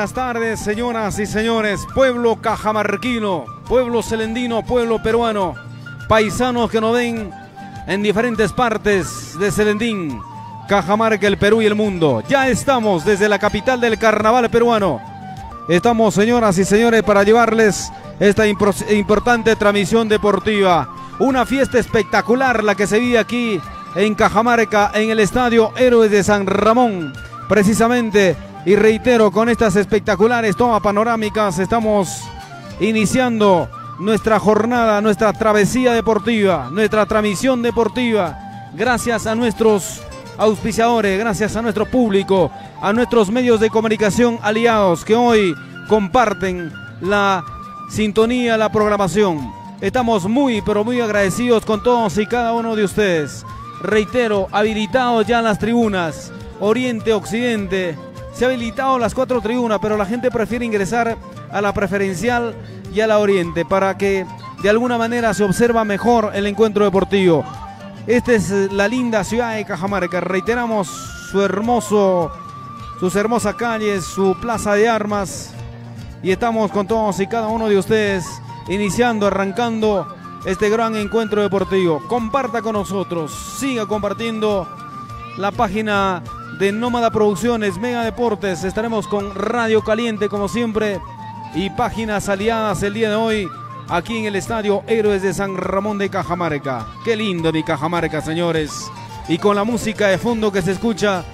buenas tardes, señoras y señores. Pueblo cajamarquino, pueblo celendino, pueblo peruano, paisanos que nos ven en diferentes partes de Celendín, Cajamarca, el Perú y el mundo. Ya estamos desde la capital del carnaval peruano. Estamos, señoras y señores, para llevarles esta importante transmisión deportiva. Una fiesta espectacular la que se vive aquí en Cajamarca, en el Estadio Héroes de San Ramón. Precisamente, y reitero, con estas espectaculares tomas panorámicas estamos iniciando nuestra jornada, nuestra travesía deportiva, nuestra transmisión deportiva. Gracias a nuestros auspiciadores, gracias a nuestro público, a nuestros medios de comunicación aliados que hoy comparten la sintonía, la programación. Estamos muy, pero muy agradecidos con todos y cada uno de ustedes. Reitero, habilitados ya las tribunas, Oriente, Occidente. Se ha habilitado las 4 tribunas, pero la gente prefiere ingresar a la preferencial y a la Oriente para que de alguna manera se observa mejor el encuentro deportivo. Esta es la linda ciudad de Cajamarca. Reiteramos sus hermosas calles, su plaza de armas. Y estamos con todos y cada uno de ustedes iniciando, arrancando este gran encuentro deportivo. Comparta con nosotros, siga compartiendo la página de Nómada Producciones, Mega Deportes. Estaremos con Radio Caliente como siempre y páginas aliadas el día de hoy aquí en el Estadio Héroes de San Ramón de Cajamarca. Qué lindo mi Cajamarca, señores. Y con la música de fondo que se escucha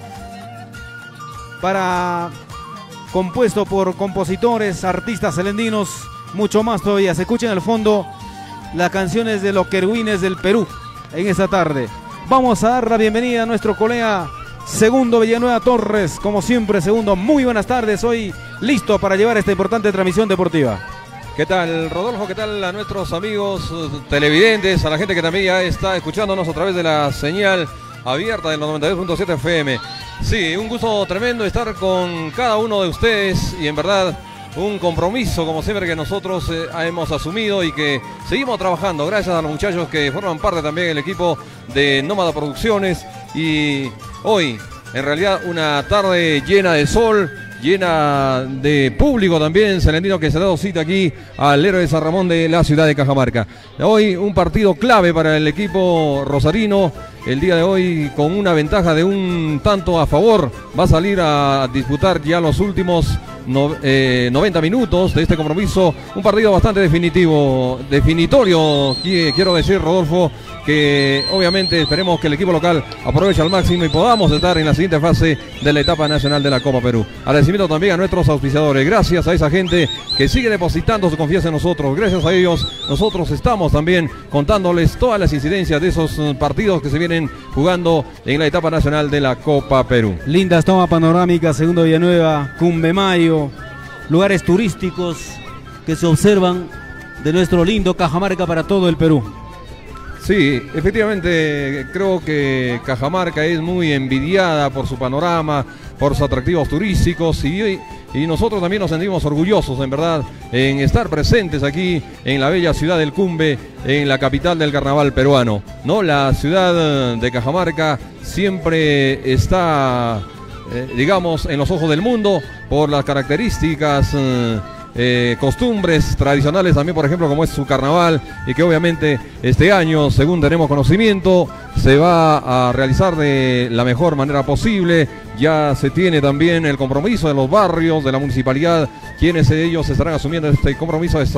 compuesto por compositores, artistas celendinos, mucho más todavía. Se escucha en el fondo las canciones de los querubines del Perú en esta tarde. Vamos a dar la bienvenida a nuestro colega Segundo Villanueva Torres. Como siempre, Segundo, muy buenas tardes. Hoy listo para llevar esta importante transmisión deportiva. ¿Qué tal, Rodolfo? ¿Qué tal a nuestros amigos televidentes, a la gente que también ya está escuchándonos a través de la señal abierta del 92.7 FM? Sí, un gusto tremendo estar con cada uno de ustedes y en verdad un compromiso como siempre que nosotros hemos asumido y que seguimos trabajando gracias a los muchachos que forman parte también del equipo de Nómada Producciones. Y hoy en realidad una tarde llena de sol, llena de público también celendino que se ha dado cita aquí al Héroe de San Ramón de la ciudad de Cajamarca. Hoy un partido clave para el equipo rosarino. El día de hoy con una ventaja de un tanto a favor. Va a salir a disputar ya los últimos 90 minutos de este compromiso. Un partido bastante definitorio, quiero decir, Rodolfo, que obviamente esperemos que el equipo local aproveche al máximo y podamos estar en la siguiente fase de la etapa nacional de la Copa Perú. Agradecimiento también a nuestros auspiciadores. Gracias a esa gente que sigue depositando su confianza en nosotros. Gracias a ellos nosotros estamos también contándoles todas las incidencias de esos partidos que se vienen jugando en la etapa nacional de la Copa Perú. Lindas tomas panorámicas, Segundo Villanueva, Cumbemayo, lugares turísticos que se observan de nuestro lindo Cajamarca para todo el Perú. Sí, efectivamente creo que Cajamarca es muy envidiada por su panorama, por sus atractivos turísticos y nosotros también nos sentimos orgullosos en verdad en estar presentes aquí en la bella ciudad del Cumbe, en la capital del carnaval peruano, ¿no? La ciudad de Cajamarca siempre está, digamos, en los ojos del mundo por las características costumbres tradicionales también, por ejemplo, como es su carnaval, y que obviamente este año, según tenemos conocimiento, se va a realizar de la mejor manera posible. Ya se tiene también el compromiso de los barrios, de la municipalidad, quienes ellos estarán asumiendo este compromiso de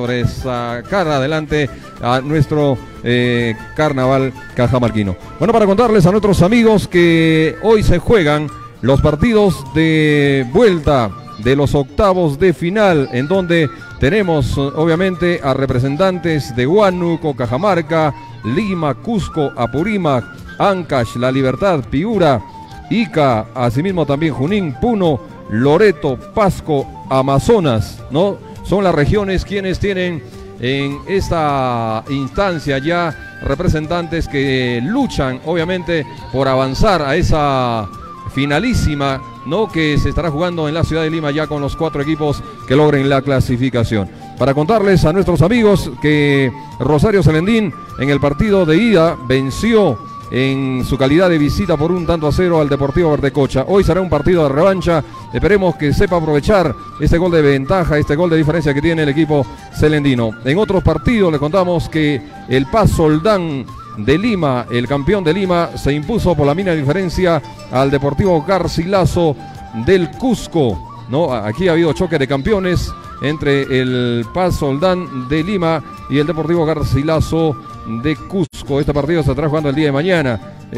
sacar adelante a nuestro carnaval cajamarquino. Bueno, para contarles a nuestros amigos que hoy se juegan los partidos de vuelta de los octavos de final, en donde tenemos obviamente a representantes de Huánuco, Cajamarca, Lima, Cusco, Apurímac, Ancash, La Libertad, Piura, Ica, asimismo también Junín, Puno, Loreto, Pasco, Amazonas, ¿no? Son las regiones quienes tienen en esta instancia ya representantes que luchan obviamente por avanzar a esa finalísima, ¿no?, que se estará jugando en la ciudad de Lima ya con los 4 equipos que logren la clasificación. Para contarles a nuestros amigos que Rosario Celendín en el partido de ida venció en su calidad de visita por 1-0 al Deportivo Verdecocha. Hoy será un partido de revancha, esperemos que sepa aprovechar este gol de ventaja, este gol de diferencia que tiene el equipo celendino. En otros partidos le contamos que el Paz Soldán de Lima, el campeón de Lima, se impuso por la mínima diferencia al Deportivo Garcilaso del Cusco, ¿no? Aquí ha habido choque de campeones entre el Paz Soldán de Lima y el Deportivo Garcilaso de Cusco. Este partido se estará jugando el día de mañana.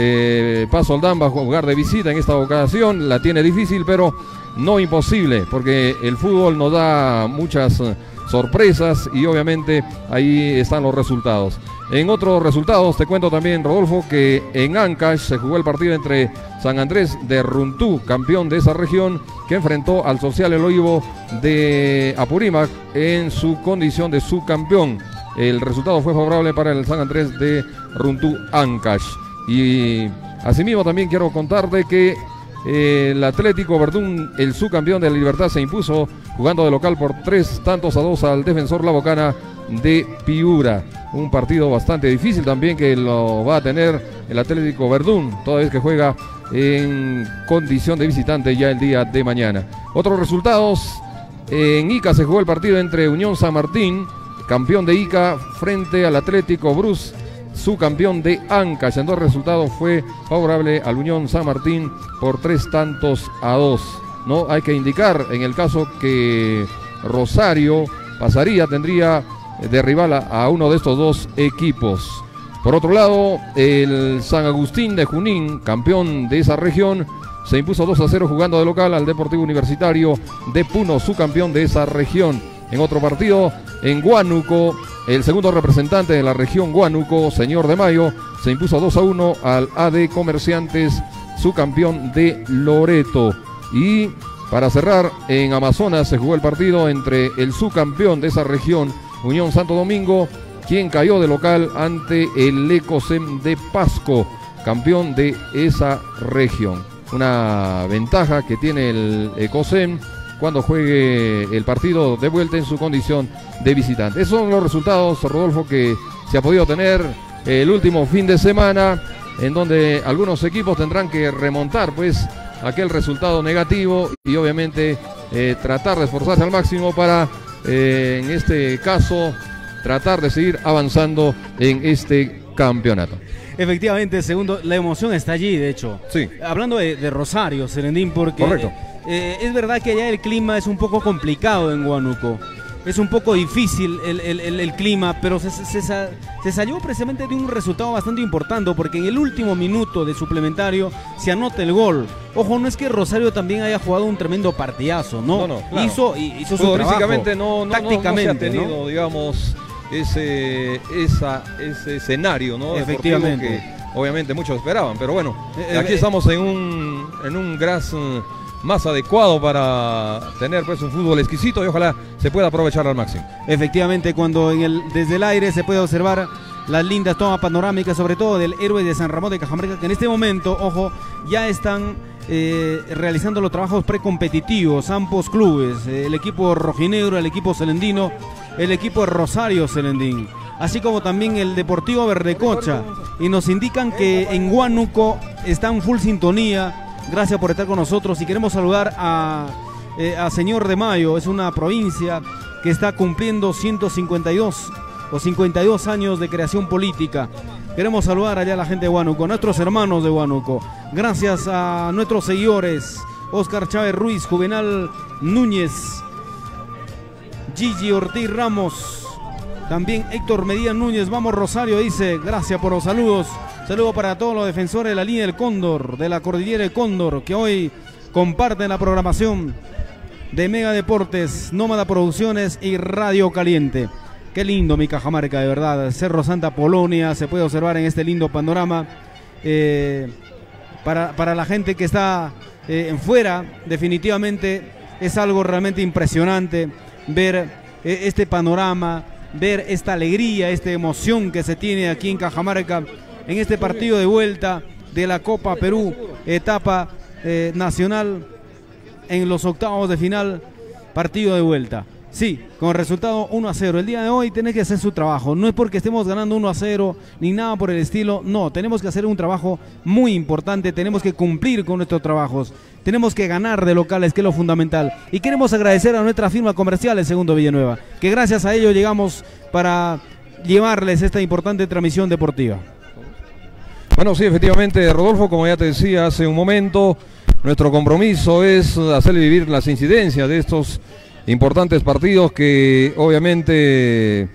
Paz Soldán va a jugar de visita en esta ocasión, la tiene difícil pero no imposible, porque el fútbol nos da muchas sorpresas y obviamente ahí están los resultados. En otros resultados te cuento también, Rodolfo, que en Ancash se jugó el partido entre San Andrés de Runtú, campeón de esa región, que enfrentó al Social El Oibo de Apurímac en su condición de subcampeón. El resultado fue favorable para el San Andrés de Runtú Ancash. Y asimismo también quiero contarte que el Atlético Verdún, el subcampeón de la Libertad, se impuso jugando de local por 3-2 al Defensor La Bocana de Piura. Un partido bastante difícil también que lo va a tener el Atlético Verdún, toda vez que juega en condición de visitante ya el día de mañana. Otros resultados: en Ica se jugó el partido entre Unión San Martín, campeón de Ica, frente al Atlético Brus, subcampeón de Ancash. En dos resultados fue favorable al Unión San Martín por 3-2. No hay que indicar en el caso que Rosario pasaría, tendría de rival a uno de estos dos equipos. Por otro lado, el San Agustín de Junín, campeón de esa región, se impuso 2-0 jugando de local al Deportivo Universitario de Puno, subcampeón de esa región. En otro partido, en Huánuco, el segundo representante de la región Huánuco, Señor de Mayo, se impuso 2-1 al AD Comerciantes, subcampeón de Loreto. Y para cerrar, en Amazonas se jugó el partido entre el subcampeón de esa región, Unión Santo Domingo, quien cayó de local ante el Ecosem de Pasco, campeón de esa región. Una ventaja que tiene el Ecosem cuando juegue el partido de vuelta en su condición de visitante. Esos son los resultados, Rodolfo, que se ha podido tener el último fin de semana, en donde algunos equipos tendrán que remontar pues aquel resultado negativo y obviamente tratar de esforzarse al máximo para en este caso tratar de seguir avanzando en este campeonato. Efectivamente, segundo, la emoción está allí, de hecho. Sí. Hablando de Rosario, Serendín, porque correcto. Es verdad que allá el clima es un poco complicado en Huánuco. Es un poco difícil el clima, pero se salió precisamente de un resultado bastante importante, porque en el último minuto de suplementario se anota el gol. Ojo, no es que Rosario también haya jugado un tremendo partidazo, ¿no? No, claro. Hizo su trabajo. Tácticamente no se ha tenido, digamos, ese escenario, ¿no? Efectivamente. Que obviamente muchos esperaban, pero bueno, aquí estamos en un gras más adecuado para tener pues un fútbol exquisito y ojalá se pueda aprovechar al máximo. Efectivamente, cuando desde el aire se puede observar las lindas tomas panorámicas, sobre todo del héroe de San Ramón de Cajamarca, que en este momento, ojo, ya están realizando los trabajos precompetitivos ambos clubes, el equipo rojinegro, el equipo celendino, el equipo de Rosario Celendín, así como también el Deportivo Verdecocha, y nos indican que en Huánuco están full sintonía. Gracias por estar con nosotros y queremos saludar a Señor de Mayo. Es una provincia que está cumpliendo 152 o 52 años de creación política. Queremos saludar allá a la gente de Huánuco, nuestros hermanos de Huánuco. Gracias a nuestros seguidores, Oscar Chávez Ruiz, Juvenal Núñez, Gigi Ortiz Ramos, también Héctor Medina Núñez. Vamos Rosario, dice, gracias por los saludos. Saludo para todos los defensores de la línea del Cóndor, de la cordillera del Cóndor, que hoy comparten la programación de Mega Deportes, Nómada Producciones y Radio Caliente. Qué lindo mi Cajamarca, de verdad. Cerro Santa Polonia se puede observar en este lindo panorama. Para la gente que está fuera, definitivamente es algo realmente impresionante ver este panorama, ver esta alegría, esta emoción que se tiene aquí en Cajamarca, en este partido de vuelta de la Copa Perú, etapa nacional en los octavos de final, partido de vuelta. Sí, con el resultado 1-0. El día de hoy tiene que hacer su trabajo. No es porque estemos ganando 1-0 ni nada por el estilo. No, tenemos que hacer un trabajo muy importante. Tenemos que cumplir con nuestros trabajos. Tenemos que ganar de locales, que es lo fundamental. Y queremos agradecer a nuestra firma comercial, el Segundo Villanueva, que gracias a ello llegamos para llevarles esta importante transmisión deportiva. Bueno, sí, efectivamente, Rodolfo, como ya te decía hace un momento, nuestro compromiso es hacerle vivir las incidencias de estos importantes partidos que obviamente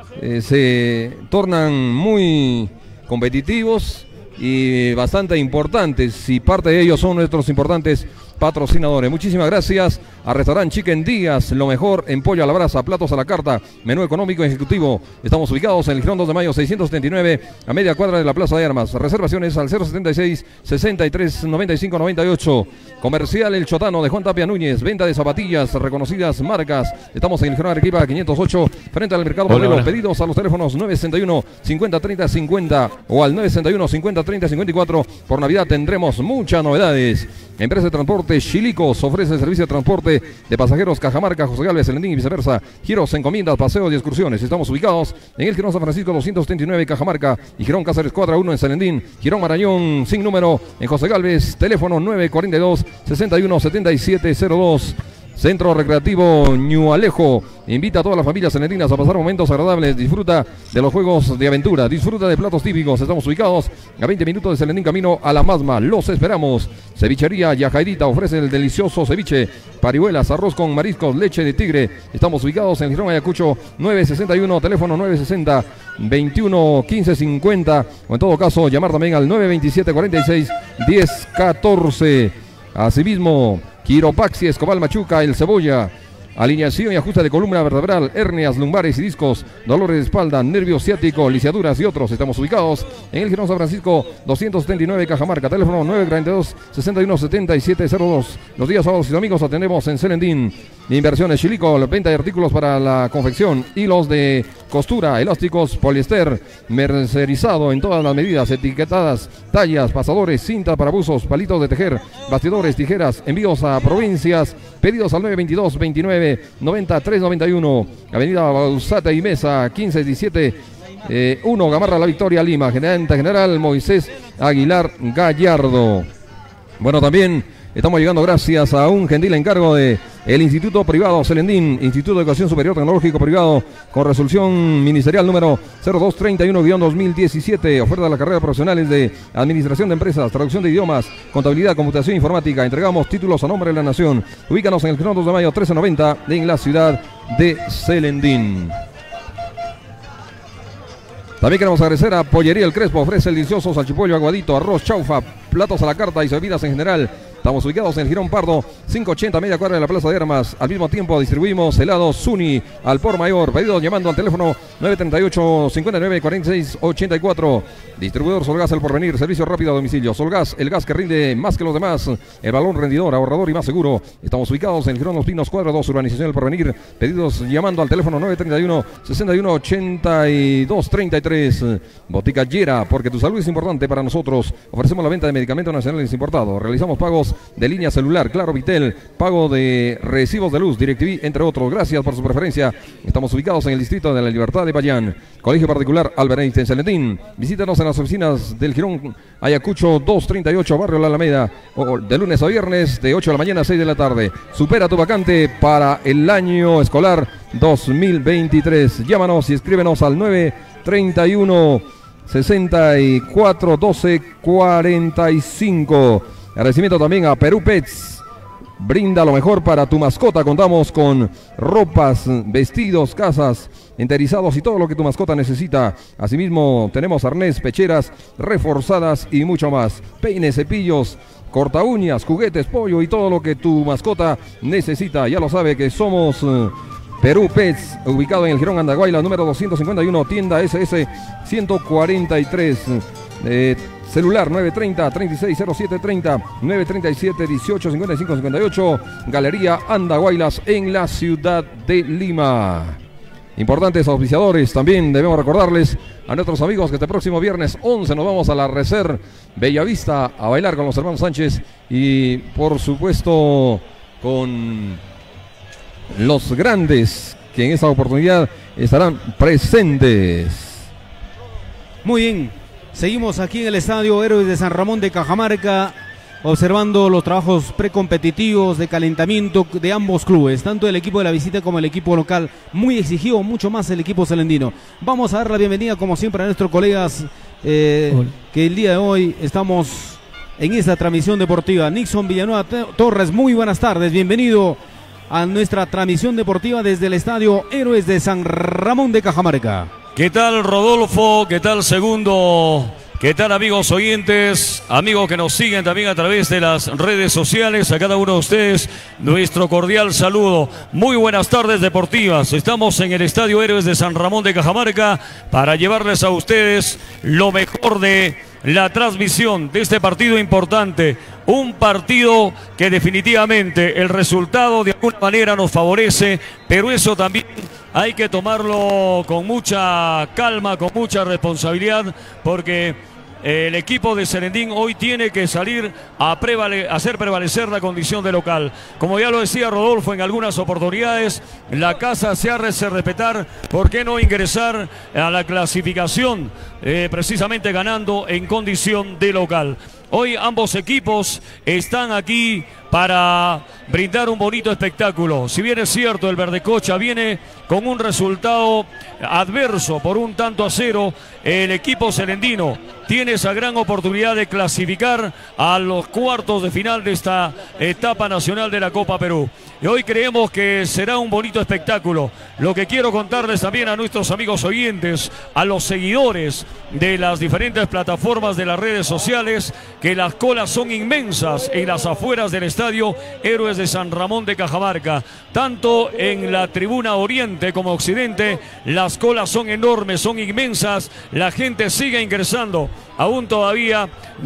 se tornan muy competitivos y bastante importantes, y parte de ellos son nuestros importantes patrocinadores. Muchísimas gracias a Restaurant Chicken Díaz, lo mejor en pollo a la brasa, platos a la carta, menú económico ejecutivo. Estamos ubicados en el Girón 2 de Mayo 679, a media cuadra de la Plaza de Armas. Reservaciones al 076 63 95 98. Comercial El Chotano de Juan Tapia Núñez, venta de zapatillas, reconocidas marcas. Estamos en el Girón Arequipa 508, frente al Mercado Modelo. Pedidos a los teléfonos 961 50 30 50 o al 961 50 30 54. Por Navidad tendremos muchas novedades. Empresa de Transporte Chilicos ofrece el servicio de transporte de pasajeros Cajamarca, José Galvez, Selendín y viceversa. Giros, encomiendas, paseos y excursiones. Estamos ubicados en el Girón San Francisco 279 Cajamarca y Girón Cáceres 4-1 en Selendín. Girón Marañón sin número en José Galvez. Teléfono 942 61 77 02. Centro Recreativo Ñualejo invita a todas las familias selendinas a pasar momentos agradables. Disfruta de los juegos de aventura, disfruta de platos típicos. Estamos ubicados a 20 minutos de Selendín, camino a La Masma. Los esperamos. Cevichería Yajairita ofrece el delicioso ceviche, parihuelas, arroz con mariscos, leche de tigre. Estamos ubicados en el Girón Ayacucho 961, teléfono 960 21 15 50, o en todo caso llamar también al 927 46 10 14. Asimismo, Quiropaxi, Escobal Machuca, El Cebolla, alineación y ajuste de columna vertebral, hernias, lumbares y discos, dolores de espalda, nervio ciático, lisiaduras y otros. Estamos ubicados en el Girón San Francisco 279 Cajamarca, teléfono 942 61 77 02. Los días sábados y domingos atendemos en Selendín. Inversiones Chilico, la venta de artículos para la confección, hilos de costura, elásticos, poliéster, mercerizado en todas las medidas, etiquetadas, tallas, pasadores, cintas para buzos, palitos de tejer, bastidores, tijeras, envíos a provincias, pedidos al 922 29 90 391, Avenida Bausata y Mesa 1517 1, Gamarra La Victoria, Lima. Gerente General Moisés Aguilar Gallardo. Bueno, también estamos llegando gracias a un gentil encargo de el Instituto Privado Selendín, Instituto de Educación Superior Tecnológico Privado, con resolución ministerial número 0231-2017, oferta de las carreras profesionales de Administración de Empresas, Traducción de Idiomas, Contabilidad, Computación Informática. Entregamos títulos a nombre de la Nación. Ubícanos en el Girón 2 de Mayo 1390 en la ciudad de Selendín. También queremos agradecer a Pollería El Crespo, ofrece el delicioso salchipollo aguadito, arroz, chaufa, platos a la carta y bebidas en general. Estamos ubicados en el Girón Pardo 580, media cuadra de la Plaza de Armas. Al mismo tiempo distribuimos helados Zuni al por mayor. Pedidos llamando al teléfono 938 59 46 84. Distribuidor Solgas El Porvenir, servicio rápido a domicilio. Solgas, el gas que rinde más que los demás. El balón rendidor, ahorrador y más seguro. Estamos ubicados en el Girón Los Pinos, cuadra 2, urbanización El Porvenir. Pedidos llamando al teléfono 931 61 82 33. Botica Yera, porque tu salud es importante para nosotros. Ofrecemos la venta de medicamentos nacionales importados. Realizamos pagos de línea celular, Claro, Vitel, pago de recibos de luz, DirecTV, entre otros. Gracias por su preferencia. Estamos ubicados en el distrito de la Libertad de Payán. Colegio Particular Albert Einstein Selendín. Visítanos en las oficinas del Girón Ayacucho 238, Barrio La Alameda, de lunes a viernes de 8 de la mañana a 6 de la tarde. Supera tu vacante para el año escolar 2023. Llámanos y escríbenos al 931 64 12 45. Agradecimiento también a Perú Pets. Brinda lo mejor para tu mascota. Contamos con ropas, vestidos, casas, enterizados y todo lo que tu mascota necesita. Asimismo, tenemos arnés, pecheras reforzadas y mucho más. Peines, cepillos, corta uñas, juguetes, pollo y todo lo que tu mascota necesita. Ya lo sabe que somos Perú Pets, ubicado en el Girón Andahuaylas, número 251, tienda SS 143. Celular 930-360730, 937-185558, Galería Andahuaylas en la ciudad de Lima. Importantes auspiciadores, también debemos recordarles a nuestros amigos que este próximo viernes 11 nos vamos a la Reser Bellavista a bailar con los hermanos Sánchez y por supuesto con los grandes que en esta oportunidad estarán presentes. Muy bien, seguimos aquí en el Estadio Héroes de San Ramón de Cajamarca, observando los trabajos precompetitivos de calentamiento de ambos clubes, tanto el equipo de la visita como el equipo local. Muy exigido, mucho más el equipo celendino. Vamos a dar la bienvenida como siempre a nuestros colegas que el día de hoy estamos en esta transmisión deportiva. Nixon Villanueva Torres, muy buenas tardes, bienvenido a nuestra transmisión deportiva desde el Estadio Héroes de San Ramón de Cajamarca. ¿Qué tal, Rodolfo? ¿Qué tal, Segundo? ¿Qué tal, amigos oyentes, amigos que nos siguen también a través de las redes sociales? A cada uno de ustedes, nuestro cordial saludo. Muy buenas tardes deportivas. Estamos en el Estadio Héroes de San Ramón de Cajamarca para llevarles a ustedes lo mejor de la transmisión de este partido importante. Un partido que definitivamente el resultado de alguna manera nos favorece, pero eso también hay que tomarlo con mucha calma, con mucha responsabilidad, porque el equipo de Serendín hoy tiene que salir a hacer prevalecer la condición de local. Como ya lo decía Rodolfo en algunas oportunidades, la casa se hace respetar. ¿Por qué no ingresar a la clasificación precisamente ganando en condición de local? Hoy ambos equipos están aquí para brindar un bonito espectáculo. Si bien es cierto, el Verdecocha viene con un resultado adverso por 1-0, el equipo serendino tiene esa gran oportunidad de clasificar a los cuartos de final de esta etapa nacional de la Copa Perú. Y hoy creemos que será un bonito espectáculo. Lo que quiero contarles también a nuestros amigos oyentes, a los seguidores de las diferentes plataformas de las redes sociales, que las colas son inmensas en las afueras del Estadio Héroes de San Ramón de Cajamarca. Tanto en la tribuna oriente como occidente, las colas son enormes, son inmensas. La gente sigue ingresando. Aún todavía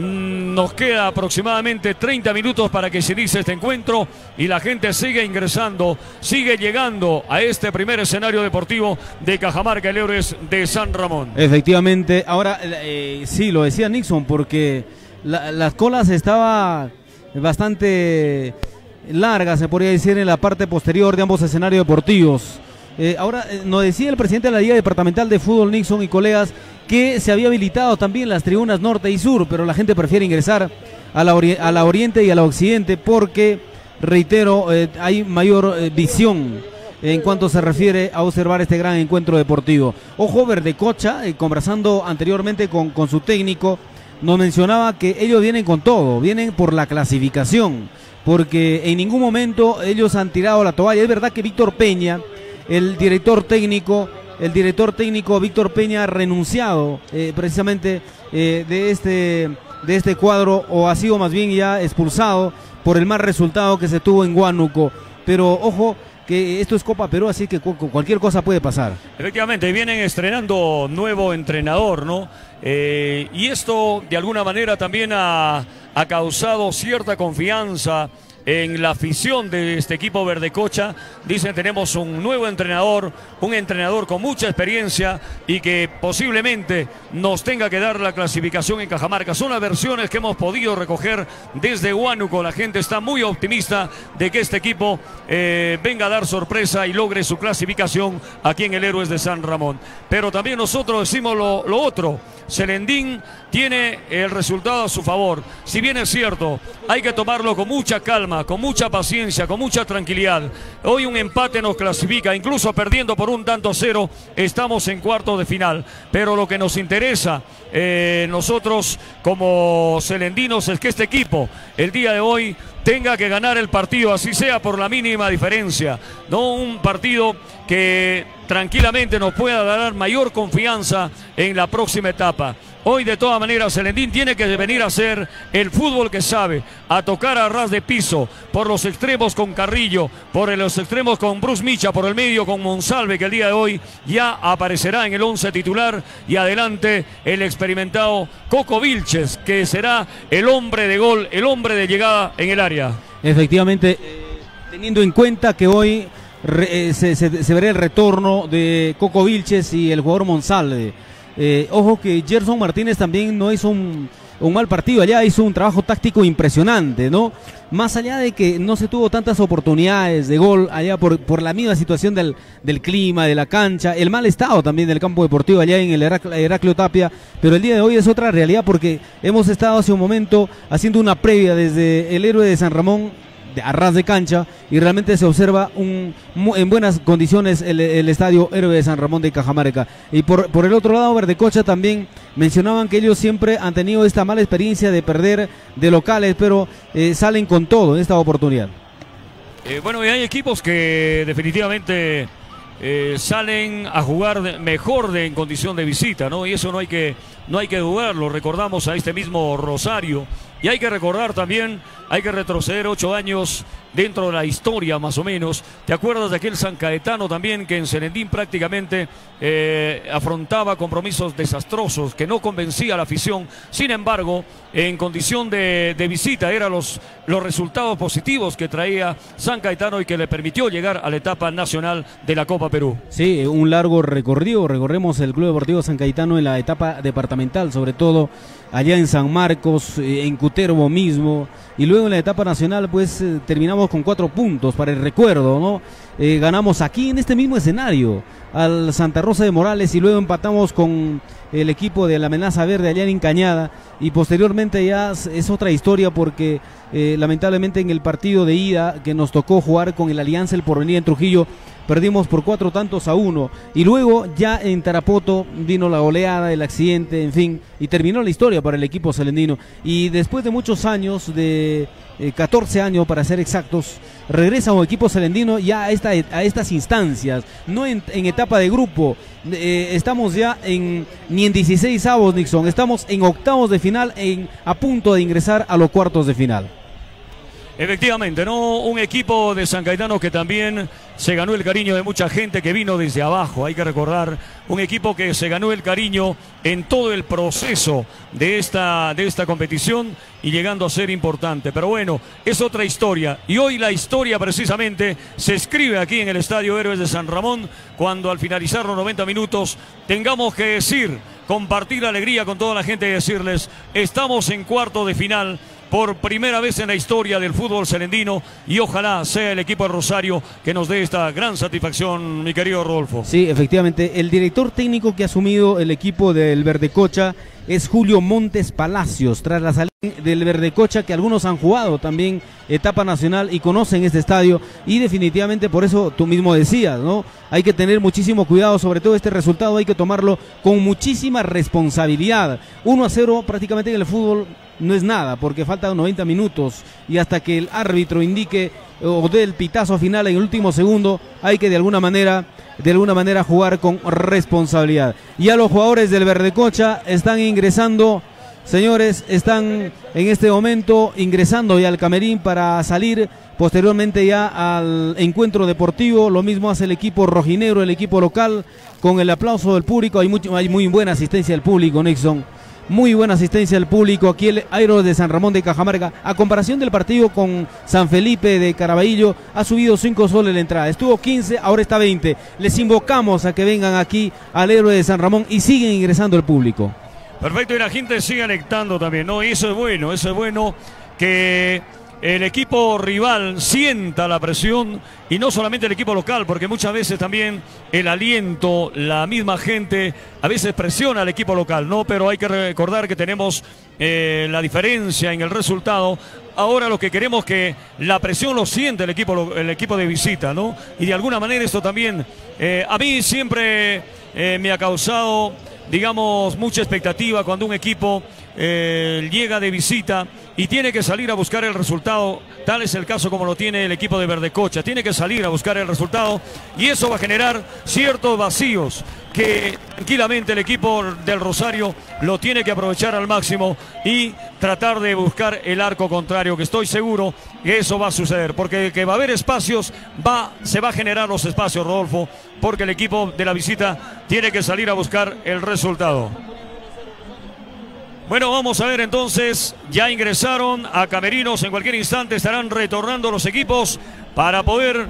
nos queda aproximadamente 30 minutos para que se inicie este encuentro y la gente sigue ingresando, sigue llegando a este primer escenario deportivo de Cajamarca, el Héroes de San Ramón. Efectivamente, ahora sí, lo decía Nixon, porque las colas estaban bastante largas, se podría decir, en la parte posterior de ambos escenarios deportivos. Ahora nos decía el presidente de la Liga Departamental de Fútbol, Nixon y colegas, que se había habilitado también las tribunas norte y sur, pero la gente prefiere ingresar a la oriente y a la occidente porque, reitero, hay mayor visión en cuanto se refiere a observar este gran encuentro deportivo. Ojo, Verdecocha, conversando anteriormente con su técnico, nos mencionaba que ellos vienen con todo, vienen por la clasificación, porque en ningún momento ellos han tirado la toalla. Es verdad que Víctor Peña, el director técnico Víctor Peña ha renunciado precisamente de este cuadro, o ha sido más bien ya expulsado por el mal resultado que se tuvo en Huánuco. Pero ojo, que esto es Copa Perú, así que cualquier cosa puede pasar. Efectivamente, vienen estrenando nuevo entrenador, ¿no? Y esto de alguna manera también ha causado cierta confianza en la afición de este equipo Verdecocha. Dicen, tenemos un nuevo entrenador, un entrenador con mucha experiencia y que posiblemente nos tenga que dar la clasificación en Cajamarca. Son las versiones que hemos podido recoger desde Huánuco. La gente está muy optimista de que este equipo venga a dar sorpresa y logre su clasificación aquí en el Héroes de San Ramón. Pero también nosotros decimos lo otro. Serendín tiene el resultado a su favor. Si bien es cierto, hay que tomarlo con mucha calma, con mucha paciencia, con mucha tranquilidad. Hoy un empate nos clasifica, incluso perdiendo por 1-0, estamos en cuartos de final. Pero lo que nos interesa nosotros como serendinos es que este equipo el día de hoy tenga que ganar el partido, así sea por la mínima diferencia, no un partido que tranquilamente nos pueda dar mayor confianza en la próxima etapa. Hoy de todas maneras Serendín tiene que venir a hacer el fútbol que sabe, a tocar a ras de piso, por los extremos con Carrillo, por los extremos con Bruce Micha, por el medio con Monsalve, que el día de hoy ya aparecerá en el 11 titular, y adelante el experimentado Coco Vilches, que será el hombre de gol, el hombre de llegada en el área. Efectivamente, teniendo en cuenta que hoy se verá el retorno de Coco Vilches y el jugador Monsalve. Ojo que Gerson Martínez también no hizo un un mal partido allá, hizo un trabajo táctico impresionante, ¿no? Más allá de que no se tuvo tantas oportunidades de gol allá por la misma situación del clima, de la cancha, el mal estado también del campo deportivo allá en el Heraclio Tapia, pero el día de hoy es otra realidad porque hemos estado hace un momento haciendo una previa desde el Héroe de San Ramón a ras de cancha y realmente se observa en buenas condiciones el estadio Héroe de San Ramón de Cajamarca. Y por el otro lado, Verdecocha también mencionaban que ellos siempre han tenido esta mala experiencia de perder de locales, pero salen con todo en esta oportunidad. Bueno, y hay equipos que definitivamente salen a jugar mejor en condición de visita, ¿no? Y eso no hay que dudarlo. Recordamos a este mismo Rosario. Y hay que recordar también, hay que retroceder 8 años dentro de la historia más o menos. ¿Te acuerdas de aquel San Caetano también que en Serendín prácticamente afrontaba compromisos desastrosos, que no convencía a la afición? Sin embargo, en condición de visita eran los resultados positivos que traía San Caetano y que le permitió llegar a la etapa nacional de la Copa Perú. Sí, un largo recorrido. Recorremos el Club Deportivo San Caetano en la etapa departamental, sobre todo allá en San Marcos, en Cutervo mismo, y luego en la etapa nacional pues terminamos con 4 puntos para el recuerdo, ¿no? Ganamos aquí en este mismo escenario al Santa Rosa de Morales y luego empatamos con el equipo de la Amenaza Verde allá en Cañada, y posteriormente ya es otra historia porque lamentablemente en el partido de ida que nos tocó jugar con el Alianza El Porvenir en Trujillo perdimos por 4-1, y luego ya en Tarapoto vino la goleada, el accidente, en fin, y terminó la historia para el equipo celendino. Y después de muchos años, de 14 años para ser exactos, regresa un equipo celendino ya a estas instancias, no en etapa de grupo. Estamos ya ni en 16avos, Nixon, estamos en octavos de final, a punto de ingresar a los cuartos de final. Efectivamente, ¿no? Un equipo de San Caetano que también se ganó el cariño de mucha gente que vino desde abajo, hay que recordar, un equipo que se ganó el cariño en todo el proceso de esta competición y llegando a ser importante. Pero bueno, es otra historia, y hoy la historia precisamente se escribe aquí en el Estadio Héroes de San Ramón, cuando al finalizar los 90 minutos tengamos que compartir la alegría con toda la gente y decirles, estamos en cuarto de final, por primera vez en la historia del fútbol serendino, y ojalá sea el equipo de Rosario que nos dé esta gran satisfacción, mi querido Rodolfo. Sí, efectivamente, el director técnico que ha asumido el equipo del Verdecocha es Julio Montes Palacios, tras la salida del Verdecocha, que algunos han jugado también etapa nacional y conocen este estadio, y definitivamente por eso tú mismo decías, ¿no? Hay que tener muchísimo cuidado, sobre todo este resultado hay que tomarlo con muchísima responsabilidad. 1-0 prácticamente en el fútbol no es nada, porque faltan 90 minutos y hasta que el árbitro indique o dé el pitazo final en el último segundo, hay que de alguna manera jugar con responsabilidad. Ya los jugadores del Verdecocha están ingresando, señores, están en este momento ingresando ya al camerín para salir posteriormente ya al encuentro deportivo. Lo mismo hace el equipo rojinegro, el equipo local, con el aplauso del público. Hay muy buena asistencia del público, Nixon. Muy buena asistencia del público aquí el Héroes de San Ramón de Cajamarca. A comparación del partido con San Felipe de Caraballo, ha subido 5 soles la entrada. Estuvo 15, ahora está 20. Les invocamos a que vengan aquí al Héroe de San Ramón y siguen ingresando el público. Perfecto, y la gente sigue alectando también, ¿no? Y eso es bueno que el equipo rival sienta la presión, y no solamente el equipo local, porque muchas veces también el aliento, la misma gente a veces presiona al equipo local, ¿no? Pero hay que recordar que tenemos la diferencia en el resultado. Ahora lo que queremos es que la presión lo siente el equipo de visita, ¿no? Y de alguna manera esto también a mí siempre me ha causado, digamos, mucha expectativa cuando un equipo llega de visita y tiene que salir a buscar el resultado. Tal es el caso como lo tiene el equipo de Verdecocha. Tiene que salir a buscar el resultado, y eso va a generar ciertos vacíos que tranquilamente el equipo del Rosario lo tiene que aprovechar al máximo y tratar de buscar el arco contrario, que estoy seguro que eso va a suceder, porque que va a haber espacios, se va a generar los espacios, Rodolfo, porque el equipo de la visita tiene que salir a buscar el resultado. Bueno, vamos a ver entonces, ya ingresaron a camerinos, en cualquier instante estarán retornando los equipos para poder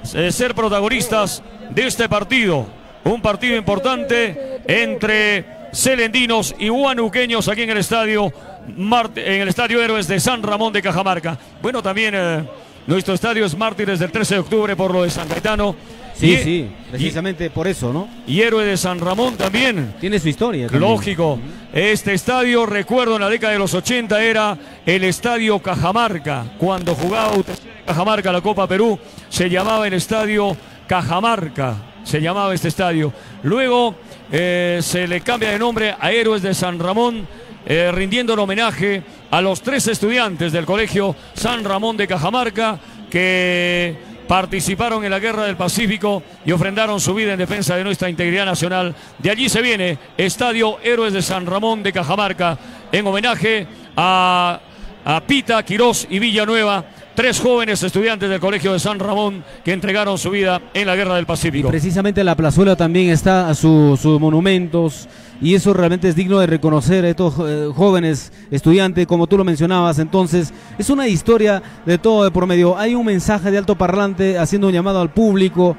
ser protagonistas de este partido. Un partido importante entre celendinos y huanuqueños aquí en el estadio Héroes de San Ramón de Cajamarca. Bueno, también nuestro estadio es Mártires del 13 de octubre por lo de San Gaetano. Sí, precisamente por eso, ¿no? Y Héroe de San Ramón también. Tiene su historia también. Lógico. Este estadio, recuerdo, en la década de los 80 era el Estadio Cajamarca. Cuando jugaba Cajamarca la Copa Perú, se llamaba el Estadio Cajamarca. Se llamaba este estadio. Luego se le cambia de nombre a Héroes de San Ramón, rindiendo el homenaje a los 3 estudiantes del Colegio San Ramón de Cajamarca que participaron en la Guerra del Pacífico y ofrendaron su vida en defensa de nuestra integridad nacional. De allí se viene Estadio Héroes de San Ramón de Cajamarca, en homenaje a Pita, Quirós y Villanueva, 3 jóvenes estudiantes del Colegio de San Ramón que entregaron su vida en la Guerra del Pacífico. Y precisamente la plazuela también está a sus monumentos, y eso realmente es digno de reconocer a estos jóvenes estudiantes, como tú lo mencionabas. Entonces es una historia de todo de por medio. Hay un mensaje de alto parlante haciendo un llamado al público.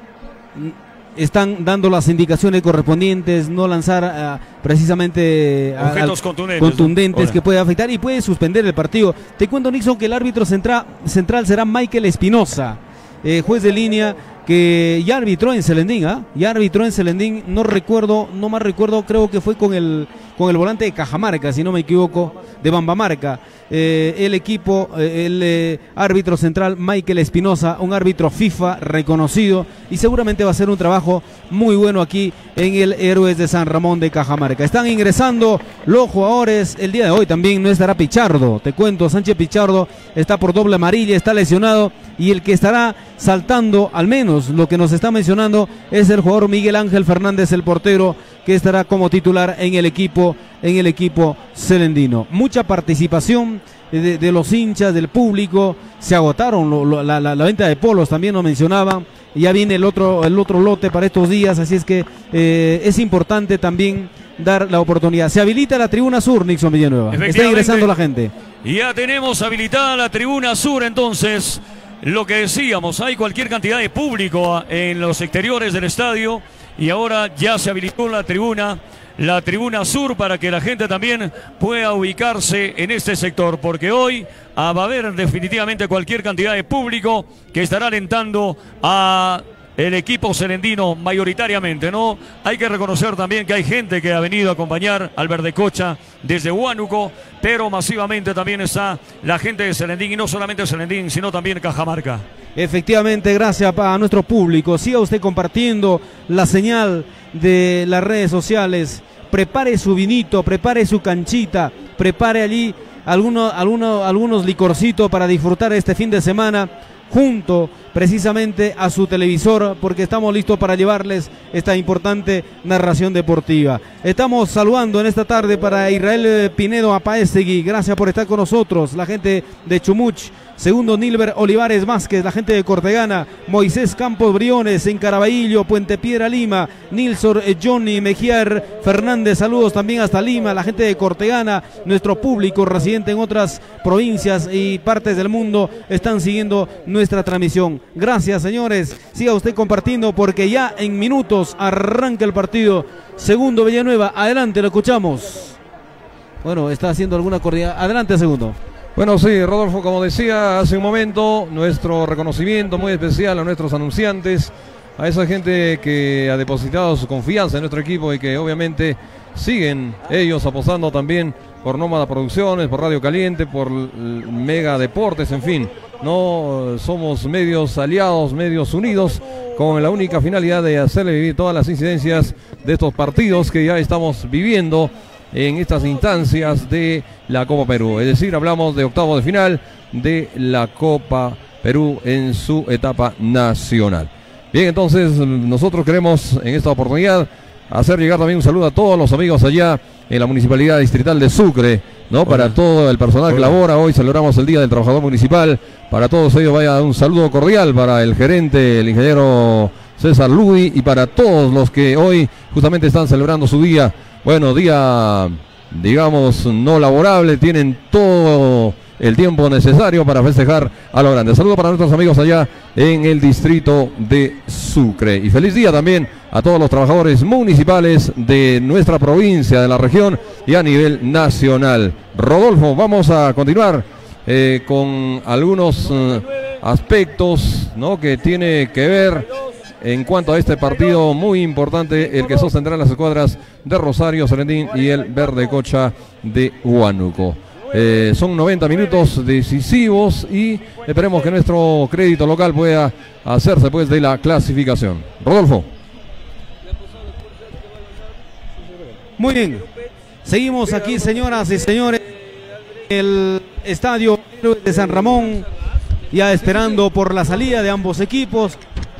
Están dando las indicaciones correspondientes, no lanzar precisamente objetos contundentes, ¿no? Que puede afectar y puede suspender el partido. Te cuento, Nixon, que el árbitro central será Michael Espinosa, juez de línea, que ya arbitró en Celendín, ya arbitró en Celendín, no más recuerdo, creo que fue con el volante de Cajamarca, si no me equivoco, de Bambamarca. El árbitro central Michael Espinosa, un árbitro FIFA reconocido, y seguramente va a hacer un trabajo muy bueno aquí en el Héroes de San Ramón de Cajamarca. Están ingresando los jugadores. El día de hoy también no estará Pichardo, te cuento, Sánchez Pichardo está por doble amarilla, está lesionado, y el que estará saltando, al menos lo que nos está mencionando, es el jugador Miguel Ángel Fernández, el portero, que estará como titular en el equipo celendino. Mucha participación de los hinchas, del público. Se agotaron la venta de polos, también lo mencionaban. Ya viene el otro lote para estos días, así es que es importante también dar la oportunidad. Se habilita la tribuna sur, Nixon Villanueva. Está ingresando la gente. Ya tenemos habilitada la tribuna sur, entonces. Lo que decíamos, hay cualquier cantidad de público en los exteriores del estadio, y ahora ya se habilitó la tribuna sur, para que la gente también pueda ubicarse en este sector, porque hoy va a haber definitivamente cualquier cantidad de público que estará alentando a el equipo celendino mayoritariamente, ¿no? Hay que reconocer también que hay gente que ha venido a acompañar al Verdecocha desde Huánuco, pero masivamente también está la gente de Celendín, y no solamente Celendín, sino también Cajamarca. Efectivamente, gracias a nuestro público. Siga usted compartiendo la señal de las redes sociales. Prepare su vinito, prepare su canchita, prepare allí algunos licorcitos para disfrutar este fin de semana, junto precisamente a su televisor, porque estamos listos para llevarles esta importante narración deportiva. Estamos saludando en esta tarde para Israel Pinedo Apaestegui, gracias por estar con nosotros, la gente de Chumuch. Segundo, Nilber Olivares Vázquez, la gente de Cortegana. Moisés Campos Briones en Caraballo, Puente Piedra, Lima. Nilsor Johnny Mejiar Fernández, saludos también hasta Lima, la gente de Cortegana. Nuestro público residente en otras provincias y partes del mundo están siguiendo nuestra transmisión. Gracias, señores, siga usted compartiendo, porque ya en minutos arranca el partido. Segundo, Villanueva, adelante, lo escuchamos. Bueno, está haciendo alguna cordial. Adelante, segundo. Bueno, sí, Rodolfo, como decía hace un momento, nuestro reconocimiento muy especial a nuestros anunciantes, a esa gente que ha depositado su confianza en nuestro equipo y que obviamente siguen ellos apostando también por Nómada Producciones, por Radio Caliente, por Mega Deportes, en fin. No somos medios aliados, medios unidos, con la única finalidad de hacerle vivir todas las incidencias de estos partidos que ya estamos viviendo en estas instancias de la Copa Perú. Es decir, hablamos de octavos de final de la Copa Perú en su etapa nacional. Bien, entonces nosotros queremos en esta oportunidad hacer llegar también un saludo a todos los amigos allá en la Municipalidad Distrital de Sucre, ¿no? Hola. Para todo el personal que labora. Hoy celebramos el Día del Trabajador Municipal. Para todos ellos vaya un saludo cordial para el gerente, el ingeniero César Ludi, y para todos los que hoy justamente están celebrando su día. Bueno, día, digamos, no laborable, tienen todo el tiempo necesario para festejar a lo grande. Saludos para nuestros amigos allá en el distrito de Sucre. Y feliz día también a todos los trabajadores municipales de nuestra provincia, de la región y a nivel nacional. Rodolfo, vamos a continuar con algunos aspectos, ¿no?, que tiene que ver en cuanto a este partido muy importante, el que sostendrán las escuadras de Rosario, Selendín y el Verde Cocha de Huánuco. Son 90 minutos decisivos y esperemos que nuestro crédito local pueda hacerse pues de la clasificación. Rodolfo. Muy bien, seguimos aquí, señoras y señores, el estadio de San Ramón, ya esperando por la salida de ambos equipos.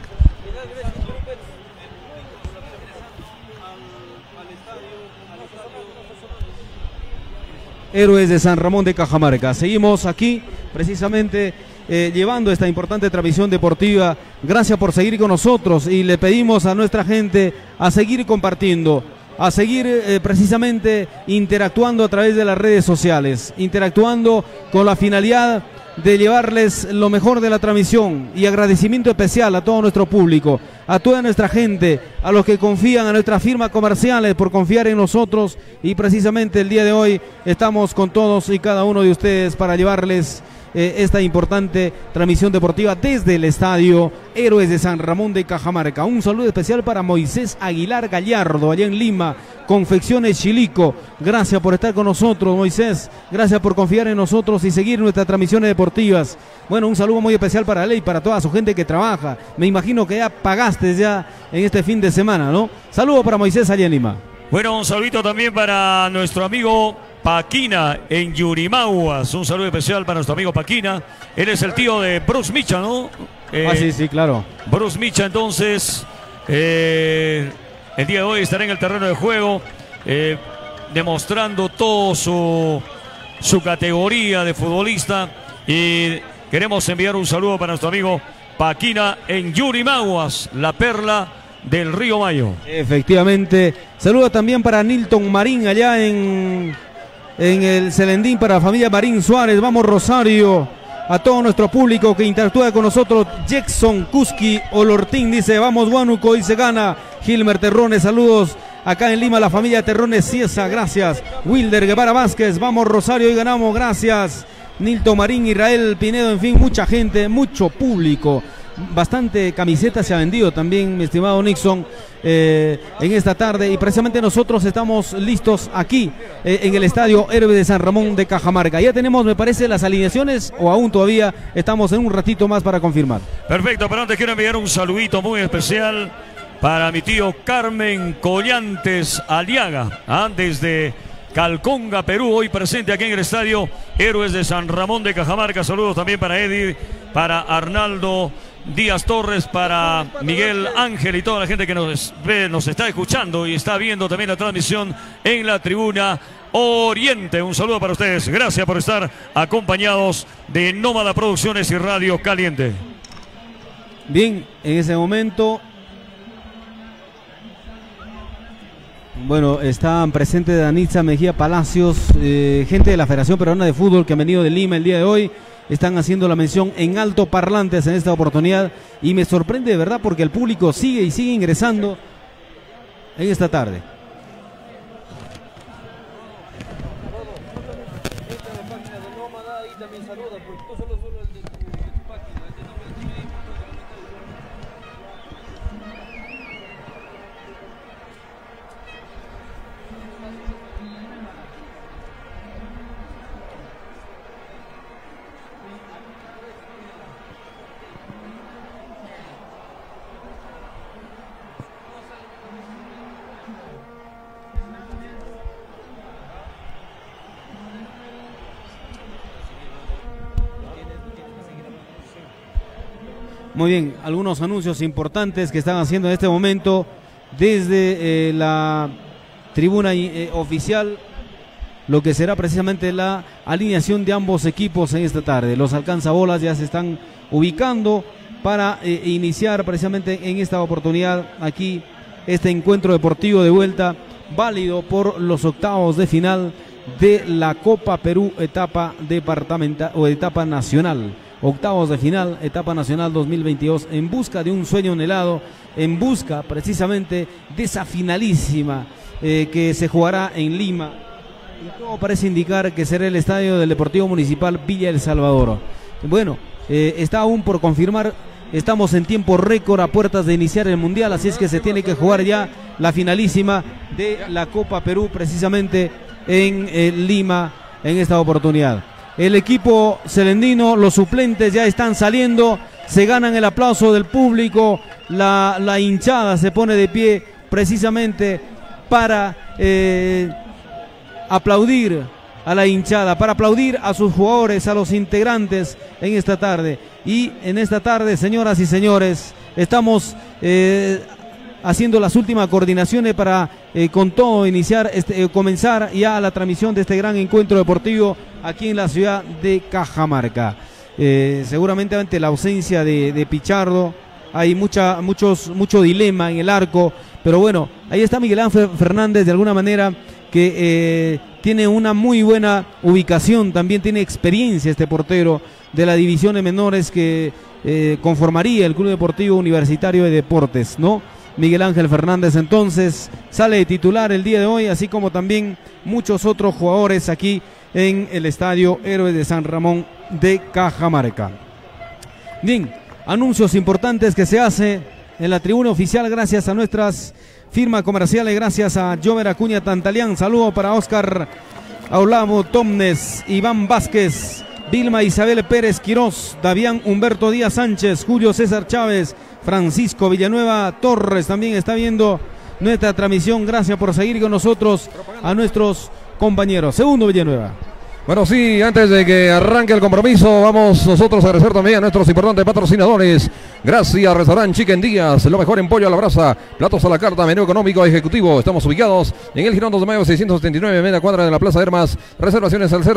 Héroes de San Ramón de Cajamarca. Seguimos aquí precisamente llevando esta importante transmisión deportiva. Gracias por seguir con nosotros y le pedimos a nuestra gente a seguir compartiendo, a seguir precisamente interactuando a través de las redes sociales, interactuando con la finalidad de llevarles lo mejor de la transmisión, y agradecimiento especial a todo nuestro público, a toda nuestra gente, a los que confían, a nuestras firmas comerciales por confiar en nosotros, y precisamente el día de hoy estamos con todos y cada uno de ustedes para llevarles esta importante transmisión deportiva desde el estadio Héroes de San Ramón de Cajamarca. Un saludo especial para Moisés Aguilar Gallardo, allá en Lima, Confecciones Chilico. Gracias por estar con nosotros, Moisés. Gracias por confiar en nosotros y seguir nuestras transmisiones deportivas. Bueno, un saludo muy especial para Ley, para toda su gente que trabaja. Me imagino que ya pagaste ya en este fin de semana, ¿no? Saludo para Moisés allá en Lima. Bueno, un saludito también para nuestro amigo Paquina en Yurimaguas. Un saludo especial para nuestro amigo Paquina. Él es el tío de Bruce Micha, ¿no? Sí, claro. Bruce Micha, entonces, el día de hoy estará en el terreno de juego, demostrando todo su categoría de futbolista. Y queremos enviar un saludo para nuestro amigo Paquina en Yurimaguas, la perla del Río Mayo. Efectivamente. Saludo también para Nilton Marín allá en el Selendín, para la familia Marín Suárez. Vamos Rosario. A todo nuestro público que interactúa con nosotros. Jackson Kuski Olortín dice vamos Huánuco y se gana. Gilmer Terrones, saludos acá en Lima, la familia Terrones Ciesa, gracias. Wilder Guevara Vázquez, vamos Rosario y ganamos, gracias. Nilton Marín, Israel Pinedo, en fin, mucha gente, mucho público. Bastante camisetas se ha vendido también, mi estimado Nixon, en esta tarde, y precisamente nosotros estamos listos aquí en el estadio Héroes de San Ramón de Cajamarca. Ya tenemos, me parece, las alineaciones, o aún todavía estamos en un ratito más para confirmar. Perfecto, pero antes quiero enviar un saludito muy especial para mi tío Carmen Collantes Aliaga, desde Calconga, Perú, hoy presente aquí en el estadio Héroes de San Ramón de Cajamarca. Saludos también para Eddie, para Arnaldo Díaz Torres, para Miguel Ángel y toda la gente que nos ve, nos está escuchando y está viendo también la transmisión en la tribuna Oriente. Un saludo para ustedes. Gracias por estar acompañados de Nómada Producciones y Radio Caliente. Bien, en ese momento, bueno, están presentes Danitza Mejía Palacios, gente de la Federación Peruana de Fútbol que han venido de Lima el día de hoy. Están haciendo la mención en altoparlantes en esta oportunidad y me sorprende de verdad porque el público sigue y sigue ingresando en esta tarde. Muy bien, algunos anuncios importantes que están haciendo en este momento desde la tribuna oficial, lo que será precisamente la alineación de ambos equipos en esta tarde. Los alcanzabolas ya se están ubicando para iniciar precisamente en esta oportunidad aquí este encuentro deportivo de vuelta, válido por los octavos de final de la Copa Perú etapa departamental o etapa nacional. Octavos de final, etapa nacional 2022, en busca de un sueño anhelado, en busca precisamente de esa finalísima que se jugará en Lima. Y todo parece indicar que será el estadio del Deportivo Municipal Villa El Salvador. Bueno, está aún por confirmar. Estamos en tiempo récord a puertas de iniciar el Mundial, así es que se tiene que jugar ya la finalísima de la Copa Perú precisamente en Lima en esta oportunidad. El equipo celendino, los suplentes ya están saliendo, se ganan el aplauso del público, la hinchada se pone de pie precisamente para aplaudir a la hinchada, para aplaudir a sus jugadores, a los integrantes en esta tarde. Y en esta tarde, señoras y señores, estamos haciendo las últimas coordinaciones para con todo iniciar, comenzar ya la transmisión de este gran encuentro deportivo aquí en la ciudad de Cajamarca. Seguramente ante la ausencia de Pichardo hay mucho dilema en el arco, pero bueno, ahí está Miguel Ángel Fernández, de alguna manera que tiene una muy buena ubicación, también tiene experiencia este portero de la división de menores que conformaría el Club Deportivo Universitario de Deportes, ¿no? Miguel Ángel Fernández entonces sale de titular el día de hoy, así como también muchos otros jugadores aquí en el Estadio Héroes de San Ramón de Cajamarca. Bien, anuncios importantes que se hace en la tribuna oficial gracias a nuestras firmas comerciales, gracias a Jover Acuña Tantalián. Saludo para Oscar Aulamo Tomnes, Iván Vázquez, Vilma Isabel Pérez Quirós, Davián Humberto Díaz Sánchez, Julio César Chávez, Francisco Villanueva Torres también está viendo nuestra transmisión. Gracias por seguir con nosotros a nuestros compañeros. Segundo Villanueva. Bueno, sí, antes de que arranque el compromiso, vamos nosotros a agradecer también a nuestros importantes patrocinadores. Gracias, Restaurant Chicken Díaz, lo mejor en pollo a la brasa, platos a la carta, menú económico ejecutivo. Estamos ubicados en el Girón 2 de Mayo 679, media cuadra de la Plaza de Armas. Reservaciones al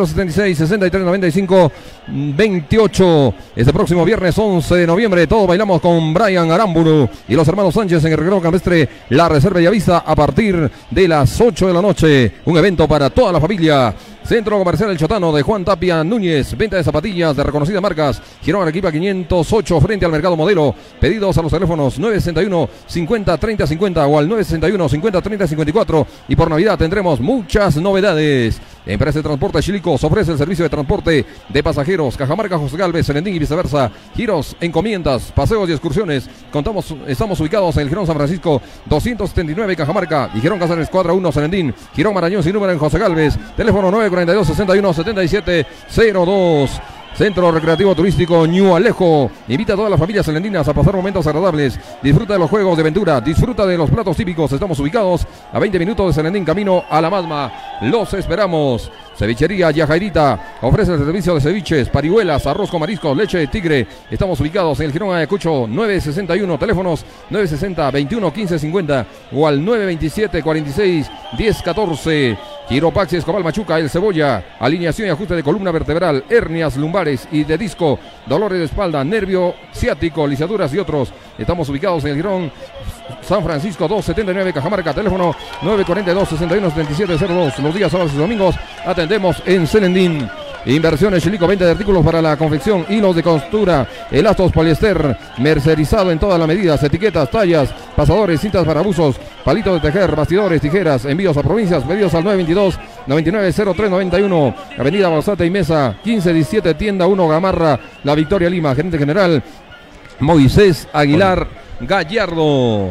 076-6395-28. Este próximo viernes 11 de noviembre, todos bailamos con Brian Aramburu y los hermanos Sánchez en el Recreo Campestre, la Reserva Bellavista, a partir de las 8 de la noche. Un evento para toda la familia. Centro Comercial El Chotano de Juan Tapia Núñez, venta de zapatillas de reconocidas marcas. Girón Arequipa 508 frente al Mercado Modelo. Pedidos a los teléfonos 961 50 30 50 o al 961 50 30 54. Y por Navidad tendremos muchas novedades. Empresa de Transporte Chilicos ofrece el servicio de transporte de pasajeros. Cajamarca, José Galvez, Selendín y viceversa. Giros, encomiendas, paseos y excursiones. Estamos ubicados en el Girón San Francisco 279 Cajamarca y Girón Casares Cuadra 1 Selendín. Girón Marañón sin número en José Galvez. Teléfono 942 61 77 02. Centro Recreativo Turístico Ñu Alejo invita a todas las familias celendinas a pasar momentos agradables. Disfruta de los juegos de aventura, disfruta de los platos típicos. Estamos ubicados a 20 minutos de Selendín, camino a La Madma. Los esperamos. Cevichería Yajairita ofrece el servicio de ceviches, parihuelas, arroz con mariscos, leche de tigre. Estamos ubicados en el Girón Ayacucho 961, teléfonos 960 21 15 50 o al 927 46 10 14. Quiropaxi Escobal Machuca, El Cebolla, alineación y ajuste de columna vertebral, hernias lumbares y de disco, dolores de espalda, nervio ciático, lisaduras y otros. Estamos ubicados en el Girón San Francisco 279 Cajamarca, teléfono 942 61 77 02. Los días, sábados y domingos atendemos en Selendín. Inversiones Chilico, venta de artículos para la confección, hilos de costura, elastos poliéster, mercerizado en todas las medidas, etiquetas, tallas, pasadores, cintas para buzos, palitos de tejer, bastidores, tijeras, envíos a provincias, pedidos al 922-990391, Avenida Balsate y Mesa, 1517, tienda 1, Gamarra, La Victoria, Lima. Gerente general Moisés Aguilar Gallardo.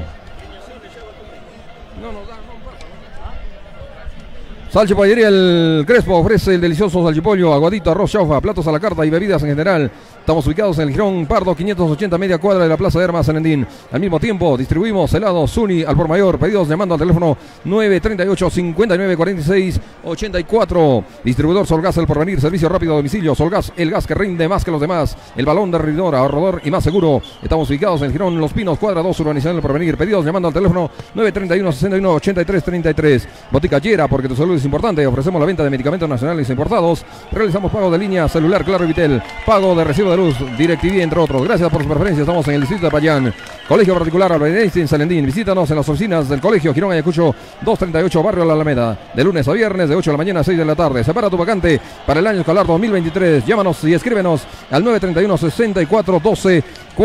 Salchipollería El Crespo ofrece el delicioso salchipollo, aguadito, arroz, chaufa, platos a la carta y bebidas en general. Estamos ubicados en el Girón Pardo 580, media cuadra de la Plaza de Armas, Selendín. Al mismo tiempo distribuimos helados Zuni al por mayor. Pedidos llamando al teléfono 938 59 46 84. Distribuidor Solgas El Porvenir, servicio rápido a domicilio. Solgas, el gas que rinde más que los demás. El balón derridor, ahorrador y más seguro. Estamos ubicados en el Girón Los Pinos, cuadra 2, urbanización El Porvenir. Pedidos llamando al teléfono 931 61 83 33. Botica Yera, porque tu salud es importante. Ofrecemos la venta de medicamentos nacionales importados. Realizamos pago de línea celular Claro y Vitel, pago de recibo de luz, DirecTV, entre otros. Gracias por su preferencia. Estamos en el distrito de Payán. Colegio Particular Albert Einstein Salendín. Visítanos en las oficinas del colegio Girón Ayacucho 238, Barrio La Alameda. De lunes a viernes, de 8 de la mañana a 6 de la tarde. Separa tu vacante para el año escolar 2023. Llámanos y escríbenos al 931 64 12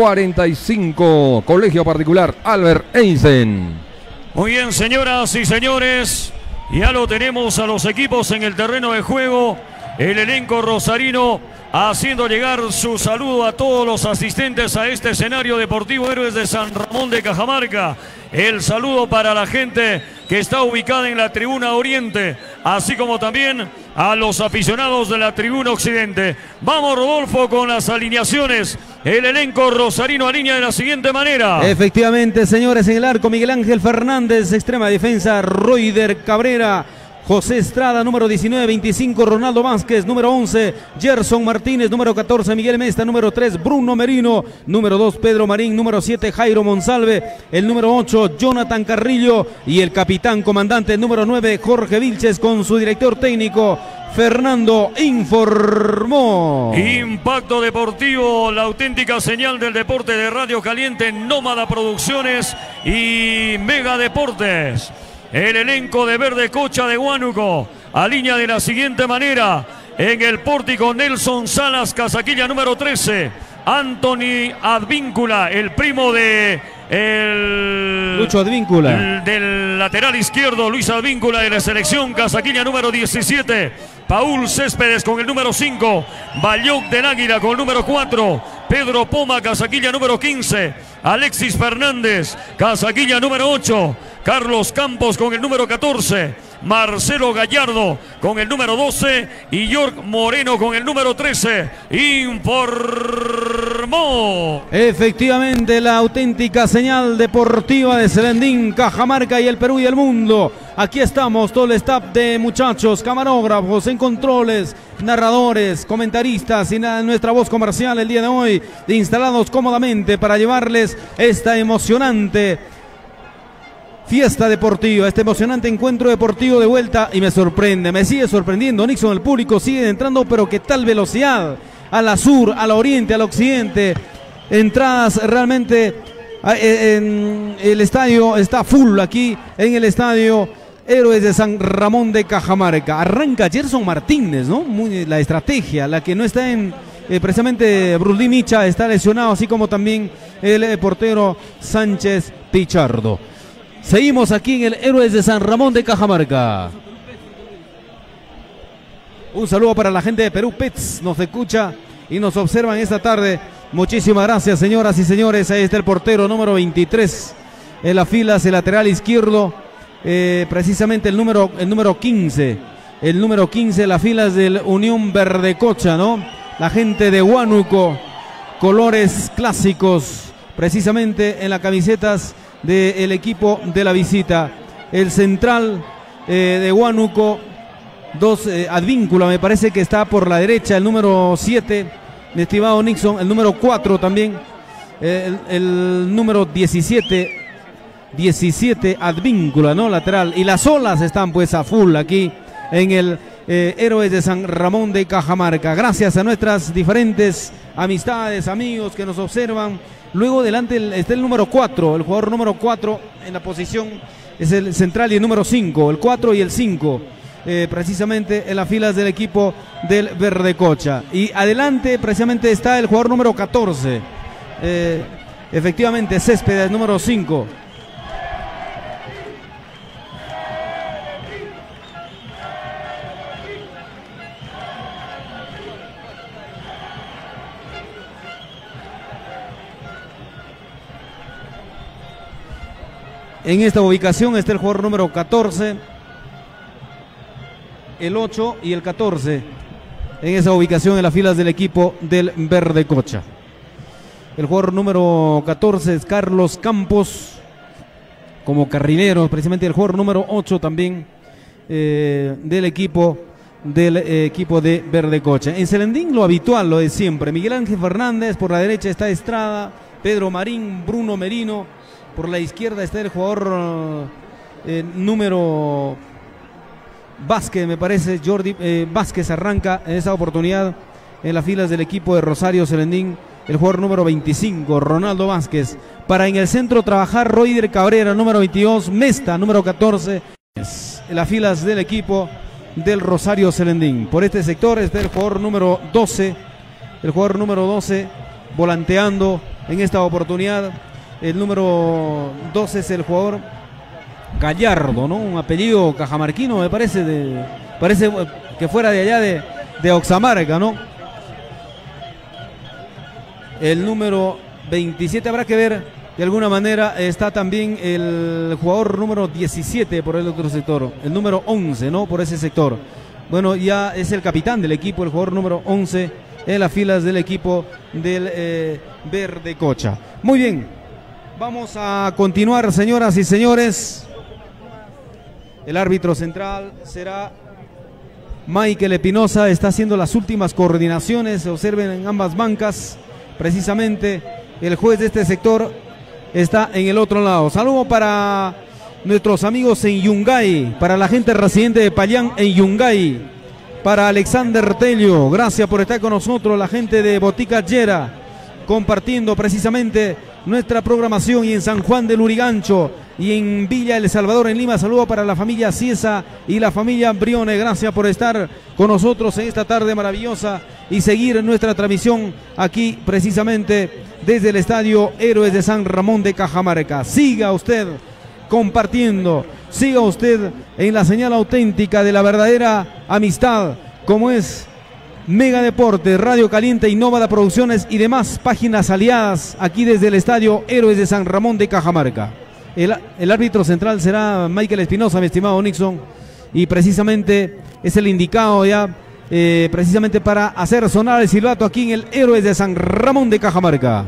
45. Colegio Particular Albert Einstein. Muy bien, señoras y señores, ya lo tenemos a los equipos en el terreno de juego. El elenco rosarino haciendo llegar su saludo a todos los asistentes a este escenario deportivo Héroes de San Ramón de Cajamarca. El saludo para la gente que está ubicada en la tribuna oriente, así como también a los aficionados de la tribuna occidente. Vamos, Rodolfo, con las alineaciones. El elenco rosarino alinea de la siguiente manera. Efectivamente, señores, en el arco Miguel Ángel Fernández, extrema defensa Roider Cabrera, José Estrada, número 19, 25, Ronaldo Vázquez, número 11, Gerson Martínez, número 14, Miguel Mesta, número 3, Bruno Merino, número 2, Pedro Marín, número 7, Jairo Monsalve, el número 8, Jonathan Carrillo y el capitán comandante número 9, Jorge Vilches, con su director técnico, Fernando informó. Impacto Deportivo, la auténtica señal del deporte de Radio Caliente, Nómada Producciones y Mega Deportes. El elenco de Verde Cocha de Huánuco alinea de la siguiente manera. En el pórtico Nelson Salas, casaquilla número 13. Anthony Advíncula, el primo de Lucho Advíncula. Del lateral izquierdo, Luis Advíncula, de la selección, casaquilla número 17. Paul Céspedes con el número 5. Bayoc del Águila con el número 4. Pedro Poma, casaquilla número 15. Alexis Fernández, casaquilla número 8. Carlos Campos con el número 14, Marcelo Gallardo con el número 12 y York Moreno con el número 13. Informó. Efectivamente, la auténtica señal deportiva de Selendín, Cajamarca y el Perú y el mundo. Aquí estamos, todo el staff de muchachos, camarógrafos, en controles, narradores, comentaristas y nuestra voz comercial el día de hoy, instalados cómodamente para llevarles esta emocionante fiesta deportiva, este emocionante encuentro deportivo de vuelta. Y me sorprende, me sigue sorprendiendo, Nixon, el público sigue entrando, pero qué tal velocidad, a la sur, a la oriente, al occidente, entradas realmente, en el estadio está full aquí, en el estadio Héroes de San Ramón de Cajamarca. Arranca Gerson Martínez, ¿no? La estrategia, la que no está en, precisamente Brulí Micha está lesionado, así como también el portero Sánchez Pichardo. Seguimos aquí en el Héroes de San Ramón de Cajamarca. Un saludo para la gente de Perú Pets, nos escucha y nos observan esta tarde. Muchísimas gracias, señoras y señores. Ahí está el portero número 23 en las filas, el lateral izquierdo, precisamente el número 15. El número 15, las filas del Unión Verdecocha, ¿no? La gente de Huánuco, colores clásicos, precisamente en las camisetas del equipo de la visita. El central de Huánuco, Advíncula, me parece que está por la derecha, el número 7, mi estimado Nixon, el número 4 también, el número 17 Advíncula, ¿no? Lateral. Y las olas están pues a full aquí en el Héroes de San Ramón de Cajamarca. Gracias a nuestras diferentes amistades, amigos que nos observan. Luego delante está el número 4, el jugador número 4 en la posición es el central, y el número 5, el 4 y el 5, precisamente en las filas del equipo del Verdecocha. Y adelante precisamente está el jugador número 14, efectivamente Céspedes, número 5. En esta ubicación está el jugador número 14, el 8 y el 14. En esa ubicación en las filas del equipo del Verdecocha. El jugador número 14 es Carlos Campos, como carrilero, precisamente el jugador número 8 también del equipo de Verdecocha. En Selendín lo habitual, lo de siempre. Miguel Ángel Fernández, por la derecha está Estrada, Pedro Marín, Bruno Merino. Por la izquierda está el jugador número Vázquez, me parece, Jordi Vázquez arranca en esta oportunidad en las filas del equipo de Rosario Celendín, el jugador número 25, Ronaldo Vázquez. Para en el centro trabajar Roider Cabrera, número 22, Mesta, número 14, en las filas del equipo del Rosario Celendín. Por este sector está el jugador número 12, volanteando en esta oportunidad. El número 12 es el jugador Gallardo, ¿no? Un apellido cajamarquino, me parece, parece que fuera de allá de Oxamarca, ¿no? El número 27, habrá que ver, de alguna manera está también el jugador número 17 por el otro sector, el número 11, ¿no? Por ese sector. Bueno, ya es el capitán del equipo, el jugador número 11 en las filas del equipo del Verde Cocha. Muy bien, vamos a continuar, señoras y señores. El árbitro central será Michael Espinosa, está haciendo las últimas coordinaciones, se observen en ambas bancas. Precisamente el juez de este sector está en el otro lado. Saludo para nuestros amigos en Yungay, para la gente residente de Payán en Yungay, para Alexander Tello, gracias por estar con nosotros, la gente de Botica Llera, compartiendo precisamente nuestra programación, y en San Juan del Lurigancho y en Villa El Salvador en Lima. Saludo para la familia Ciesa y la familia Brione, gracias por estar con nosotros en esta tarde maravillosa y seguir nuestra transmisión aquí precisamente desde el Estadio Héroes de San Ramón de Cajamarca. Siga usted compartiendo, siga usted en la señal auténtica de la verdadera amistad, como es Mega Deporte, Radio Caliente, Innova Producciones y demás páginas aliadas aquí desde el Estadio Héroes de San Ramón de Cajamarca. El árbitro central será Michael Espinosa, mi estimado Nixon, y precisamente es el indicado ya precisamente para hacer sonar el silbato aquí en el Héroes de San Ramón de Cajamarca.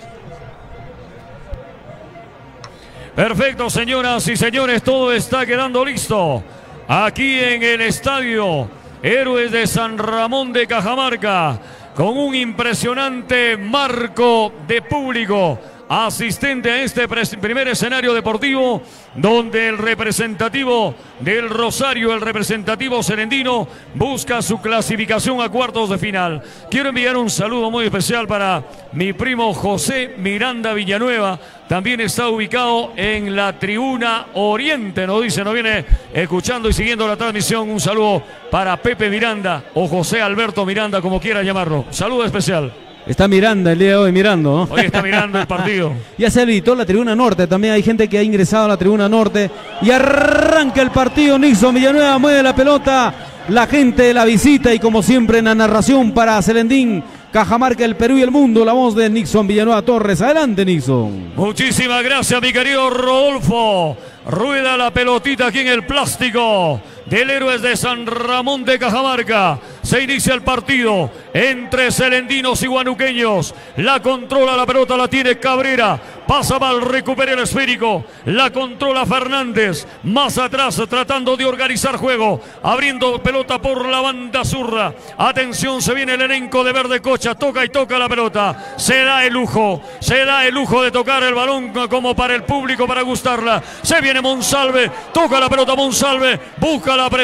Perfecto, señoras y señores, todo está quedando listo aquí en el Estadio Héroes de San Ramón de Cajamarca, con un impresionante marco de público asistente a este primer escenario deportivo, donde el representativo del Rosario, el representativo celendino, busca su clasificación a cuartos de final. Quiero enviar un saludo muy especial para mi primo José Miranda Villanueva, también está ubicado en la tribuna Oriente, nos dice, nos viene escuchando y siguiendo la transmisión. Un saludo para Pepe Miranda o José Alberto Miranda, como quiera llamarlo. Saludo especial. Está Miranda el día de hoy, mirando, ¿no? Hoy está mirando el partido. Ya se habilitó la tribuna norte, también hay gente que ha ingresado a la tribuna norte. Y arranca el partido, Nixon Villanueva mueve la pelota, la gente de la visita, y como siempre en la narración para Celendín, Cajamarca, el Perú y el mundo, la voz de Nixon Villanueva Torres. Adelante, Nixon. Muchísimas gracias, mi querido Rodolfo. Rueda la pelotita aquí en el plástico del Héroes de San Ramón de Cajamarca. Se inicia el partido entre celendinos y guanuqueños. La controla la pelota, la tiene Cabrera. Pasa mal, recupera el esférico. La controla Fernández. Más atrás tratando de organizar juego. Abriendo pelota por la banda zurda. Atención, se viene el elenco de Verde Cocha. Toca y toca la pelota. Se da el lujo de tocar el balón como para el público, para gustarla. Se viene Monsalve. Toca la pelota Monsalve. Busca la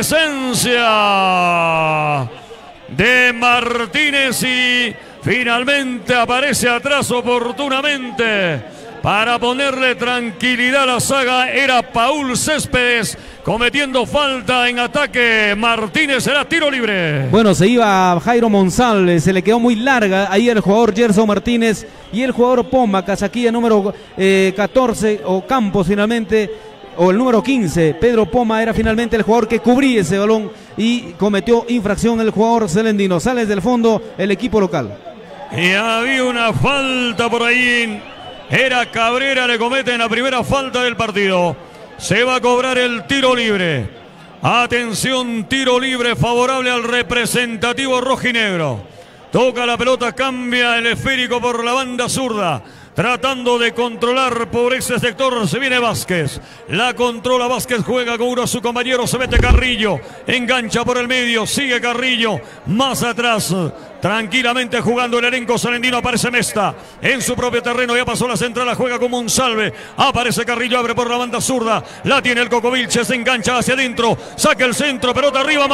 presencia de Martínez y finalmente aparece atrás oportunamente para ponerle tranquilidad a la saga. Era Paul Céspedes cometiendo falta en ataque. Martínez, será tiro libre. Bueno, se iba Jairo Monsalve, se le quedó muy larga ahí el jugador Gerson Martínez y el jugador Poma, casaquilla número 14 o Campos finalmente, o el número 15, Pedro Poma, era finalmente el jugador que cubría ese balón y cometió infracción el jugador celendino. Sale desde el fondo el equipo local. Y había una falta por ahí. Era Cabrera, le cometen la primera falta del partido. Se va a cobrar el tiro libre. Atención, tiro libre favorable al representativo rojinegro. Toca la pelota, cambia el esférico por la banda zurda. Tratando de controlar por ese sector, se viene Vázquez. La controla Vázquez, juega con uno a su compañero, se mete Carrillo. Engancha por el medio, sigue Carrillo. Más atrás, tranquilamente jugando el elenco salentino. Aparece Mesta en su propio terreno, ya pasó la central, la juega como un salve. Aparece Carrillo, abre por la banda zurda, la tiene el Coco Vilches, se engancha hacia adentro, saca el centro, pelota arriba,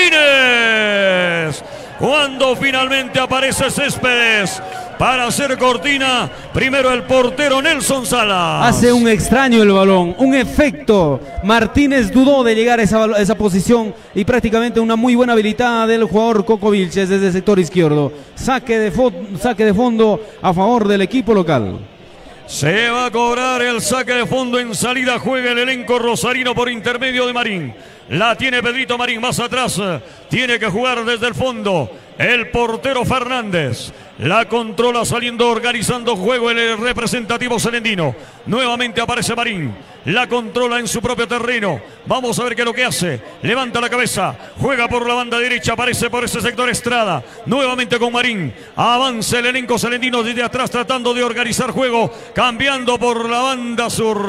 Martínez. Cuando finalmente aparece Céspedes para hacer cortina, primero el portero Nelson Salas. Hace un extraño el balón, un efecto. Martínez dudó de llegar a esa posición y prácticamente una muy buena habilitada del jugador Coco Vilches desde el sector izquierdo. Saque de fondo a favor del equipo local. Se va a cobrar el saque de fondo en salida. Juega el elenco rosarino por intermedio de Marín. La tiene Pedrito Marín más atrás. Tiene que jugar desde el fondo el portero Fernández. La controla saliendo, organizando juego el representativo celendino. Nuevamente aparece Marín. La controla en su propio terreno. Vamos a ver qué es lo que hace. Levanta la cabeza. Juega por la banda derecha. Aparece por ese sector Estrada. Nuevamente con Marín. Avanza el elenco celendino desde atrás tratando de organizar juego. Cambiando por la banda sur.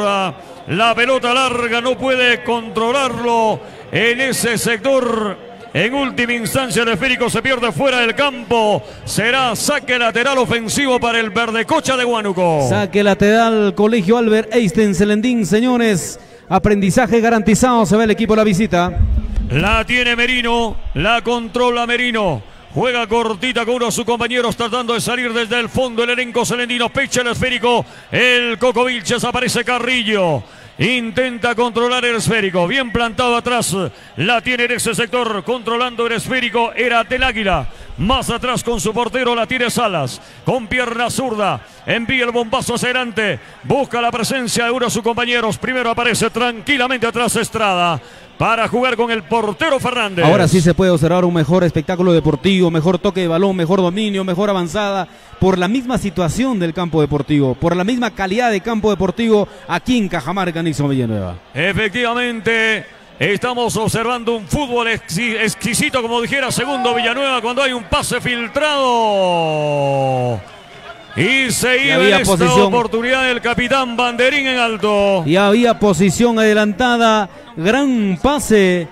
La pelota larga no puede controlarlo en ese sector. En última instancia el esférico se pierde fuera del campo. Será saque lateral ofensivo para el Verdecocha de Huánuco. Saque lateral Colegio Albert Einstein Celendín, señores. Aprendizaje garantizado, se ve el equipo de la visita. La tiene Merino, la controla Merino. Juega cortita con uno de sus compañeros tratando de salir desde el fondo el elenco celendino. Pecha el esférico, el Coco Vilches, aparece Carrillo. Intenta controlar el esférico, bien plantado atrás, la tiene en ese sector, controlando el esférico, era del Águila. Más atrás con su portero la tiene Salas, con pierna zurda, envía el bombazo hacia adelante, busca la presencia de uno de sus compañeros, primero aparece tranquilamente atrás Estrada, para jugar con el portero Fernández. Ahora sí se puede observar un mejor espectáculo deportivo, mejor toque de balón, mejor dominio, mejor avanzada, por la misma situación del campo deportivo, por la misma calidad de campo deportivo aquí en Cajamarca, Nixon Villanueva. Efectivamente, estamos observando un fútbol exquisito, como dijera Segundo Villanueva, cuando hay un pase filtrado. Y se iba en esta oportunidad el capitán Banderín en alto. Y había posición adelantada, gran pase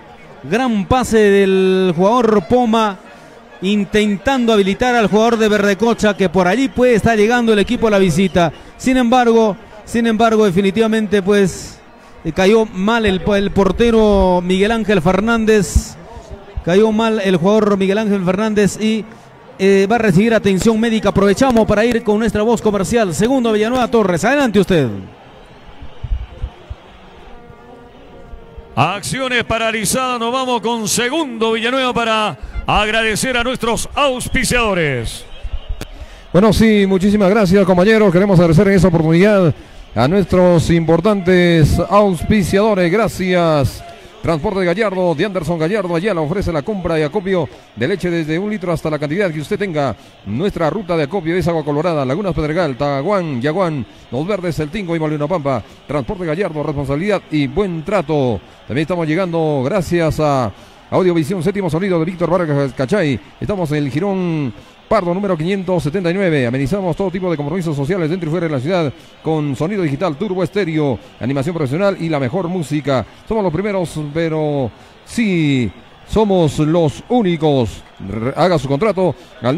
del jugador Poma, intentando habilitar al jugador de Verdecocha, que por allí puede estar llegando el equipo a la visita. Sin embargo, definitivamente pues cayó mal el portero Miguel Ángel Fernández. Cayó mal el jugador Miguel Ángel Fernández y va a recibir atención médica. Aprovechamos para ir con nuestra voz comercial. Segundo Villanueva Torres, adelante usted. Acciones paralizadas, nos vamos con Segundo Villanueva para agradecer a nuestros auspiciadores. Bueno, sí, muchísimas gracias, compañeros. Queremos agradecer en esta oportunidad a nuestros importantes auspiciadores. Gracias. Transporte de Gallardo, de Anderson Gallardo, Ayala ofrece la compra y acopio de leche desde 1 litro hasta la cantidad que usted tenga. Nuestra ruta de acopio es Agua Colorada, Lagunas Pedregal, Taguán, Yaguán, Los Verdes, El Tingo y Molino-Pampa. Transporte Gallardo, responsabilidad y buen trato. También estamos llegando gracias a Audiovisión Séptimo Sonido de Víctor Vargas Cachay. Estamos en el Girón Pardo número 579. Amenizamos todo tipo de compromisos sociales dentro y fuera de la ciudad con sonido digital, turbo estéreo, animación profesional y la mejor música. Somos los primeros, pero sí, somos los únicos. Haga su contrato al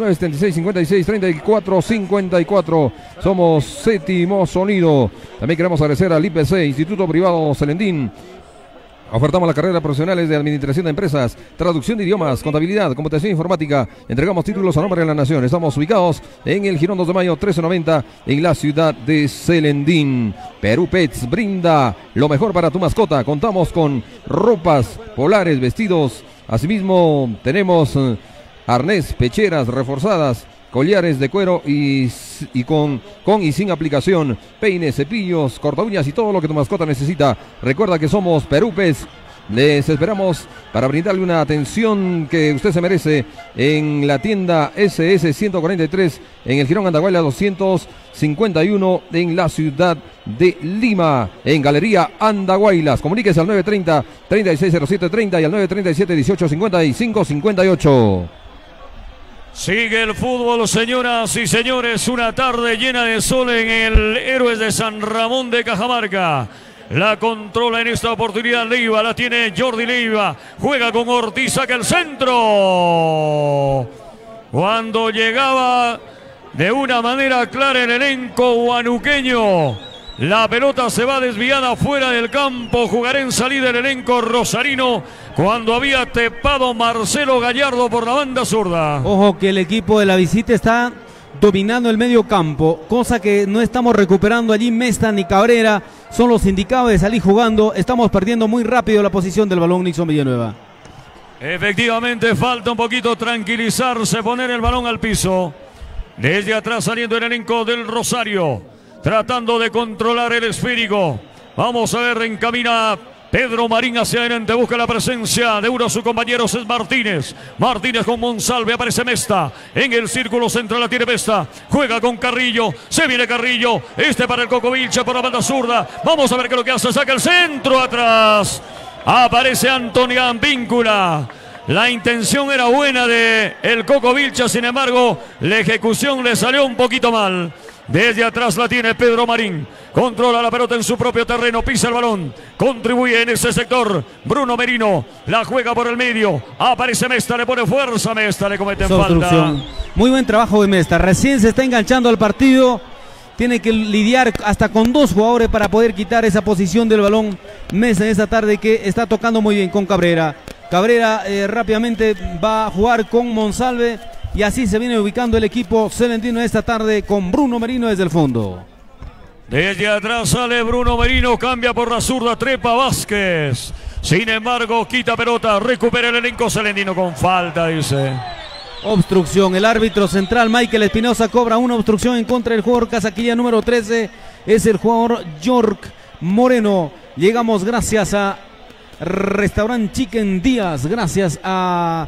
976-56-34-54. Somos Séptimo Sonido. También queremos agradecer al IPC, Instituto Privado Celendín. Ofertamos las carreras profesionales de administración de empresas, traducción de idiomas, contabilidad, computación informática. Entregamos títulos a nombre de la nación. Estamos ubicados en el Girón 2 de Mayo 1390 en la ciudad de Celendín. Perú Pets brinda lo mejor para tu mascota. Contamos con ropas polares, vestidos. Asimismo tenemos arnés, pecheras reforzadas, collares de cuero y con y sin aplicación, peines, cepillos, corta uñas y todo lo que tu mascota necesita. Recuerda que somos Perú Pets. Les esperamos para brindarle una atención que usted se merece en la tienda SS 143 en el Girón Andahuayla 251 en la ciudad de Lima, en Galería Andahuaylas. Comuníquese al 930-360730 y al 937-1855-58. Sigue el fútbol, señoras y señores, una tarde llena de sol en el Héroes de San Ramón de Cajamarca. La controla en esta oportunidad Leiva, la tiene Jordi Leiva, juega con Ortiz, saca el centro. cuando llegaba de una manera clara el elenco huanuqueño. La pelota se va desviada fuera del campo. Jugará en salida el elenco rosarino cuando había tepado Marcelo Gallardo por la banda zurda. Ojo que el equipo de la visita está dominando el medio campo, cosa que no estamos recuperando allí. Mesta ni Cabrera son los indicados de salir jugando. Estamos perdiendo muy rápido la posición del balón, Nixon Villanueva. Efectivamente, falta un poquito tranquilizarse, poner el balón al piso. Desde atrás saliendo el elenco del Rosario, tratando de controlar el esférico. Vamos a ver, encamina Pedro Marín hacia adelante, busca la presencia de uno de sus compañeros, es Martínez. Martínez con Monsalve, aparece Mesta. En el círculo central la tiene Mesta. Juega con Carrillo, se viene Carrillo. Para el Coco Vilches por la banda zurda. Vamos a ver qué es lo que hace, saca el centro atrás. Aparece Antonio Advíncula. La intención era buena de el Coco Vilches, sin embargo, la ejecución le salió un poquito mal. Desde atrás la tiene Pedro Marín. Controla la pelota en su propio terreno. Pisa el balón. Contribuye en ese sector Bruno Merino. La juega por el medio. Aparece Mesta. Le pone fuerza. Mesta le comete falta. Muy buen trabajo de Mesta. Recién se está enganchando al partido. Tiene que lidiar hasta con dos jugadores para poder quitar esa posición del balón. Mesta en esta tarde que está tocando muy bien con Cabrera. Cabrera rápidamente va a jugar con Monsalve. Y así se viene ubicando el equipo celendino esta tarde con Bruno Merino desde el fondo. Desde atrás sale Bruno Merino, cambia por la zurda, trepa Vázquez. Sin embargo, quita pelota, recupera el elenco celendino con falta, dice. Obstrucción, el árbitro central Michael Espinosa cobra una obstrucción en contra del jugador Casaquilla número 13. Es el jugador York Moreno. Llegamos gracias a Restaurant Chicken Díaz, gracias a...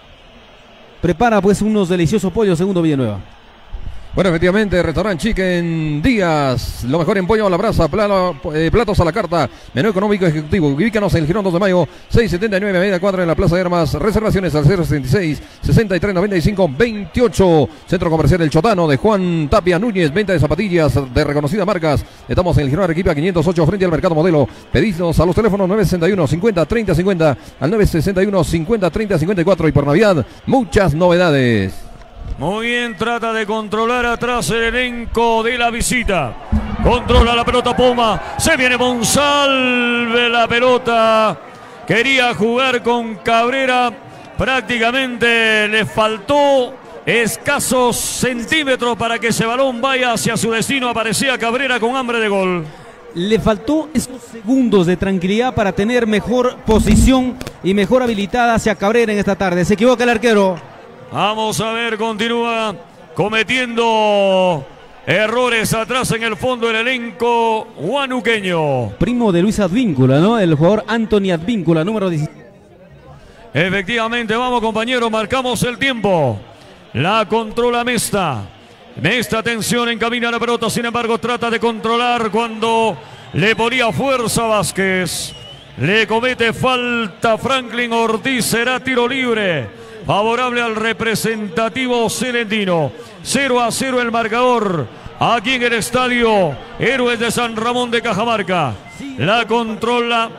Prepara pues unos deliciosos pollos, segundo Villanueva. Bueno, efectivamente, Restaurant Chicken Díaz, lo mejor en pollo a la brasa, platos a la carta, menú económico ejecutivo. Ubícanos en el Girón 2 de Mayo, 679, Avenida 4 en la Plaza de Armas. Reservaciones al 076 63 95 28. Centro Comercial El Chotano de Juan Tapia Núñez, venta de zapatillas de reconocidas marcas. Estamos en el Girón Arequipa 508 frente al Mercado Modelo. Pedidnos a los teléfonos 961 50 30 50 al 961 50 30 54 y por Navidad muchas novedades. Muy bien, trata de controlar atrás el elenco de la visita. Controla la pelota Poma. Se viene Monsalve, la pelota. Quería jugar con Cabrera. Prácticamente le faltó escasos centímetros para que ese balón vaya hacia su destino. Aparecía Cabrera con hambre de gol. Le faltó esos segundos de tranquilidad para tener mejor posición y mejor habilitada hacia Cabrera en esta tarde. Se equivoca el arquero. Vamos a ver, continúa cometiendo errores atrás en el fondo del elenco huanuqueño. Primo de Luis Advíncula, ¿no? El jugador Anthony Advíncula, número 10. Efectivamente, vamos compañeros, marcamos el tiempo. La controla Mesta. Mesta, atención, encamina la pelota, sin embargo trata de controlar cuando le ponía fuerza Vázquez. Le comete falta Franklin Ortiz, será tiro libre. Favorable al representativo celendino. 0-0 el marcador. Aquí en el estadio Héroes de San Ramón de Cajamarca. La controla.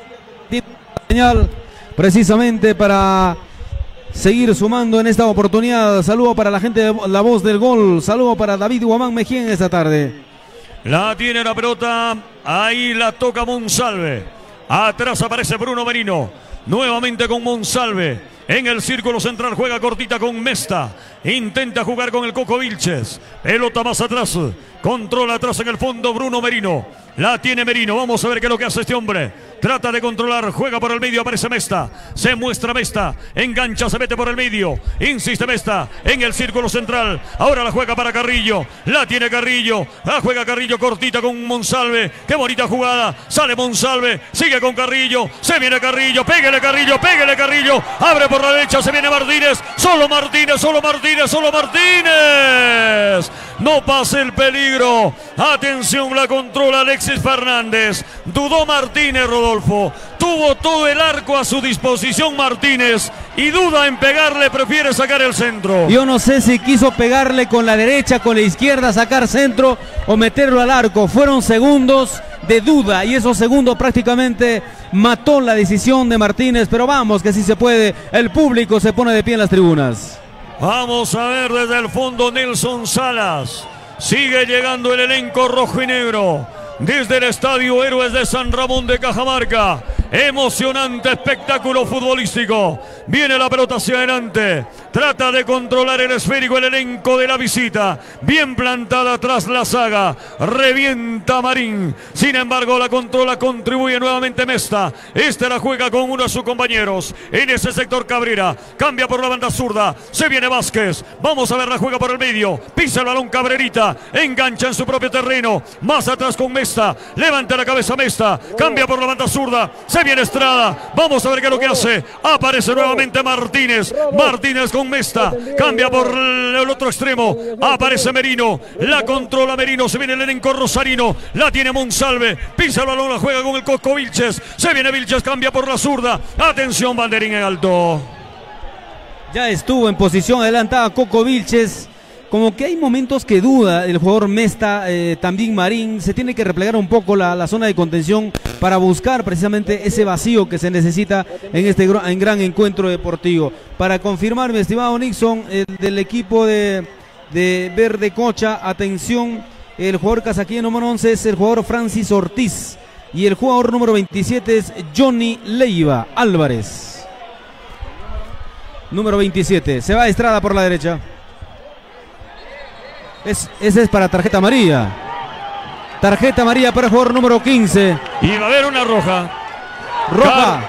Señal precisamente para seguir sumando en esta oportunidad. Saludo para la gente de La Voz del Gol. Saludo para David Guamán Mejía en esta tarde. La tiene la pelota. Ahí la toca Monsalve. Atrás aparece Bruno Merino. Nuevamente con Monsalve. En el círculo central juega cortita con Mesta. Intenta jugar con el Coco Vilches. Pelota más atrás. Controla atrás en el fondo Bruno Merino. La tiene Merino. Vamos a ver qué es lo que hace este hombre. Trata de controlar. Juega por el medio. Aparece Mesta. Se muestra Mesta. Engancha. Se mete por el medio. Insiste Mesta. En el círculo central. Ahora la juega para Carrillo. La tiene Carrillo. La juega Carrillo cortita con Monsalve. Qué bonita jugada. Sale Monsalve. Sigue con Carrillo. Se viene Carrillo. Pégale Carrillo. Pégale Carrillo. Abre por la derecha. Se viene Martínez. Solo Martínez. Solo Martínez. Solo Martínez. No pase el peligro. Atención. La controla Alexis Fernández. Dudó Martínez, Rodolfo. Tuvo todo el arco a su disposición Martínez y duda en pegarle, prefiere sacar el centro. Yo no sé si quiso pegarle con la derecha, con la izquierda, sacar centro o meterlo al arco. Fueron segundos de duda y esos segundos prácticamente mató la decisión de Martínez, pero vamos que sí se puede. El público se pone de pie en las tribunas. Vamos a ver desde el fondo Nelson Salas. Sigue llegando el elenco rojo y negro. Desde el Estadio Héroes de San Ramón de Cajamarca. Emocionante espectáculo futbolístico. Viene la pelota hacia adelante. Trata de controlar el esférico el elenco de la visita. Bien plantada atrás la saga. Revienta Marín. Sin embargo, la controla, contribuye nuevamente Mesta. La juega con uno de sus compañeros. En ese sector Cabrera. Cambia por la banda zurda. Se viene Vázquez. Vamos a ver la juega por el medio. Pisa el balón Cabrerita. Engancha en su propio terreno. Más atrás con Mesta. Levanta la cabeza Mesta. Cambia por la banda zurda. Se viene Estrada. Vamos a ver qué es lo que hace. Aparece nuevamente Martínez. Martínez con Mesta. Cambia por el otro extremo. Aparece Merino. La controla Merino. Se viene el elenco rosarino. La tiene Monsalve. Pisa el balón. La juega con el Coco Vilches. Se viene Vilches. Cambia por la zurda. Atención, banderín en alto. Ya estuvo en posición adelantada Coco Vilches. Como que hay momentos que duda el jugador Mesta, también Marín. Se tiene que replegar un poco la zona de contención para buscar precisamente ese vacío que se necesita en este gran encuentro deportivo. Para confirmar, mi estimado Nixon, del equipo de Verde Cocha, atención, el jugador casaqueño número 11 es el jugador Francis Ortiz y el jugador número 27 es Johnny Leiva Álvarez. Número 27, se va Estrada por la derecha. Ese es para tarjeta amarilla. Tarjeta amarilla para el jugador número 15. Y va a haber una roja. Roja.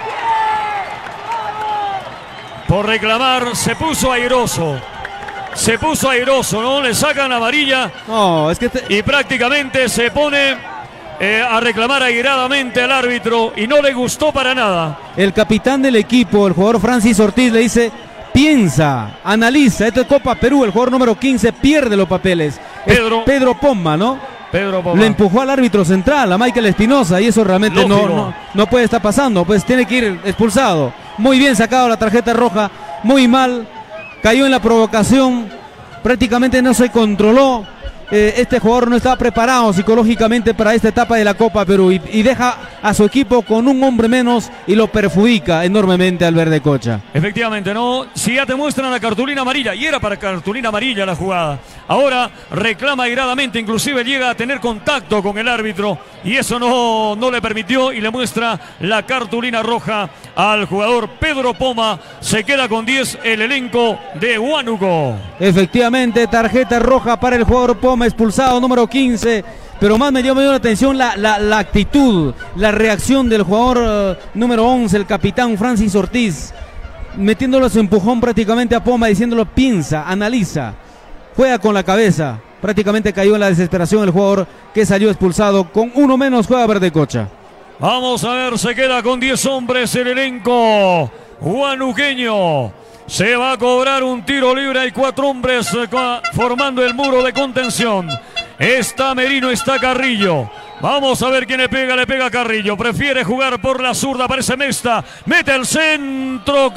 Por reclamar, se puso airoso. Se puso airoso, ¿no? Le sacan amarilla. No, es que y prácticamente se pone a reclamar airadamente al árbitro y no le gustó para nada. El capitán del equipo, el jugador Francis Ortiz, le dice: piensa, analiza, esto es Copa Perú, el jugador número 15 pierde los papeles. Pedro Pomma, ¿no? Pedro Pomma. Le empujó al árbitro central, a Michael Espinosa, y eso realmente no puede estar pasando, pues tiene que ir expulsado. Muy bien sacado la tarjeta roja, muy mal, cayó en la provocación, prácticamente no se controló. Este jugador no estaba preparado psicológicamente para esta etapa de la Copa Perú y deja a su equipo con un hombre menos y lo perjudica enormemente al Verde Cocha. Efectivamente, ¿no? Si ya te muestran la cartulina amarilla, y era para cartulina amarilla la jugada, ahora reclama airadamente, inclusive llega a tener contacto con el árbitro y eso no le permitió y le muestra la cartulina roja al jugador Pedro Pomma. Se queda con 10 el elenco de Huánuco. Efectivamente, tarjeta roja para el jugador Pomma, expulsado número 15. Pero más me llamó la atención la actitud, la reacción del jugador número 11, el capitán Francis Ortiz, metiéndolo a su empujón prácticamente a Pomma, diciéndolo: piensa, analiza, juega con la cabeza. Prácticamente cayó en la desesperación el jugador que salió expulsado. Con uno menos juega Verde Cocha. Vamos a ver, se queda con 10 hombres el elenco huanuqueño. Se va a cobrar un tiro libre. Hay 4 hombres formando el muro de contención. Está Merino, está Carrillo. Vamos a ver quién le pega Carrillo. Prefiere jugar por la zurda, aparece Mesta. Mete el centro,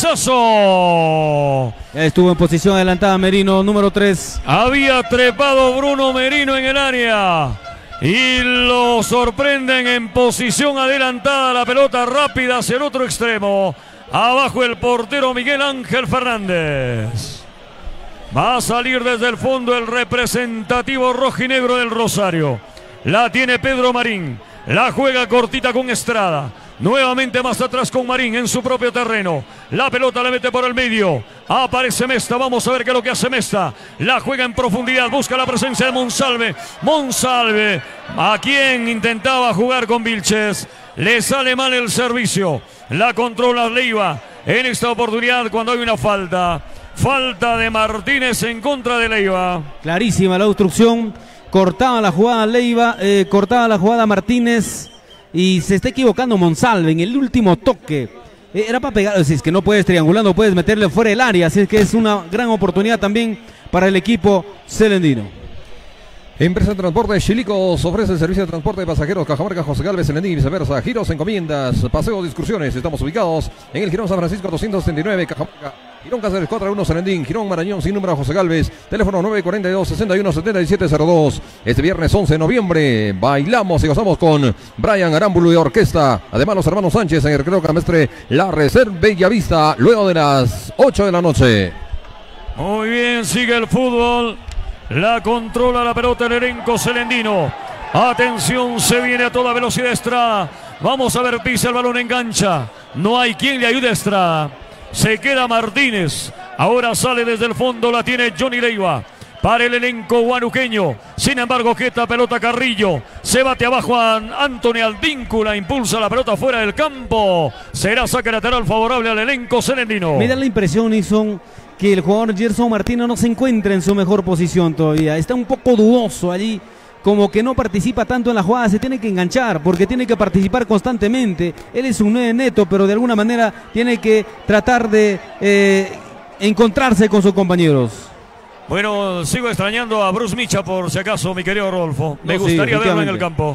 cabezazo. Estuvo en posición adelantada Merino, número 3. Había trepado Bruno Merino en el área. Y lo sorprenden en posición adelantada. La pelota rápida hacia el otro extremo. Abajo el portero Miguel Ángel Fernández. Va a salir desde el fondo el representativo rojinegro del Rosario. La tiene Pedro Marín. La juega cortita con Estrada. Nuevamente más atrás con Marín en su propio terreno. La pelota la mete por el medio. Aparece Mesta. Vamos a ver qué es lo que hace Mesta. La juega en profundidad. Busca la presencia de Monsalve. Monsalve, a quien intentaba jugar con Vilches. Le sale mal el servicio. La controla Leiva. En esta oportunidad cuando hay una falta. Falta de Martínez en contra de Leiva. Clarísima la obstrucción. Cortaba la jugada Leiva. Cortaba la jugada Martínez. Y se está equivocando Monsalve en el último toque. Era para pegar. Si es que no puedes triangular, no puedes meterle fuera del área. Así es que es una gran oportunidad también para el equipo celendino. Empresa de Transporte Chilicos ofrece el servicio de transporte de pasajeros Cajamarca, José Galvez, Celendín y viceversa. Giros, encomiendas, paseos de excursiones. Estamos ubicados en el Girón San Francisco 279, Cajamarca. Girón Cáceres 41, Celendín. Girón Marañón sin número, José Galvez. Teléfono 942-61-7702. Este viernes 11 de noviembre bailamos y gozamos con Brian Arámbulo y orquesta. Además los hermanos Sánchez en el recreo campestre La Reserva Bellavista luego de las 8 de la noche. Muy bien, sigue el fútbol. La controla la pelota el elenco celendino. Atención, se viene a toda velocidad Estrada. Vamos a ver, pisa el balón, engancha. No hay quien le ayude a Estrada. Se queda Martínez. Ahora sale desde el fondo, la tiene Johnny Leiva. Para el elenco guanuqueño. Sin embargo, quieta pelota Carrillo. Se bate abajo a Anthony Advíncula. Impulsa la pelota fuera del campo. Será saque lateral favorable al elenco celendino. Me da la impresión, Nixon, que el jugador Gerson Martínez no se encuentra en su mejor posición todavía. Está un poco dudoso allí. Como que no participa tanto en la jugada, se tiene que enganchar porque tiene que participar constantemente. Él es un 9 neto, pero de alguna manera tiene que tratar de encontrarse con sus compañeros. Bueno, sigo extrañando a Bruce Micha por si acaso, mi querido Rodolfo. Me gustaría verlo en el campo.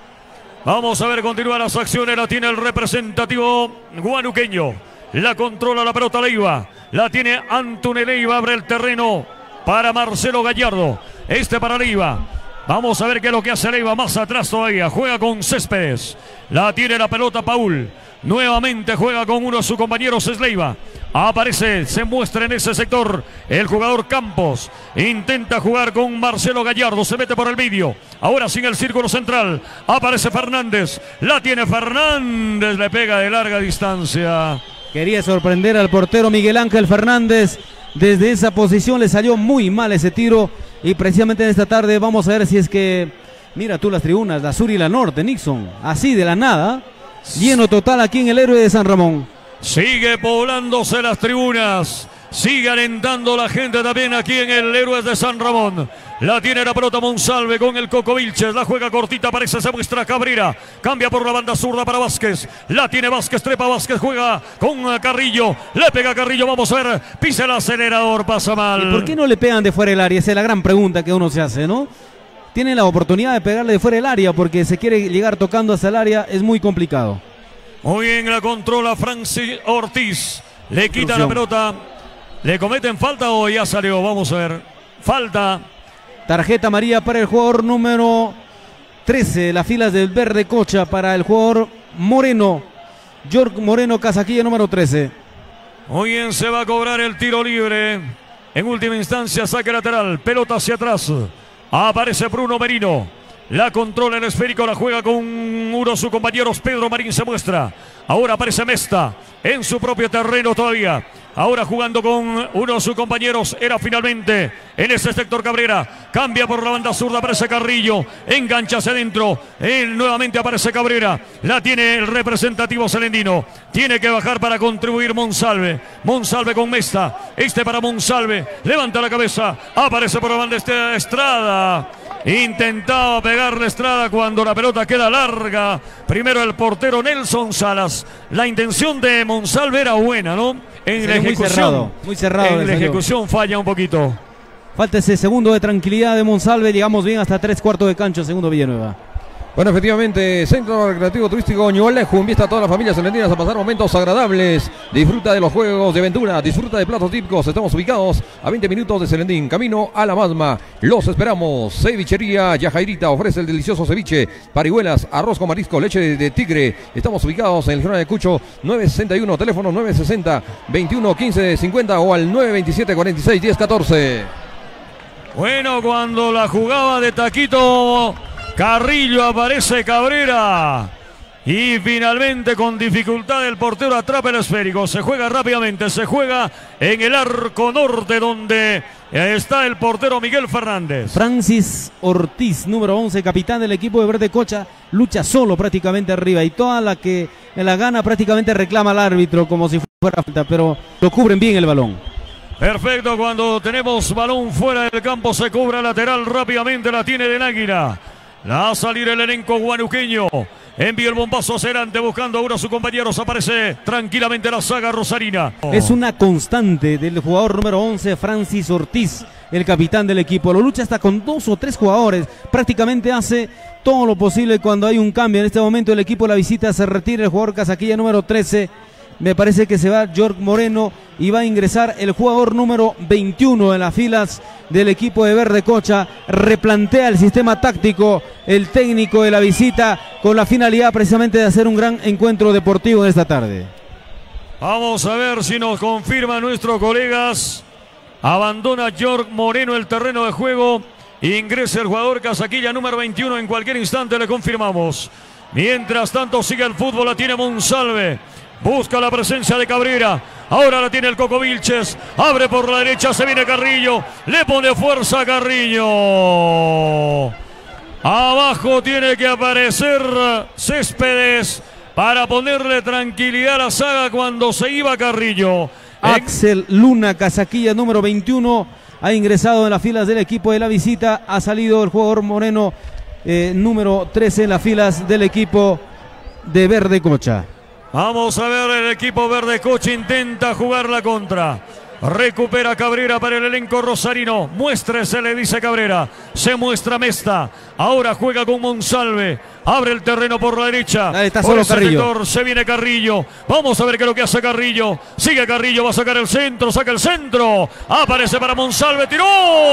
Vamos a ver, continúan las acciones, la tiene el representativo guanuqueño. La controla la pelota Leiva, la tiene Anthony Leiva, abre el terreno para Marcelo Gallardo. Para Leiva. Vamos a ver qué es lo que hace Leiva más atrás todavía. Juega con Céspedes. La tiene la pelota Paul. Nuevamente juega con uno de sus compañeros, es Leiva. Aparece, se muestra en ese sector el jugador Campos. Intenta jugar con Marcelo Gallardo. Se mete por el medio. Ahora sin el círculo central. Aparece Fernández. La tiene Fernández. Le pega de larga distancia. Quería sorprender al portero Miguel Ángel Fernández. Desde esa posición le salió muy mal ese tiro. Y precisamente en esta tarde vamos a ver si es que... Mira tú las tribunas, la sur y la norte, Nixon. Así de la nada. Lleno total aquí en el Héroe de San Ramón. Sigue poblándose las tribunas. Sigue alentando la gente también aquí en el Héroes de San Ramón. La tiene la pelota Monsalve con el Coco Vilches. La juega cortita, parece, se muestra Cabrera. Cambia por la banda zurda para Vázquez. La tiene Vázquez, trepa Vázquez, juega con Carrillo. Le pega Carrillo, vamos a ver. Pisa el acelerador, pasa mal. ¿Y por qué no le pegan de fuera del área? Esa es la gran pregunta que uno se hace, ¿no? Tiene la oportunidad de pegarle de fuera del área porque se quiere llegar tocando hacia el área. Es muy complicado. Muy bien, la controla Francis Ortiz. Le quita la pelota. ¿Le cometen falta o ya salió? Vamos a ver. Falta. Tarjeta amarilla para el jugador número 13. Las filas del Verde Cocha para el jugador Moreno. York Moreno, casaquilla número 13. Muy bien, se va a cobrar el tiro libre. En última instancia, saque lateral. Pelota hacia atrás. Aparece Bruno Merino. La controla el esférico, la juega con uno de sus compañeros. Pedro Marín se muestra. Ahora aparece Mesta en su propio terreno todavía. Ahora jugando con uno de sus compañeros. Era finalmente en ese sector Cabrera. Cambia por la banda zurda, aparece Carrillo. Engancha hacia adentro. Nuevamente aparece Cabrera. La tiene el representativo celendino. Tiene que bajar para contribuir Monsalve. Monsalve con Mesta. Para Monsalve. Levanta la cabeza. Aparece por la banda Estrada. Intentaba pegarle Estrada cuando la pelota queda larga. Primero el portero Nelson Salas. La intención de Monsalve era buena, ¿no? En la ejecución. Muy cerrado. En la ejecución falla un poquito. Falta ese segundo de tranquilidad de Monsalve. Llegamos bien hasta 3/4 de cancha, segundo Villanueva. Bueno, efectivamente, Centro Recreativo Turístico Ñualejo invita a todas las familias celendinas a pasar momentos agradables. Disfruta de los juegos de aventura, disfruta de platos típicos. Estamos ubicados a 20 minutos de Celendín, camino a La Masma. Los esperamos. Cevichería Yajairita ofrece el delicioso ceviche, parihuelas, arroz con marisco, leche de tigre. Estamos ubicados en el General de Cucho, 961, teléfono 960-21-15-50 o al 927-46-10-14. Bueno, cuando la jugaba de taquito Carrillo, aparece Cabrera y finalmente con dificultad el portero atrapa el esférico. Se juega rápidamente, se juega en el arco norte donde está el portero Miguel Fernández. Francis Ortiz, número 11, capitán del equipo de Verde Cocha, lucha solo prácticamente arriba y toda la que la gana prácticamente reclama al árbitro como si fuera falta, pero lo cubren bien el balón. Perfecto, cuando tenemos balón fuera del campo se cobra lateral rápidamente, la tiene del Águila. La va a salir el elenco guanuqueño. Envía el bombazo hacia adelante buscando a uno de sus compañeros. Aparece tranquilamente la saga rosarina. Es una constante del jugador número 11, Francis Ortiz, el capitán del equipo. Lo lucha hasta con 2 o 3 jugadores. Prácticamente hace todo lo posible cuando hay un cambio. En este momento el equipo de la visita se retira el jugador casaquilla número 13. Me parece que se va York Moreno y va a ingresar el jugador número 21 en las filas del equipo de Verde Cocha. Replantea el sistema táctico el técnico de la visita con la finalidad precisamente de hacer un gran encuentro deportivo en esta tarde. Vamos a ver si nos confirman nuestros colegas Abandona York Moreno el terreno de juego. Ingresa el jugador Casaquilla número 21. En cualquier instante le confirmamos. Mientras tanto sigue el fútbol. La tiene Monsalve. Busca la presencia de Cabrera. Ahora la tiene el Coco Vilches. Abre por la derecha. Se viene Carrillo. Le pone fuerza a Carrillo. Abajo tiene que aparecer Céspedes para ponerle tranquilidad a la saga cuando se iba Carrillo. Axel Luna, Casaquilla número 21, ha ingresado en las filas del equipo de la visita. Ha salido el jugador Moreno, número 13 en las filas del equipo de Verde Cocha. Vamos a ver, el equipo Verde Cocha intenta jugar la contra. Recupera Cabrera para el elenco rosarino. Muéstrese, le dice Cabrera. Se muestra Mesta. Ahora juega con Monsalve. Abre el terreno por la derecha. Ahí está solo Carrillo. Se viene Carrillo. Vamos a ver qué es lo que hace Carrillo. Sigue Carrillo, va a sacar el centro. Saca el centro. Aparece para Monsalve. Tiró.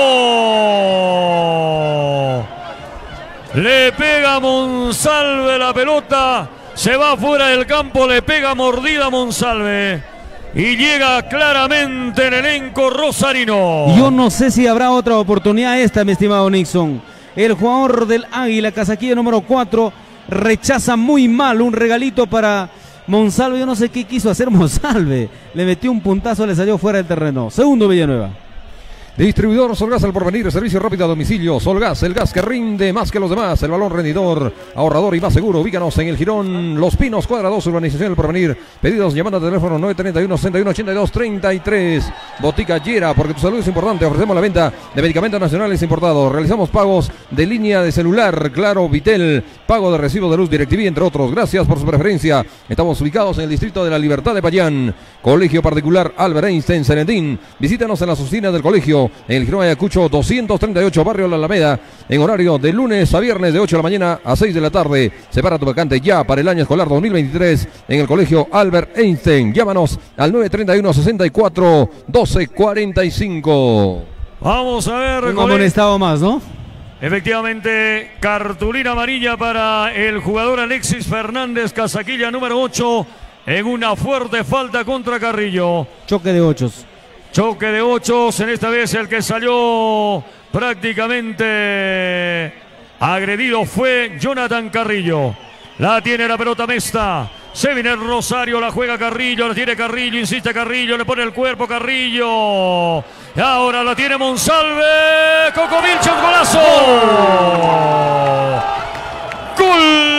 Le pega a Monsalve la pelota. Se va fuera del campo. Le pega mordida a Monsalve. Y llega claramente el elenco rosarino. Yo no sé si habrá otra oportunidad esta, mi estimado Nixon. El jugador del Águila, Casaquilla número 4, rechaza muy mal un regalito para Monsalve. Yo no sé qué quiso hacer Monsalve. Le metió un puntazo, le salió fuera del terreno. Segundo Villanueva. Distribuidor Solgas al porvenir, servicio rápido a domicilio. Solgas, el gas que rinde más que los demás. El balón rendidor, ahorrador y más seguro. Ubícanos en el Jirón Los Pinos, cuadra 2, urbanización El Porvenir. Pedidos llamando al teléfono 931 61 82 33. Botica Yera, porque tu salud es importante. Ofrecemos la venta de medicamentos nacionales importados. Realizamos pagos de línea de celular, Claro, Vitel, pago de recibo de luz, DirecTV, entre otros. Gracias por su preferencia. Estamos ubicados en el distrito de la Libertad de Payán. Colegio Particular Albert Einstein, Serendín. Visítanos en las oficinas del colegio en el Girón Ayacucho 238, barrio La Alameda, en horario de lunes a viernes de 8 de la mañana a 6 de la tarde. Separa tu vacante ya para el año escolar 2023 en el colegio Albert Einstein. Llámanos al 931 64 12 45. Vamos a ver. Un amonestado más, ¿no? Efectivamente, cartulina amarilla para el jugador Alexis Fernández, Casaquilla número 8, en una fuerte falta contra Carrillo. Choque de ochos. Choque de ochos, en esta vez el que salió prácticamente agredido fue Jonathan Carrillo. La tiene la pelota Mesta. Se viene el Rosario, la juega Carrillo, la tiene Carrillo, insiste Carrillo, le pone el cuerpo Carrillo. Ahora la tiene Monsalve. Coco Vilches, golazo. ¡Gol!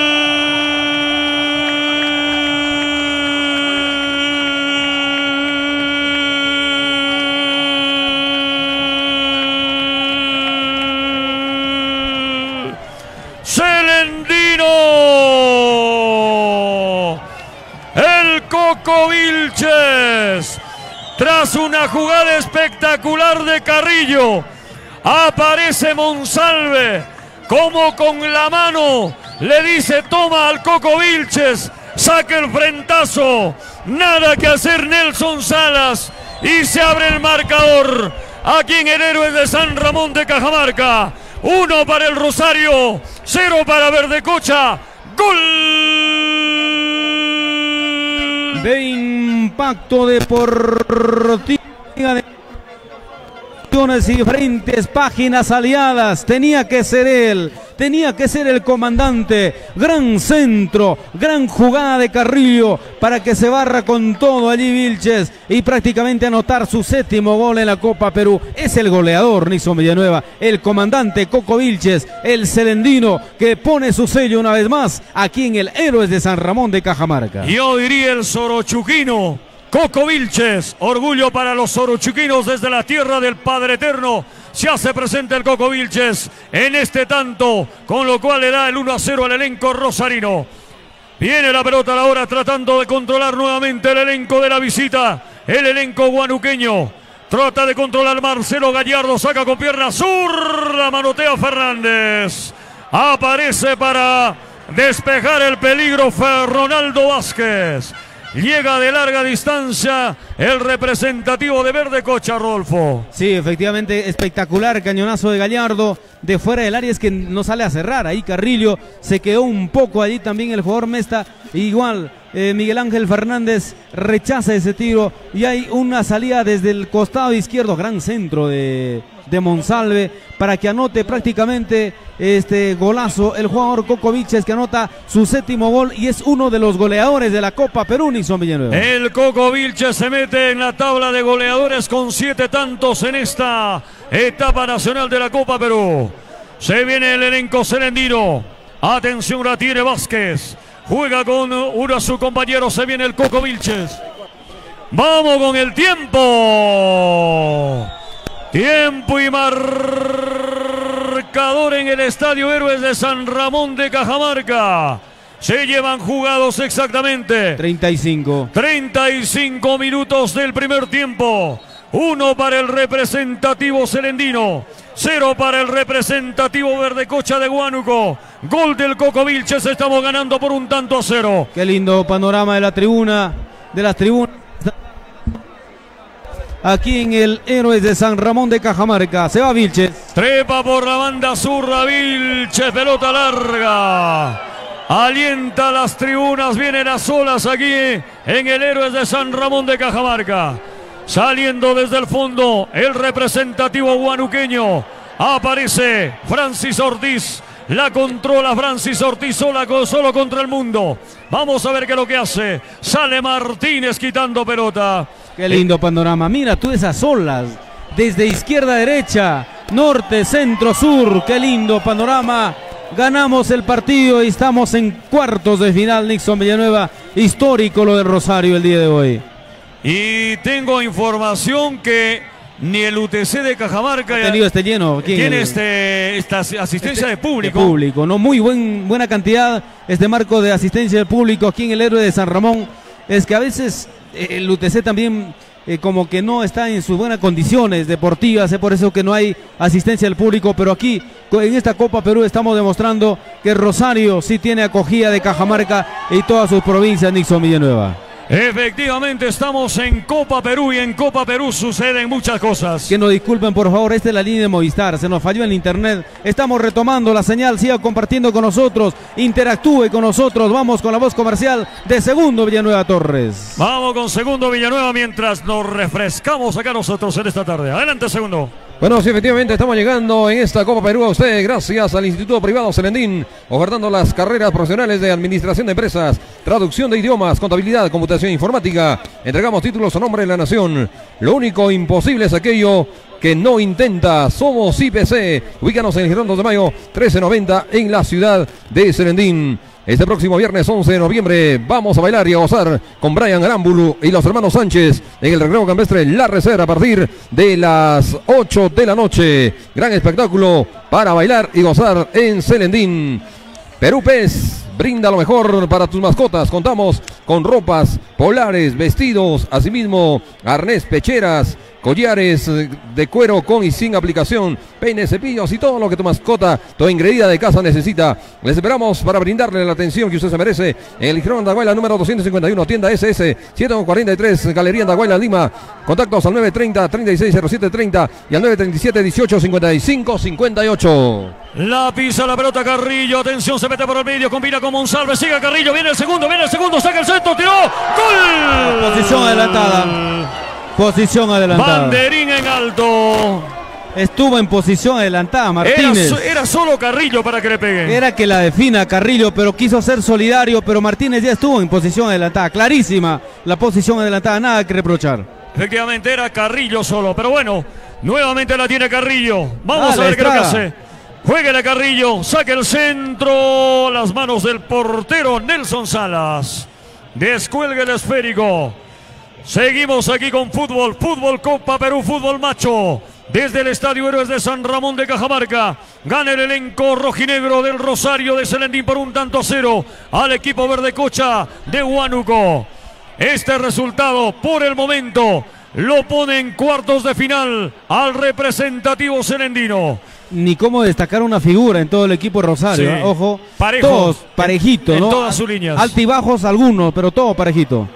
El Coco Vilches, tras una jugada espectacular de Carrillo, aparece Monsalve, como con la mano le dice toma al Coco Vilches, saque el frentazo, nada que hacer Nelson Salas y se abre el marcador aquí en el Héroes de San Ramón de Cajamarca. 1 para el Rosario, 0 para Verde Cocha. ¡Gol! De Impacto Deportivo de y diferentes páginas aliadas. Tenía que ser él, tenía que ser el comandante. Gran centro, gran jugada de Carrillo para que se barra con todo allí Vilches y prácticamente anotar su 7º gol en la Copa Perú. Es el goleador Nixon Villanueva, el comandante Coco Vilches, el celendino que pone su sello una vez más aquí en el Héroes de San Ramón de Cajamarca. Yo diría el sorochuquino Coco Vilches, orgullo para los sorochuquinos desde la tierra del Padre Eterno. Se hace presente el Coco Vilches en este tanto, con lo cual le da el 1-0 al elenco rosarino. Viene la pelota ahora tratando de controlar nuevamente el elenco de la visita, el elenco guanuqueño. Trata de controlar Marcelo Gallardo, saca con pierna zurda, manotea Fernández. Aparece para despejar el peligro Ronaldo Vázquez. Llega de larga distancia el representativo de Verde Cocha, Rodolfo. Sí, efectivamente, espectacular cañonazo de Gallardo de fuera del área, es que no sale a cerrar. Ahí Carrillo se quedó un poco allí también el jugador Mesta. Igual Miguel Ángel Fernández rechaza ese tiro y hay una salida desde el costado izquierdo, gran centro de Monsalve para que anote prácticamente este golazo el jugador Coco Vilches, que anota su 7º gol y es uno de los goleadores de la Copa Perú, Nixon Villanueva. El Coco Vilches se mete en la tabla de goleadores con 7 tantos en esta etapa nacional de la Copa Perú. Se viene el elenco celendino. Atención, la tiene Vázquez. Juega con uno a su compañero. Se viene el Coco Vilches. Vamos con el tiempo. Tiempo y marcador en el Estadio Héroes de San Ramón de Cajamarca. Se llevan jugados exactamente 35 minutos del primer tiempo. 1 para el representativo celendino, 0 para el representativo Verdecocha de Huánuco. Gol del Coco Vilches, estamos ganando por 1-0. Qué lindo panorama de la tribuna, aquí en el Héroes de San Ramón de Cajamarca. Se va Vilches. Trepa por la banda zurra Vilches, pelota larga. Alienta las tribunas, vienen las olas aquí en el Héroes de San Ramón de Cajamarca. Saliendo desde el fondo el representativo huanuqueño. Aparece Francis Ortiz. La controla Francis Ortiz solo contra el mundo. Vamos a ver qué es lo que hace. Sale Martínez quitando pelota. Qué lindo panorama. Mira tú esas olas. Desde izquierda a derecha. Norte, centro, sur. Qué lindo panorama. Ganamos el partido y estamos en cuartos de final, Nixon Villanueva. Histórico lo del Rosario el día de hoy. Y tengo información que ni el UTC de Cajamarca ha tenido este lleno. Tiene esta asistencia de público. De público, ¿no? Muy buena cantidad, este marco de asistencia de público aquí en el Héroe de San Ramón. Es que a veces el UTC también como que no está en sus buenas condiciones deportivas, por eso que no hay asistencia del público, pero aquí en esta Copa Perú estamos demostrando que Rosario sí tiene acogida de Cajamarca y todas sus provincias, Nixon Villanueva. Efectivamente, estamos en Copa Perú y en Copa Perú suceden muchas cosas. Que nos disculpen, por favor, esta es la línea de Movistar, se nos falló el internet. Estamos retomando la señal, siga compartiendo con nosotros, interactúe con nosotros. Vamos con la voz comercial de Segundo Villanueva Torres. Vamos con Segundo Villanueva mientras nos refrescamos acá nosotros en esta tarde. Adelante, Segundo. Bueno, sí, efectivamente estamos llegando en esta Copa Perú a ustedes gracias al Instituto Privado Celendín, ofertando las carreras profesionales de Administración de Empresas, Traducción de Idiomas, Contabilidad, Computación Informática. Entregamos títulos a nombre de la nación. Lo único imposible es aquello que no intenta. Somos IPC. Ubícanos en el Girón 2 de Mayo, 1390 en la ciudad de Celendín. Este próximo viernes 11 de noviembre vamos a bailar y a gozar con Brian Arámbulu y los hermanos Sánchez en el recreo campestre La Reserva a partir de las 8 de la noche. Gran espectáculo para bailar y gozar en Celendín. Perú Pez brinda lo mejor para tus mascotas. Contamos con ropas polares, vestidos, asimismo arnés, pecheras, collares de cuero con y sin aplicación, peines, cepillos y todo lo que tu mascota, tu ingrediente de casa necesita. Les esperamos para brindarle la atención que usted se merece en el Girón Andahuayla número 251, tienda SS 743, Galería Andahuayla, Lima. Contactos al 930-360730 y al 937-1855-58. La pisa la pelota Carrillo, atención, se mete por el medio, combina con Monsalve, sigue Carrillo, viene el segundo, saca el centro, tiró, ¡gol! Posición adelantada. Posición adelantada. Banderín en alto. Estuvo en posición adelantada Martínez. Era solo Carrillo para que le peguen. Era que la defina Carrillo, pero quiso ser solidario, pero Martínez ya estuvo en posición adelantada. Clarísima la posición adelantada, nada que reprochar. Efectivamente era Carrillo solo, pero bueno, nuevamente la tiene Carrillo. Vamos a ver qué es lo que hace. Juegue Carrillo, saque el centro, las manos del portero Nelson Salas. Descuelgue el esférico. Seguimos aquí con fútbol, Copa Perú, fútbol macho. Desde el Estadio Héroes de San Ramón de Cajamarca, gana el elenco rojinegro del Rosario de Celendín por 1-0 al equipo Verdecocha de Huánuco. Este resultado, por el momento, lo pone en cuartos de final al representativo celendino. Ni cómo destacar una figura en todo el equipo Rosario, sí. Ojo, Parejo, todos parejitos, en ¿no? todas sus líneas. Altibajos algunos, pero todo parejito.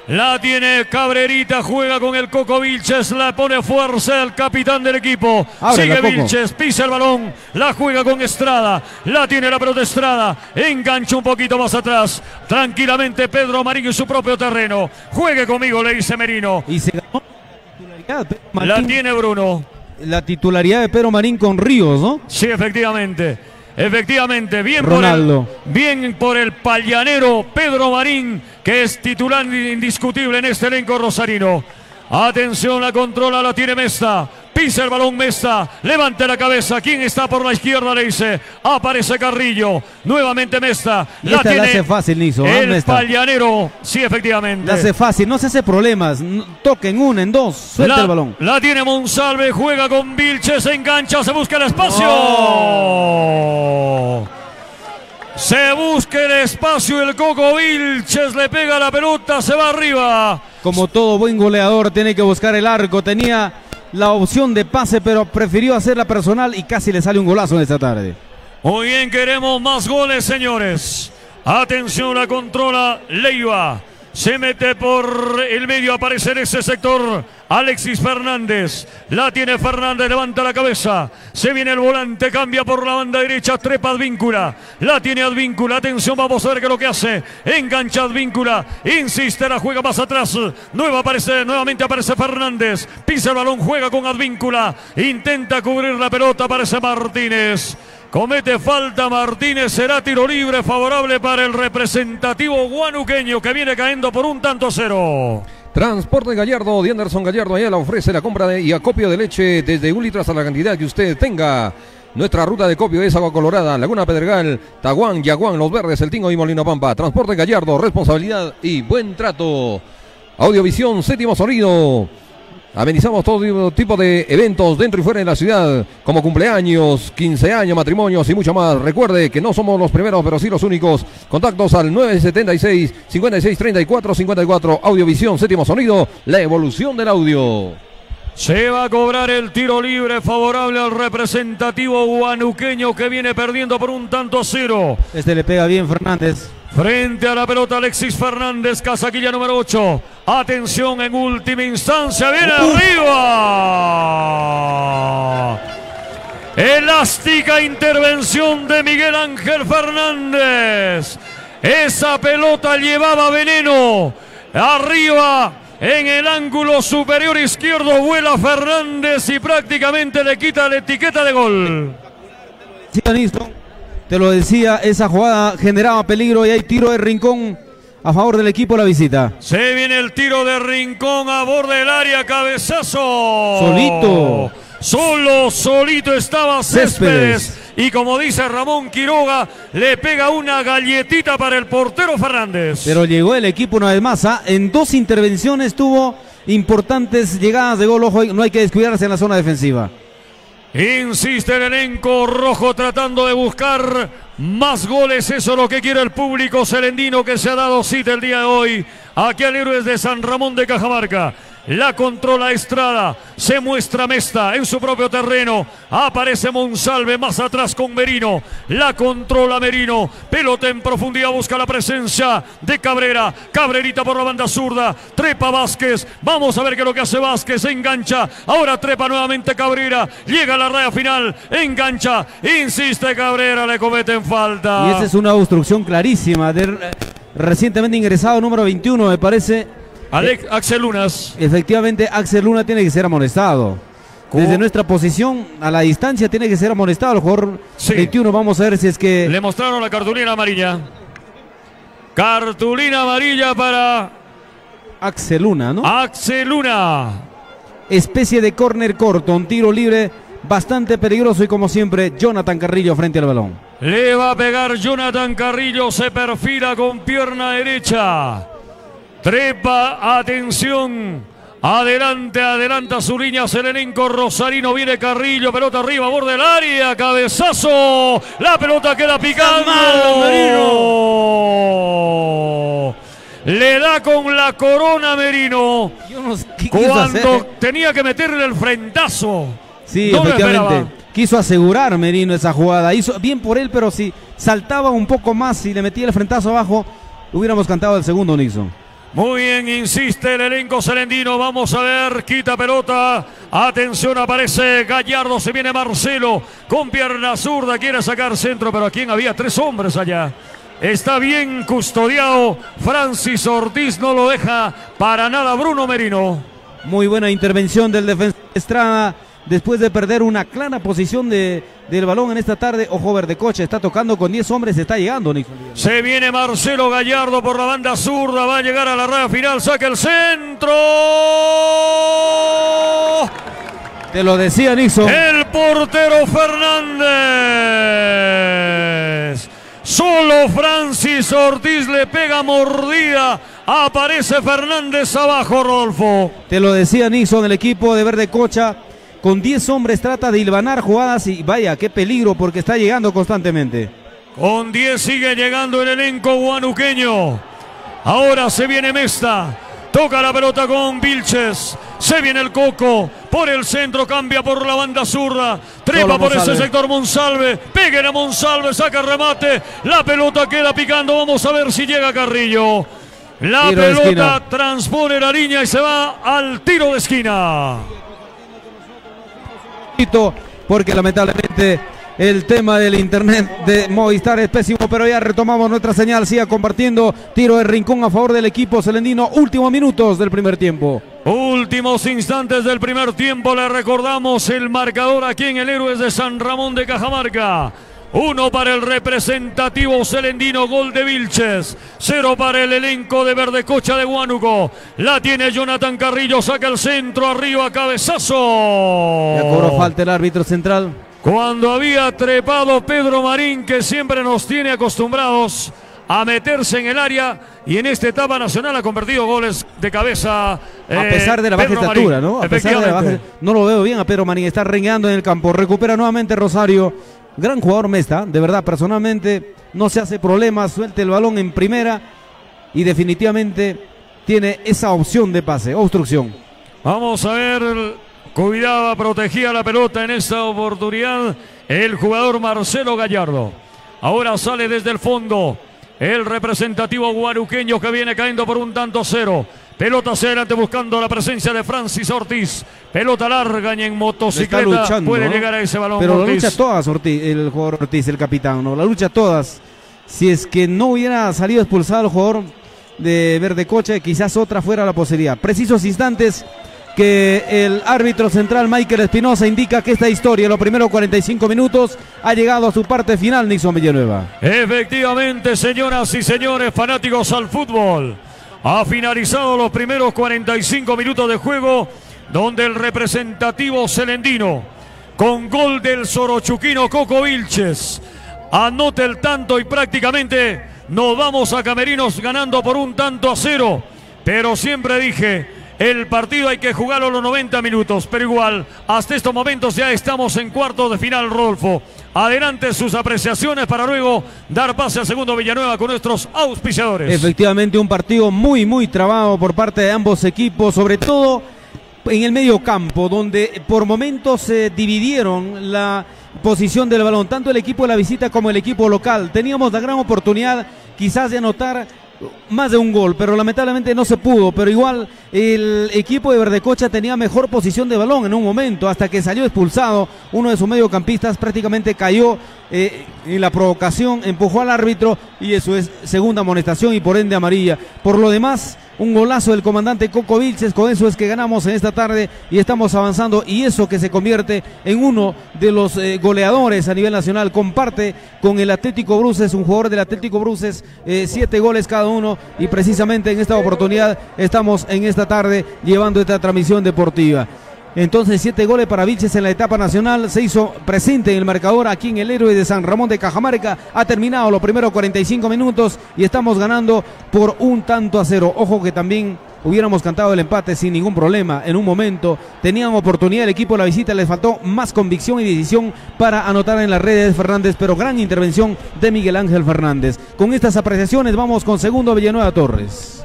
La tiene Cabrerita, juega con el Coco Vilches, la pone fuerza el capitán del equipo. Sigue Vilches, pisa el balón, la juega con Estrada, la tiene la pelota Estrada, engancha un poquito más atrás, tranquilamente Pedro Marín en su propio terreno. Juegue conmigo, le dice Merino. Y se ganó la titularidad, la tiene Bruno. La titularidad de Pedro Marín con Ríos, ¿no? Sí, efectivamente. Efectivamente, bien por el pallanero Pedro Marín, que es titular indiscutible en este elenco rosarino. Atención, la controla, la tiene Mesta. Pisa el balón Mesta, levanta la cabeza. ¿Quién está por la izquierda? Le dice. Aparece Carrillo. Nuevamente Mesta. La tiene. La hace fácil, Niso. El pallanero. Sí, efectivamente. La hace fácil, no se hace problemas. Toca en una, en dos. Suelta el balón. La tiene Monsalve, juega con Vilches, se engancha, se busca el espacio. Se busca el espacio, el Coco Vilches le pega la pelota, se va arriba. Como todo buen goleador, tiene que buscar el arco. Tenía la opción de pase, pero prefirió hacerla personal y casi le sale un golazo en esta tarde. Muy bien, queremos más goles, señores. Atención, la controla Leiva. Se mete por el medio, aparece en ese sector Alexis Fernández. La tiene Fernández, levanta la cabeza. Se viene el volante, cambia por la banda derecha, trepa Advíncula. La tiene Advíncula, atención, vamos a ver qué es lo que hace. Engancha Advíncula, insiste, la juega más atrás. Nuevamente aparece Fernández. Pisa el balón, juega con Advíncula. Intenta cubrir la pelota, aparece Martínez. Comete falta Martínez, será tiro libre favorable para el representativo guanuqueño que viene cayendo por 1-0. Transporte Gallardo, de Anderson Gallardo, allá le ofrece la compra y acopio de leche desde 1 litro hasta la cantidad que usted tenga. Nuestra ruta de copio es Agua Colorada, Laguna Pedregal, Taguán, Yaguán, Los Verdes, El Tingo y Molino Pampa. Transporte Gallardo, responsabilidad y buen trato. Audiovisión, Séptimo Sonido. Amenizamos todo tipo de eventos dentro y fuera de la ciudad, como cumpleaños, 15 años, matrimonios y mucho más. Recuerde que no somos los primeros, pero sí los únicos. Contactos al 976-5634-54. Audiovisión, Séptimo Sonido, la evolución del audio. Se va a cobrar el tiro libre favorable al representativo guanuqueño que viene perdiendo por 1-0. Este le pega bien Fernández. Frente a la pelota Alexis Fernández, casaquilla número 8. Atención en última instancia, viene arriba. Elástica intervención de Miguel Ángel Fernández. Esa pelota llevaba veneno. Arriba en el ángulo superior izquierdo vuela Fernández y prácticamente le quita la etiqueta de gol. Te lo decía, esa jugada generaba peligro y hay tiro de Rincón a favor del equipo de la visita. Se viene el tiro de Rincón a borde del área, cabezazo. Solito estaba Céspedes. Y como dice Ramón Quiroga, le pega una galletita para el portero Fernández. Pero llegó el equipo una vez más. En 2 intervenciones tuvo importantes llegadas de gol. Ojo, no hay que descuidarse en la zona defensiva. Insiste el elenco rojo tratando de buscar más goles. Eso es lo que quiere el público celendino que se ha dado cita el día de hoy aquí al Héroes de San Ramón de Cajamarca. La controla Estrada, se muestra Mesta en su propio terreno, aparece Monsalve más atrás con Merino, la controla Merino, pelota en profundidad, busca la presencia de Cabrera, Cabrerita por la banda zurda, trepa Vázquez, vamos a ver qué es lo que hace Vázquez, se engancha, ahora trepa nuevamente Cabrera, llega a la raya final, engancha, insiste Cabrera, le cometen falta. Y esa es una obstrucción clarísima del recientemente ingresado número 21, me parece. Axel Lunas. Efectivamente, Axel Luna tiene que ser amonestado. Desde nuestra posición, a la distancia, tiene que ser amonestado el jugador 21. Vamos a ver si es que... Le mostraron la cartulina amarilla. Cartulina amarilla para... Axel Luna, ¿no? Axel Luna. Especie de córner corto, un tiro libre bastante peligroso y como siempre, Jonathan Carrillo frente al balón. Le va a pegar Jonathan Carrillo, se perfila con pierna derecha. Trepa, atención, adelanta su línea, el elenco rosarino, viene Carrillo, pelota arriba, borde del área, cabezazo, la pelota queda picando. Le da con la corona Merino. Yo no sé qué cuando tenía que meterle el frentazo. Sí, no, efectivamente. Quiso asegurar Merino esa jugada. Hizo bien por él, pero si saltaba un poco más y le metía el frentazo abajo, hubiéramos cantado el segundo, Nixon. Muy bien, insiste el elenco celendino. Vamos a ver, quita pelota. Atención, aparece Gallardo. Se viene Marcelo con pierna zurda. Quiere sacar centro, pero aquí había 3 hombres allá. Está bien custodiado. Francis Ortiz no lo deja para nada. Bruno Merino. Muy buena intervención del defensor Estrada. Después de perder una clara posición del balón en esta tarde. Ojo, Verdecocha está tocando con 10 hombres, está llegando, Nixon. Se viene Marcelo Gallardo por la banda zurda, va a llegar a la raya final, saca el centro. Te lo decía, Nixon. El portero Fernández. Solo Francis Ortiz le pega mordida. Aparece Fernández abajo, Rodolfo. Te lo decía, Nixon, el equipo de Verdecocha con 10 hombres trata de hilvanar jugadas y vaya, qué peligro porque está llegando constantemente. Con 10 sigue llegando el elenco guanuqueño. Ahora se viene Mesta. Toca la pelota con Vilches. Se viene el Coco. Por el centro, cambia por la banda zurda. Trepa por ese sector Monsalve. Peguen a Monsalve, saca el remate. La pelota queda picando. Vamos a ver si llega Carrillo. La pelota transpone la línea y se va al tiro de esquina. Porque lamentablemente el tema del internet de Movistar es pésimo, pero ya retomamos nuestra señal. Siga compartiendo. Tiro de rincón a favor del equipo celendino. Últimos minutos del primer tiempo. Últimos instantes del primer tiempo. Le recordamos el marcador aquí en el Héroes de San Ramón de Cajamarca. 1 para el representativo celendino, gol de Vilches. 0 para el elenco de Verdecocha de Huánuco. La tiene Jonathan Carrillo, saca el centro, arriba, cabezazo. Ya cobró falta el árbitro central. Cuando había trepado Pedro Marín, que siempre nos tiene acostumbrados a meterse en el área, y en esta etapa nacional ha convertido goles de cabeza. A pesar de la baja estatura, ¿no? A pesar de la baja, no lo veo bien a Pedro Marín, está rengueando en el campo. Recupera nuevamente Rosario. Gran jugador Mesta, de verdad, personalmente no se hace problema, suelta el balón en primera y definitivamente tiene esa opción de pase, obstrucción. Vamos a ver, cuidaba, protegía la pelota en esta oportunidad el jugador Marcelo Gallardo. Ahora sale desde el fondo el representativo guaruqueño que viene cayendo por 1-0. Pelota hacia adelante buscando la presencia de Francis Ortiz. Pelota larga y en motocicleta luchando, puede llegar a ese balón. Pero Ortiz. La lucha todas, Ortiz, el jugador Ortiz, el capitán, ¿no? La lucha todas. Si es que no hubiera salido expulsado el jugador de Verdecocha, quizás otra fuera la posibilidad. Precisos instantes que el árbitro central Michael Espinosa indica que esta historia, los primeros 45 minutos, ha llegado a su parte final, Nixon Villanueva. Efectivamente, señoras y señores, fanáticos al fútbol. Ha finalizado los primeros 45 minutos de juego, donde el representativo celendino, con gol del sorochuquino Coco Vilches, anota el tanto y prácticamente nos vamos a camerinos ganando por 1-0. Pero siempre dije, el partido hay que jugarlo los 90 minutos, pero igual, hasta estos momentos ya estamos en cuartos de final, Rodolfo. Adelante sus apreciaciones para luego dar pase al segundo Villanueva con nuestros auspiciadores. Efectivamente, un partido muy trabado por parte de ambos equipos, sobre todo en el medio campo, donde por momentos se dividieron la posición del balón, tanto el equipo de la visita como el equipo local. Teníamos la gran oportunidad quizás de anotar más de un gol, pero lamentablemente no se pudo. Pero igual el equipo de Verdecocha tenía mejor posición de balón en un momento, hasta que salió expulsado uno de sus mediocampistas, prácticamente cayó en la provocación, empujó al árbitro y eso es segunda amonestación y por ende amarilla. Por lo demás, un golazo del comandante Coco Vilches. Con eso es que ganamos en esta tarde y estamos avanzando, y eso que se convierte en uno de los goleadores a nivel nacional. Comparte con el Atlético Bruces, un jugador del Atlético Bruces, 7 goles cada uno, y precisamente en esta oportunidad estamos en esta tarde llevando esta transmisión deportiva. Entonces 7 goles para Vilches en la etapa nacional, se hizo presente en el marcador aquí en el Héroe de San Ramón de Cajamarca. Ha terminado los primeros 45 minutos y estamos ganando por 1-0. Ojo que también hubiéramos cantado el empate sin ningún problema en un momento. Tenían oportunidad el equipo de la visita, les faltó más convicción y decisión para anotar en las redes de Fernández, pero gran intervención de Miguel Ángel Fernández. Con estas apreciaciones vamos con segundo Villanueva Torres.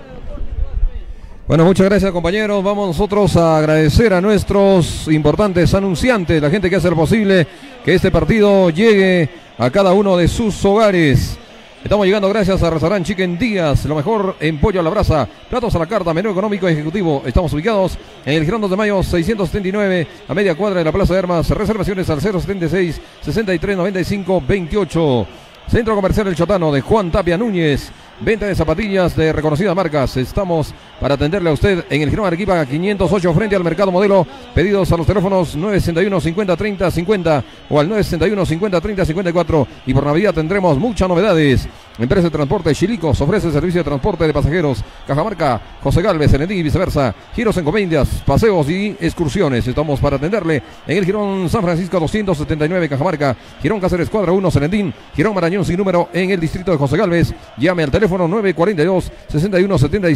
Bueno, muchas gracias, compañeros. Vamos nosotros a agradecer a nuestros importantes anunciantes, la gente que hace lo posible que este partido llegue a cada uno de sus hogares. Estamos llegando gracias a Restaurant Chicken Díaz, lo mejor en pollo a la brasa, platos a la carta, menú económico ejecutivo. Estamos ubicados en el Girón 2 de Mayo 679, a media cuadra de la Plaza de Armas. Reservaciones al 076 63 95 28. Centro Comercial El Chotano de Juan Tapia Núñez. Venta de zapatillas de reconocidas marcas. Estamos para atenderle a usted en el Girón Arequipa 508 frente al Mercado Modelo. Pedidos a los teléfonos 961 50 30 50 o al 961 50 30 54. Y por Navidad tendremos muchas novedades. Empresa de Transporte Chilicos ofrece servicio de transporte de pasajeros. Cajamarca, José Galvez, Senedí y viceversa. Giros, encomiendas, paseos y excursiones. Estamos para atenderle en el Girón San Francisco 279 Cajamarca. Girón Cáceres Cuadra 1 Senedín. Girón Marañón sin número en el distrito de José Galvez. Llame al teléfono 942 61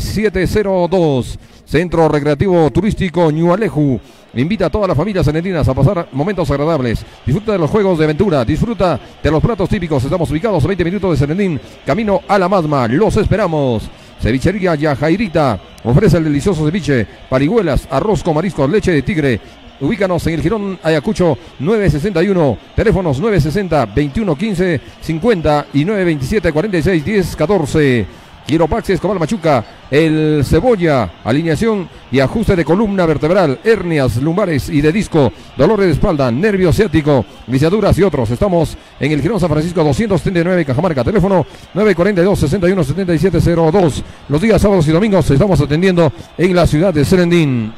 7702. Centro Recreativo Turístico Ñualeju invita a todas las familias senedinas a pasar momentos agradables. Disfruta de los juegos de aventura, disfruta de los platos típicos. Estamos ubicados a 20 minutos de Senedín, camino a la Madma. Los esperamos. Cevichería Yajairita ofrece el delicioso ceviche, parihuelas, arroz con mariscos, leche de tigre. Ubícanos en el Girón Ayacucho 961, teléfonos 960 21 15 50 y 927 46 10 14. Quiropaxi Escobar Machuca, el Cebolla, alineación y ajuste de columna vertebral, hernias lumbares y de disco, dolores de espalda, nervio ciático, lisiaduras y otros. Estamos en el Girón San Francisco 279 Cajamarca, teléfono 942 61 7702. Los días sábados y domingos estamos atendiendo en la ciudad de Serendín.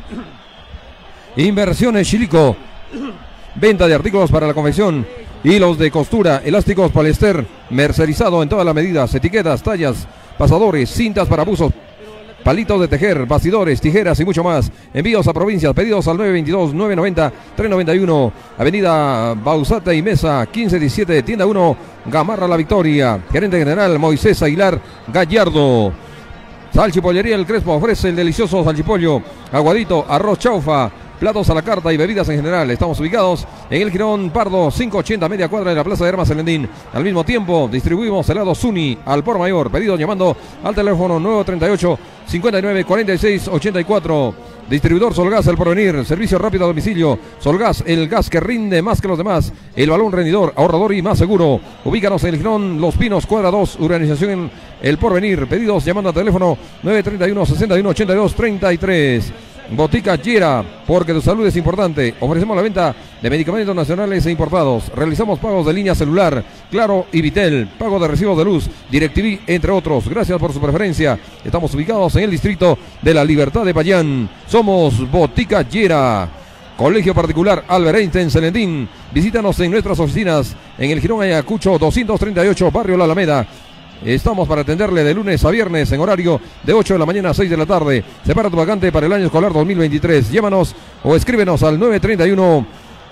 Inversiones Chilico, venta de artículos para la confección, hilos de costura, elásticos poliéster, mercerizado en todas las medidas, etiquetas, tallas, pasadores, cintas para buzos, palitos de tejer, bastidores, tijeras y mucho más. Envíos a provincias, pedidos al 922-990-391, Avenida Bausata y Mesa, 1517, Tienda 1, Gamarra La Victoria. Gerente General Moisés Aguilar Gallardo. Salchipollería El Crespo ofrece el delicioso salchipollo, aguadito, arroz chaufa, platos a la carta y bebidas en general. Estamos ubicados en el Girón Pardo 580, media cuadra de la Plaza de Armas Selendín. Al mismo tiempo distribuimos helado Zuni al por mayor. Pedido llamando al teléfono 938 59 46 84. Distribuidor Solgas El Porvenir, servicio rápido a domicilio. Solgas, el gas que rinde más que los demás. El balón rendidor, ahorrador y más seguro. Ubícanos en el Girón Los Pinos, cuadra 2, urbanización El Porvenir. Pedidos llamando al teléfono 931 61 82 33. Botica Llera, porque tu salud es importante. Ofrecemos la venta de medicamentos nacionales e importados. Realizamos pagos de línea celular, Claro y Vitel, pago de recibos de luz, DirecTV, entre otros. Gracias por su preferencia. Estamos ubicados en el distrito de La Libertad de Payán. Somos Botica Llera. Colegio Particular Albert Einstein Selendín. Visítanos en nuestras oficinas en el Girón Ayacucho 238, Barrio La Alameda. Estamos para atenderle de lunes a viernes en horario de 8 de la mañana a 6 de la tarde. Separa tu vacante para el año escolar 2023. Llámanos o escríbenos al 931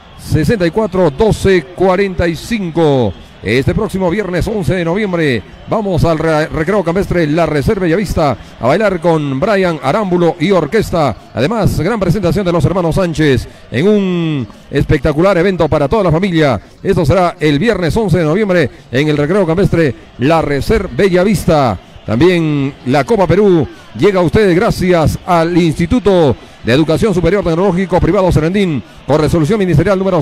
64 12 45. Este próximo viernes 11 de noviembre vamos al recreo campestre La Reserva Bellavista a bailar con Brian Arámbulo y orquesta. Además, gran presentación de los hermanos Sánchez en un espectacular evento para toda la familia. Esto será el viernes 11 de noviembre en el recreo campestre La Reserva Bellavista. También la Copa Perú llega a ustedes gracias al Instituto de Educación Superior Tecnológico Privado Serendín, con resolución ministerial número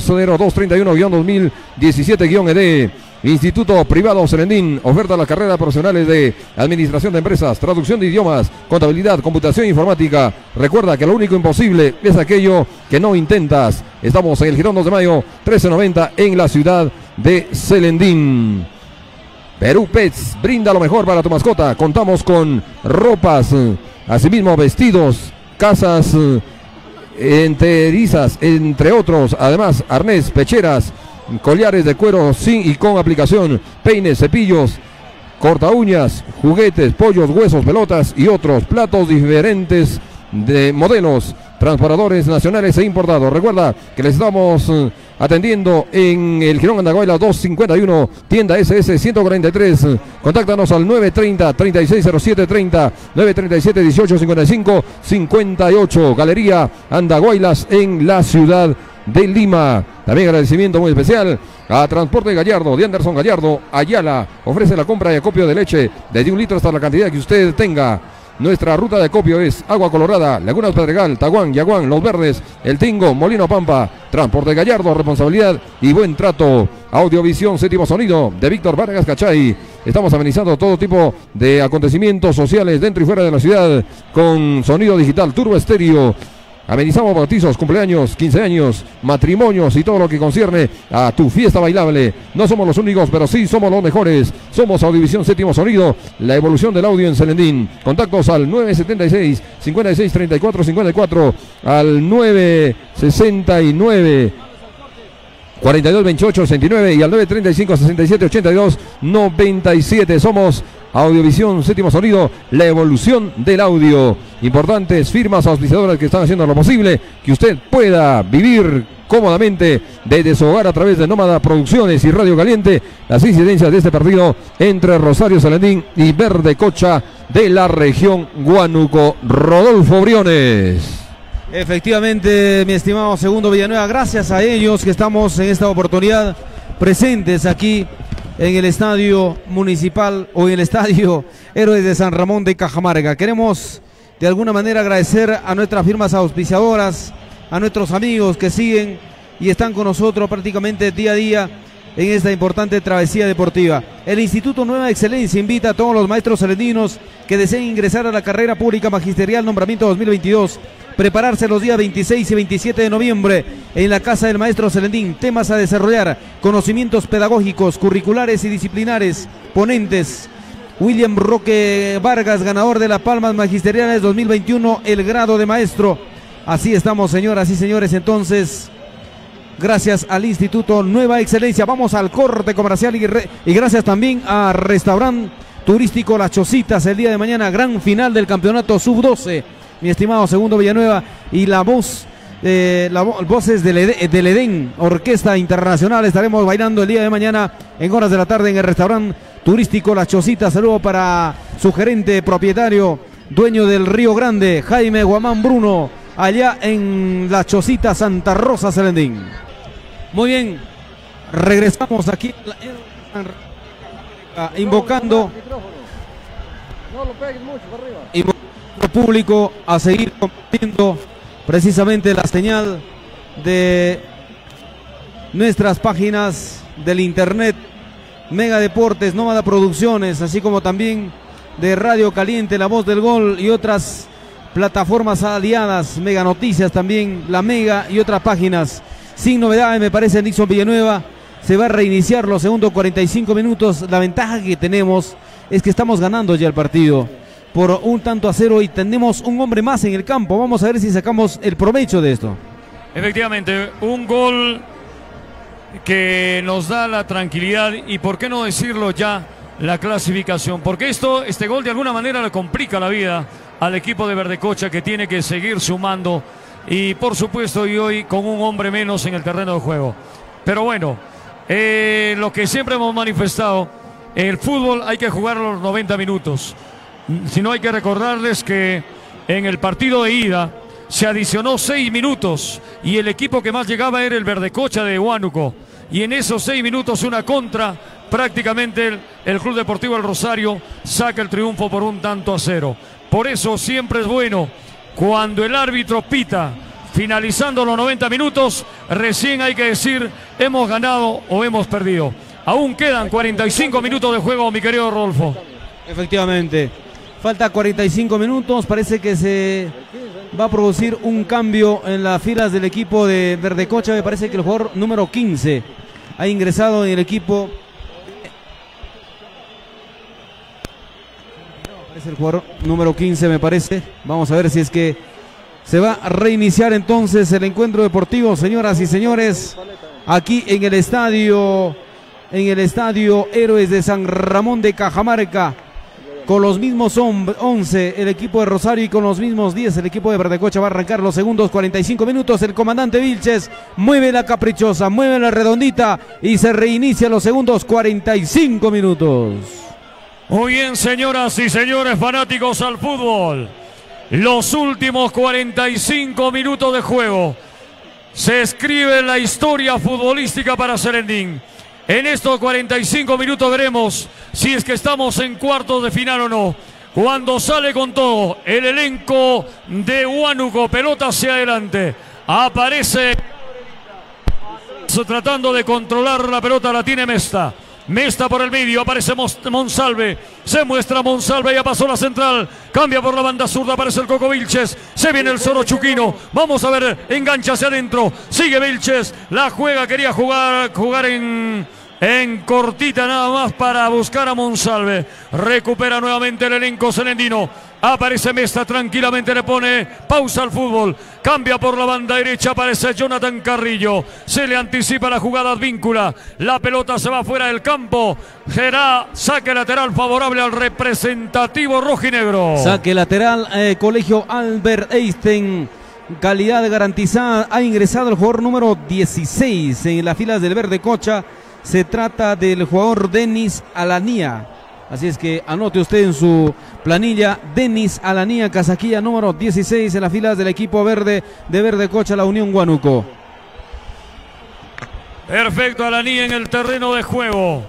0231-2017-ED. Instituto Privado Serendín oferta las carreras profesionales de Administración de Empresas, Traducción de Idiomas, Contabilidad, Computación e Informática. Recuerda que lo único imposible es aquello que no intentas. Estamos en el Girón 2 de Mayo 1390 en la ciudad de Selendín. Perú Pets brinda lo mejor para tu mascota. Contamos con ropas, asimismo vestidos, casas enterizas, entre otros. Además, arnés, pecheras, collares de cuero sin y con aplicación, peines, cepillos, corta uñas, juguetes, pollos, huesos, pelotas y otros platos diferentes de modelos, transportadores nacionales e importados. Recuerda que les estamos atendiendo en el Girón Andahuaylas 251, tienda SS 143. Contáctanos al 930-360730, 937-1855-58. Galería Andahuaylas en la ciudad de Lima. También agradecimiento muy especial a Transporte Gallardo, de Anderson Gallardo Ayala. Ofrece la compra y acopio de leche desde 1 litro hasta la cantidad que usted tenga. Nuestra ruta de acopio es Agua Colorada, Lagunas Pedregal, Taguán, Yaguán, Los Verdes, El Tingo, Molino Pampa. Transporte Gallardo, responsabilidad y buen trato. Audiovisión Séptimo Sonido de Víctor Vargas Cachay. Estamos amenizando todo tipo de acontecimientos sociales dentro y fuera de la ciudad con sonido digital Turbo Estéreo. Amenizamos bautizos, cumpleaños, 15 años, matrimonios y todo lo que concierne a tu fiesta bailable. No somos los únicos, pero sí somos los mejores. Somos Audiovisión Séptimo Sonido, la evolución del audio en Celendín. Contactos al 976 56 34 54, al 969 42 28 69 y al 935 67 82 97. Somos Audiovisión Séptimo Sonido, la evolución del audio. Importantes firmas auspiciadoras que están haciendo lo posible que usted pueda vivir cómodamente desde su hogar a través de Nómada Producciones y Radio Caliente. Las incidencias de este partido entre Rosario Celendín y Verdecocha de la región Huánuco. Rodolfo Briones. Efectivamente, mi estimado Segundo Villanueva, gracias a ellos que estamos en esta oportunidad presentes aquí en el estadio municipal o en el estadio Héroes de San Ramón de Cajamarca. Queremos de alguna manera agradecer a nuestras firmas auspiciadoras, a nuestros amigos que siguen y están con nosotros prácticamente día a día en esta importante travesía deportiva. El Instituto Nueva Excelencia invita a todos los maestros celendinos que deseen ingresar a la carrera pública magisterial nombramiento 2022, prepararse los días 26 y 27 de noviembre en la Casa del Maestro Celendín. Temas a desarrollar: conocimientos pedagógicos, curriculares y disciplinares. Ponentes: William Roque Vargas, ganador de las Palmas Magisteriales 2021, el grado de maestro. Así estamos, señoras y señores, entonces, gracias al Instituto Nueva Excelencia. Vamos al corte comercial y gracias también a Restaurante Turístico Las Chocitas. El día de mañana, gran final del campeonato Sub-12. Mi estimado Segundo Villanueva, y la voz, voces del Edén, Orquesta Internacional. Estaremos bailando el día de mañana en horas de la tarde en el Restaurante Turístico Las Chocitas. Saludo para su gerente, propietario, dueño del Río Grande, Jaime Guamán Bruno, allá en Las Chocitas, Santa Rosa, Celendín. Muy bien, regresamos aquí invocando público a seguir compartiendo precisamente la señal de nuestras páginas del internet, Mega Deportes, Nómada Producciones, así como también de Radio Caliente, La Voz del Gol y otras plataformas aliadas, Mega Noticias también, La Mega y otras páginas. Sin novedades, me parece, Nixon Villanueva. Se va a reiniciar los segundos 45 minutos. La ventaja que tenemos es que estamos ganando ya el partido por 1-0 y tenemos un hombre más en el campo. Vamos a ver si sacamos el provecho de esto. Efectivamente, un gol que nos da la tranquilidad y, por qué no decirlo ya, la clasificación. Porque este gol de alguna manera le complica la vida al equipo de Verdecocha, que tiene que seguir sumando y, por supuesto, y hoy con un hombre menos en el terreno de juego. Pero bueno, lo que siempre hemos manifestado, el fútbol hay que jugar los 90 minutos. Si no, hay que recordarles que en el partido de ida se adicionó 6 minutos y el equipo que más llegaba era el Verdecocha de Huánuco. Y en esos 6 minutos, una contra, prácticamente el Club Deportivo El Rosario saca el triunfo por 1-0. Por eso siempre es bueno cuando el árbitro pita finalizando los 90 minutos, recién hay que decir hemos ganado o hemos perdido. Aún quedan 45 minutos de juego, mi querido Rodolfo. Efectivamente. Falta 45 minutos, parece que se va a producir un cambio en las filas del equipo de Verdecocha. Me parece que el jugador número 15 ha ingresado en el equipo. Es el jugador número 15, me parece. Vamos a ver si es que se va a reiniciar entonces el encuentro deportivo, señoras y señores, aquí en el estadio Héroes de San Ramón de Cajamarca. Con los mismos 11 el equipo de Rosario y con los mismos 10 el equipo de Verdecocha. Va a arrancar los segundos 45 minutos. El comandante Vilches mueve la caprichosa, mueve la redondita y se reinicia los segundos 45 minutos. Muy bien, señoras y señores fanáticos al fútbol. Los últimos 45 minutos de juego. Se escribe la historia futbolística para Celendín. En estos 45 minutos veremos si es que estamos en cuartos de final o no. Cuando sale con todo el elenco de Huánuco, pelota hacia adelante. Aparece Tratando de controlar la pelota, la tiene Mesta. Mesta por el medio, aparece Monsalve, se muestra Monsalve, ya pasó la central, cambia por la banda zurda, aparece el Coco Vilches, se viene el Zorro Chuquino, vamos a ver, engancha hacia adentro, sigue Vilches, la juega, quería jugar en cortita nada más para buscar a Monsalve, recupera nuevamente el elenco celendino, aparece Mesta, tranquilamente le pone pausa al fútbol, cambia por la banda derecha, aparece Jonathan Carrillo, se le anticipa la jugada Advíncula, la pelota se va fuera del campo, será saque lateral favorable al representativo rojinegro. Saque lateral, Colegio Albert Einstein, calidad garantizada, ha ingresado el jugador número 16 en las filas del Verde Cocha, se trata del jugador Denis Alanía. Así es que anote usted en su planilla, Denis Alanía, casaquilla número 16 en las filas del equipo verde de Verde Cocha, la Unión Huánuco. Perfecto, Alanía en el terreno de juego.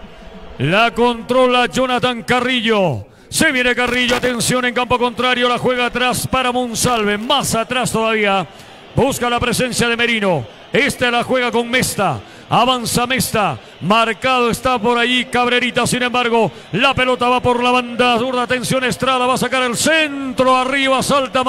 La controla Jonathan Carrillo. Se viene Carrillo, atención en campo contrario, la juega atrás para Monsalve, más atrás todavía. Busca la presencia de Merino. Esta la juega con Mesta. Avanza Mesta, marcado está por allí Cabrerita, sin embargo, la pelota va por la banda zurda, atención Estrada, va a sacar el centro, arriba salta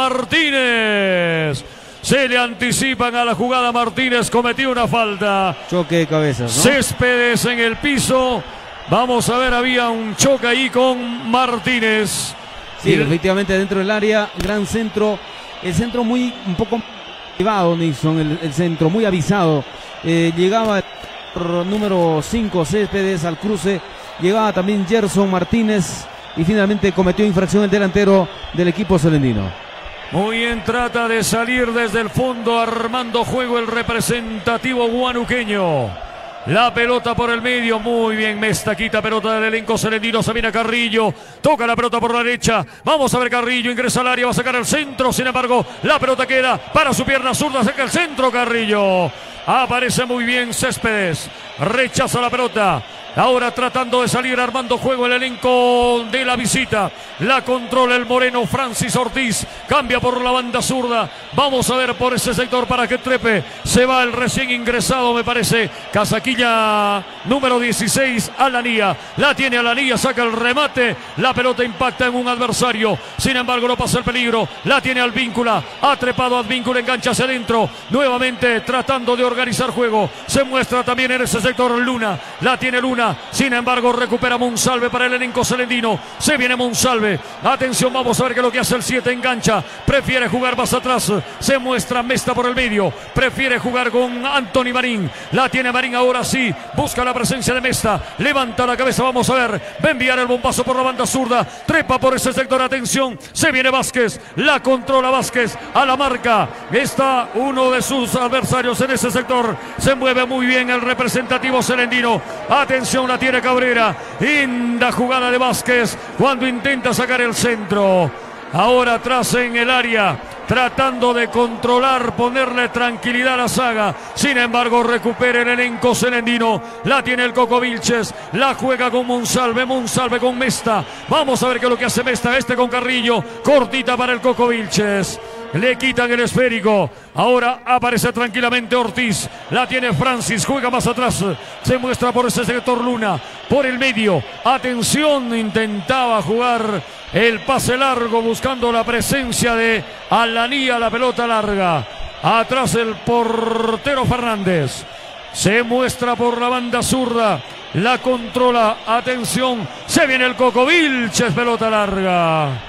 Martínez. Se le anticipan a la jugada, Martínez cometió una falta. Choque de cabezas, ¿no? Céspedes en el piso, vamos a ver, había un choque ahí con Martínez. Sí, efectivamente dentro del área, gran centro, el centro un poco privado, Nixon, el centro muy avisado. Llegaba el número 5 Céspedes al cruce, llegaba también Gerson Martínez y finalmente cometió infracción el delantero del equipo celendino. Muy bien, trata de salir desde el fondo, armando juego el representativo guanuqueño. La pelota por el medio, muy bien Mesta, quita pelota del elenco celendino, se viene Carrillo, toca la pelota por la derecha, vamos a ver Carrillo, ingresa al área, va a sacar el centro, sin embargo la pelota queda para su pierna zurda, saca el centro Carrillo, aparece muy bien Céspedes, rechaza la pelota. Ahora tratando de salir, armando juego el elenco de la visita. La controla el moreno Francis Ortiz. Cambia por la banda zurda. Vamos a ver por ese sector para que trepe. Se va el recién ingresado, me parece. Casaquilla número 16, Alanía. La tiene Alanía, saca el remate. La pelota impacta en un adversario. Sin embargo, no pasa el peligro. La tiene Advíncula. Ha trepado Advíncula, engancha hacia adentro. Nuevamente tratando de organizar juego. Se muestra también en ese sector Luna. La tiene Luna. Sin embargo, recupera Monsalve para el elenco celendino. Se viene Monsalve. Atención, vamos a ver qué es lo que hace el 7. Engancha. Prefiere jugar más atrás. Se muestra Mesta por el medio. Prefiere jugar con Anthony Marín. La tiene Marín ahora sí. Busca la presencia de Mesta. Levanta la cabeza. Vamos a ver. Va a enviar el bombazo por la banda zurda. Trepa por ese sector. Atención. Se viene Vázquez. La controla Vázquez. A la marca. Está uno de sus adversarios en ese sector. Se mueve muy bien el representativo celendino. Atención. La tiene Cabrera, linda jugada de Vázquez cuando intenta sacar el centro. Ahora atrás en el área, tratando de controlar, ponerle tranquilidad a la saga. Sin embargo, recupera el elenco celendino. La tiene el Coco Vilches, la juega con Monsalve, Monsalve con Mesta. Vamos a ver qué es lo que hace Mesta, con Carrillo, cortita para el Coco Vilches. Le quitan el esférico. Ahora aparece tranquilamente Ortiz. La tiene Francis. Juega más atrás. Se muestra por ese sector Luna. Por el medio. Atención. Intentaba jugar el pase largo buscando la presencia de Alanía. La pelota larga. Atrás el portero Fernández. Se muestra por la banda zurda. La controla. Atención. Se viene el Coco Vilches. Pelota larga.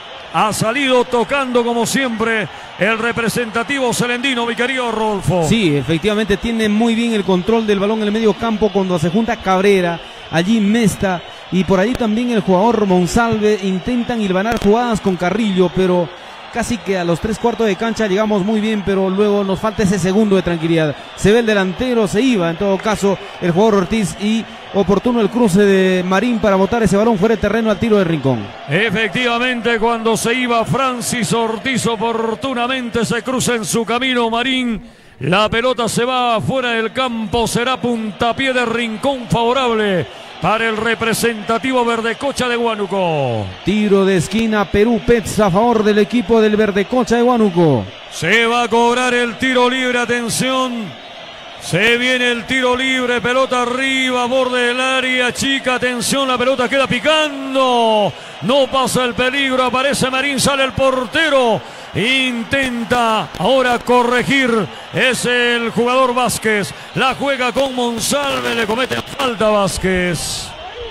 Ha salido tocando como siempre el representativo celendino, mi querido Rodolfo. Sí, efectivamente tiene muy bien el control del balón en el medio campo cuando se junta Cabrera, allí Mesta y por allí también el jugador Monsalve. Intentan hilvanar jugadas con Carrillo, pero casi que a los 3/4 de cancha llegamos muy bien, pero luego nos falta ese segundo de tranquilidad. Se ve el delantero, se iba en todo caso el jugador Ortiz y oportuno el cruce de Marín para botar ese balón fuera de terreno al tiro de Rincón. Efectivamente, cuando se iba Francis Ortiz, oportunamente se cruza en su camino Marín. La pelota se va fuera del campo, será puntapié de Rincón favorable para el representativo Verdecocha de Huánuco. Tiro de esquina Perú Pets a favor del equipo del Verdecocha de Huánuco. Se va a cobrar el tiro libre, atención. Se viene el tiro libre, pelota arriba, borde del área chica, atención, la pelota queda picando, no pasa el peligro, aparece Marín, sale el portero, intenta ahora corregir, es el jugador Vázquez, la juega con Monsalve, le comete falta Vázquez.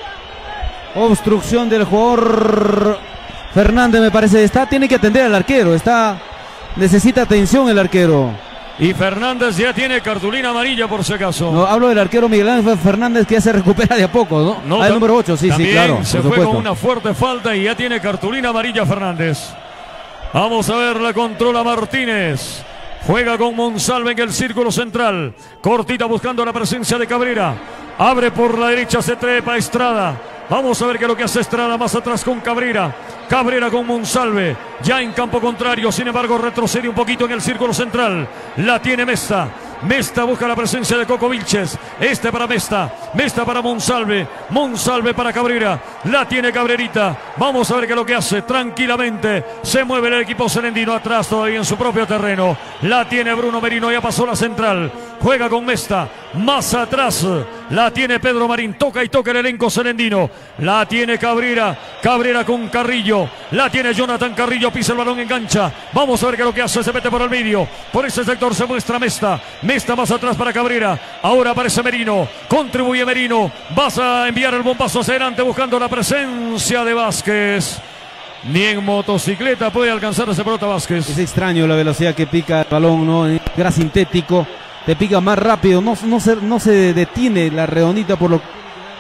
Obstrucción del jugador Fernández, me parece, tiene que atender al arquero, necesita atención el arquero. Y Fernández ya tiene cartulina amarilla por si acaso. No, hablo del arquero Miguel Ángel Fernández, que ya se recupera de a poco, ¿no? El número 8, sí, claro. Se fue con una fuerte falta y ya tiene cartulina amarilla Fernández. Vamos a ver, la controla Martínez. Juega con Monsalve en el círculo central. Cortita buscando la presencia de Cabrera. Abre por la derecha, se trepa Estrada. Vamos a ver qué es lo que hace Estrada más atrás con Cabrera. Cabrera con Monsalve, ya en campo contrario, sin embargo retrocede un poquito en el círculo central. La tiene Mesta. Mesta busca la presencia de Coco Vilches. Para Mesta. Mesta para Monsalve. Monsalve para Cabrera. La tiene Cabrerita. Vamos a ver qué es lo que hace. Tranquilamente se mueve el equipo celendino atrás todavía en su propio terreno. La tiene Bruno Merino. Ya pasó la central. Juega con Mesta. Más atrás la tiene Pedro Marín. Toca y toca el elenco celendino. La tiene Cabrera. Cabrera con Carrillo. La tiene Jonathan Carrillo. Pisa el balón, engancha. Vamos a ver qué es lo que hace. Se mete por el medio. Por ese sector se muestra Mesta. Mesta más atrás para Cabrera. Ahora aparece Merino. Contribuye Merino. Vas a enviar el bombazo hacia adelante buscando la presencia de Vázquez. Ni en motocicleta puede alcanzar esa pelota Vázquez. Es extraño la velocidad que pica el balón, ¿no? Era sintético. Te pica más rápido. No se detiene la redondita por lo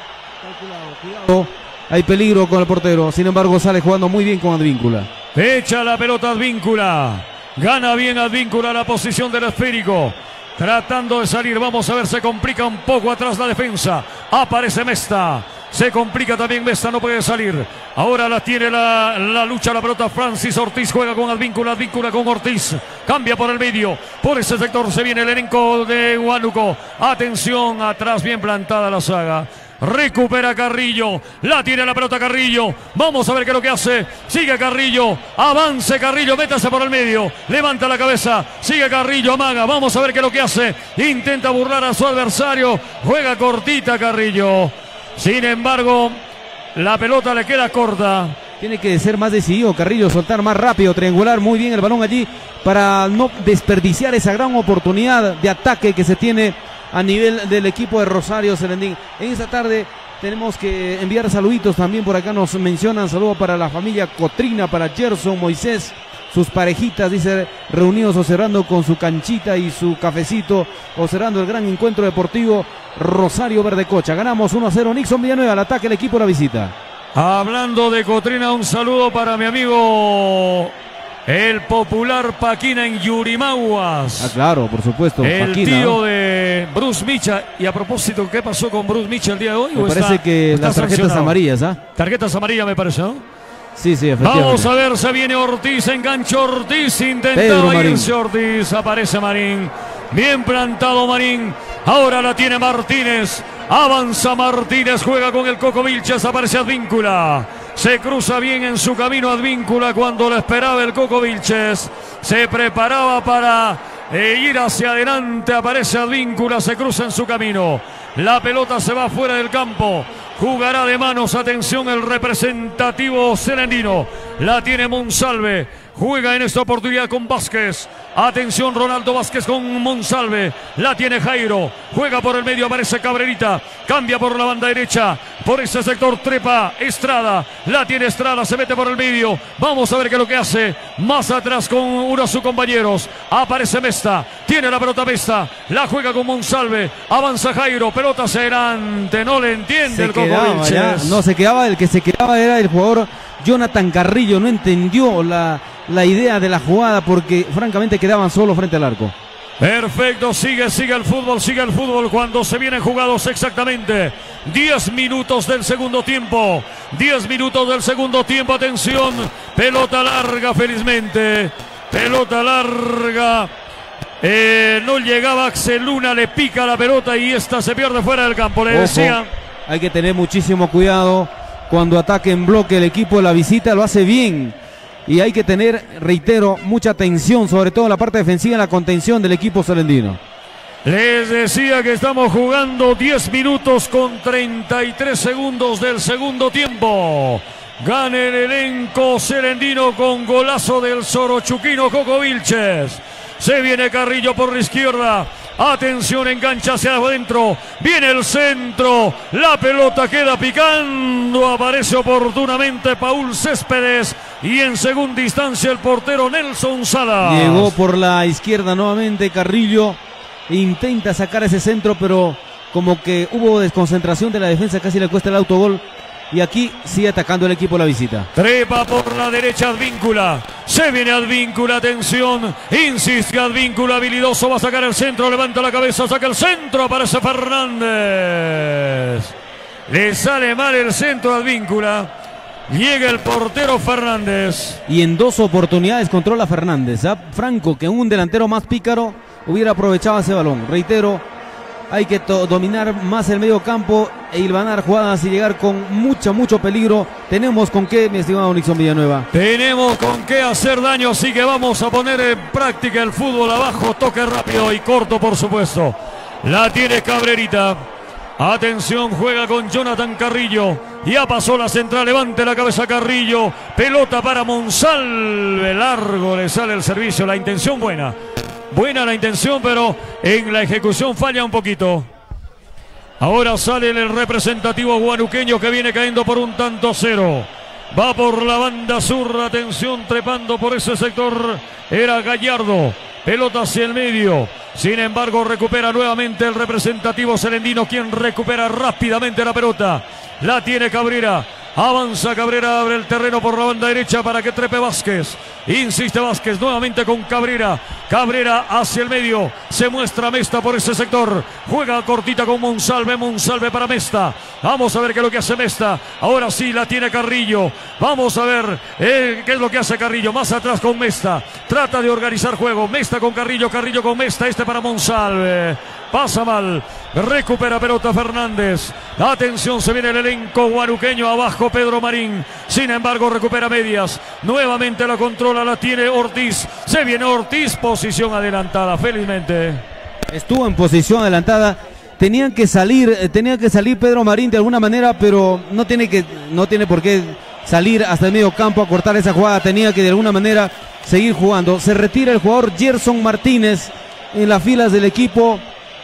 calculado. Hay peligro con el portero. Sin embargo, sale jugando muy bien con Advíncula. Echa la pelota Advíncula. Gana bien Advíncula la posición del esférico. Tratando de salir, vamos a ver, se complica un poco atrás la defensa. Aparece Mesta. Se complica también Mesta, no puede salir. Ahora la tiene la lucha, la pelota Francis Ortiz. Juega con Advíncula, Advíncula con Ortiz. Cambia por el medio. Por ese sector se viene el elenco de Huánuco. Atención, atrás bien plantada la saga. Recupera Carrillo, la tiene la pelota Carrillo, vamos a ver qué es lo que hace, sigue Carrillo, avance Carrillo, métase por el medio, levanta la cabeza, sigue Carrillo, amaga, vamos a ver qué es lo que hace, intenta burlar a su adversario, juega cortita Carrillo, sin embargo, la pelota le queda corta. Tiene que ser más decidido Carrillo, soltar más rápido, triangular muy bien el balón allí para no desperdiciar esa gran oportunidad de ataque que se tiene a nivel del equipo de Rosario Celendín. En esta tarde tenemos que enviar saluditos también, por acá nos mencionan, saludos para la familia Cotrina, para Gerson, Moisés, sus parejitas, dice, reunidos observando con su canchita y su cafecito, observando el gran encuentro deportivo Rosario Verdecocha. Ganamos 1-0, Nixon Villanueva al ataque, el equipo de la visita. Hablando de Cotrina, un saludo para mi amigo el popular Paquina en Yurimaguas. Ah, claro, por supuesto. El Paquina, tío, ¿no?, de Bruce Micha. Y a propósito, ¿qué pasó con Bruce Micha el día de hoy? Me parece que las tarjetas amarillas, ¿ah? Tarjetas amarillas me parece, ¿no? Sí, efectivamente. Vamos a ver, se viene Ortiz, engancha Ortiz, intentaba irse Ortiz, aparece Marín. Bien plantado Marín. Ahora la tiene Martínez. Avanza Martínez, juega con el Coco Vilches, aparece Advíncula. Se cruza bien en su camino Advíncula cuando lo esperaba el Coco Vilches. Se preparaba para ir hacia adelante. Aparece Advíncula, se cruza en su camino. La pelota se va fuera del campo. Jugará de manos, atención, el representativo celendino. La tiene Monsalve. Juega en esta oportunidad con Vázquez. Atención, Ronaldo Vázquez con Monsalve. La tiene Jairo. Juega por el medio, aparece Cabrerita. Cambia por la banda derecha. Por ese sector trepa Estrada. La tiene Estrada, se mete por el medio. Vamos a ver qué es lo que hace. Más atrás con uno de sus compañeros. Aparece Mesta. Tiene la pelota Mesta. La juega con Monsalve. Avanza Jairo. Pelota hacia adelante. No le entiende el Coco Vilches. No se quedaba. El que se quedaba era el jugador Jonathan Carrillo. No entendió la idea de la jugada porque francamente quedaban solos frente al arco. Perfecto, sigue el fútbol cuando se vienen jugados exactamente 10 minutos del segundo tiempo. 10 minutos del segundo tiempo, atención, pelota larga felizmente, pelota larga. No llegaba Axel Luna, le pica la pelota y esta se pierde fuera del campo, le decía. Hay que tener muchísimo cuidado cuando ataque en bloque el equipo de la visita, lo hace bien. Y hay que tener, reitero, mucha atención, sobre todo en la parte defensiva, en la contención del equipo celendino. Les decía que estamos jugando 10 minutos con 33 segundos del segundo tiempo. Gana el elenco celendino con golazo del sorochuquino Coco Vilches. Se viene Carrillo por la izquierda. Atención, engancha hacia adentro. Viene el centro. La pelota queda picando. Aparece oportunamente Paul Céspedes. Y en segunda instancia el portero Nelson Salas. Llegó por la izquierda nuevamente Carrillo. Intenta sacar ese centro, pero como que hubo desconcentración de la defensa. Casi le cuesta el autogol. Y aquí sigue atacando el equipo de la visita. Trepa por la derecha Advíncula. Se viene Advíncula, atención. Insiste Advíncula, habilidoso. Va a sacar el centro, levanta la cabeza, saca el centro. Aparece Fernández. Le sale mal el centro a Advíncula. Llega el portero Fernández. Y en 2 oportunidades controla Fernández. Franco, que un delantero más pícaro, hubiera aprovechado ese balón. Reitero, hay que dominar más el medio campo e hilvanar jugadas y llegar con mucho peligro. Tenemos con qué, mi estimado Nixon Villanueva. Tenemos con qué hacer daño, así que vamos a poner en práctica el fútbol abajo. Toque rápido y corto, por supuesto. La tiene Cabrerita. Atención, juega con Jonathan Carrillo. Ya pasó la central, levante la cabeza Carrillo. Pelota para Monsalve. Largo le sale el servicio, la intención buena. Buena la intención, pero en la ejecución falla un poquito. Ahora sale el representativo guanuqueño que viene cayendo por 1-0. Va por la banda sur, atención, trepando por ese sector. Era Gallardo. Pelota hacia el medio. Sin embargo, recupera nuevamente el representativo celendino, quien recupera rápidamente la pelota. La tiene Cabrera. Avanza Cabrera, abre el terreno por la banda derecha para que trepe Vázquez. Insiste Vázquez nuevamente con Cabrera. Cabrera hacia el medio. Se muestra Mesta por ese sector. Juega cortita con Monsalve. Monsalve para Mesta. Vamos a ver qué es lo que hace Mesta. Ahora sí la tiene Carrillo. Vamos a ver qué es lo que hace Carrillo. Más atrás con Mesta. Trata de organizar juego. Mesta con Carrillo. Carrillo con Mesta. Este para Monsalve. Pasa mal. Recupera pelota Fernández. Atención, se viene el elenco guaruqueño. Abajo Pedro Marín. Sin embargo, recupera medias. Nuevamente la controla, la tiene Ortiz. Se viene Ortiz, posición adelantada, felizmente. Estuvo en posición adelantada. Tenía que salir Pedro Marín de alguna manera, pero no tiene por qué salir hasta el medio campo a cortar esa jugada. Tenía que de alguna manera seguir jugando. Se retira el jugador Gerson Martínez en las filas del equipo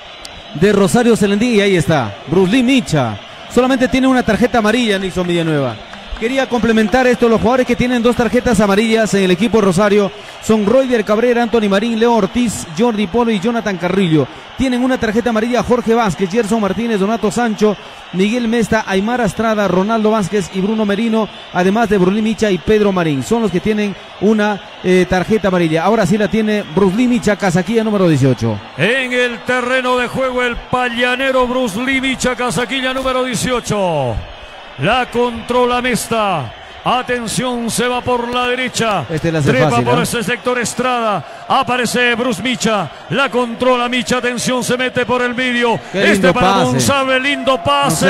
de Rosario Celendín, y ahí está Bruce Lee Micha. Solamente tiene una tarjeta amarilla Nixon Villanueva. Quería complementar esto: los jugadores que tienen 2 tarjetas amarillas en el equipo Rosario son Royder Cabrera, Anthony Marín, Leo Ortiz, Jordi Polo y Jonathan Carrillo. Tienen una tarjeta amarilla Jorge Vázquez, Gerson Martínez, Donato Sancho, Miguel Mesta, Aymar Estrada, Ronaldo Vázquez y Bruno Merino, además de Bruce Lee Micha y Pedro Marín. Son los que tienen una tarjeta amarilla. Ahora sí la tiene Bruce Lee Micha, casaquilla número 18. En el terreno de juego el pallanero Bruce Lee Micha, casaquilla número 18. La controla Mesta. Atención, se va por la derecha. Trepa fácil, por ese sector Estrada. Aparece Bruce Micha. La controla Micha. Atención, se mete por el medio. Para Monsalve. Lindo pase.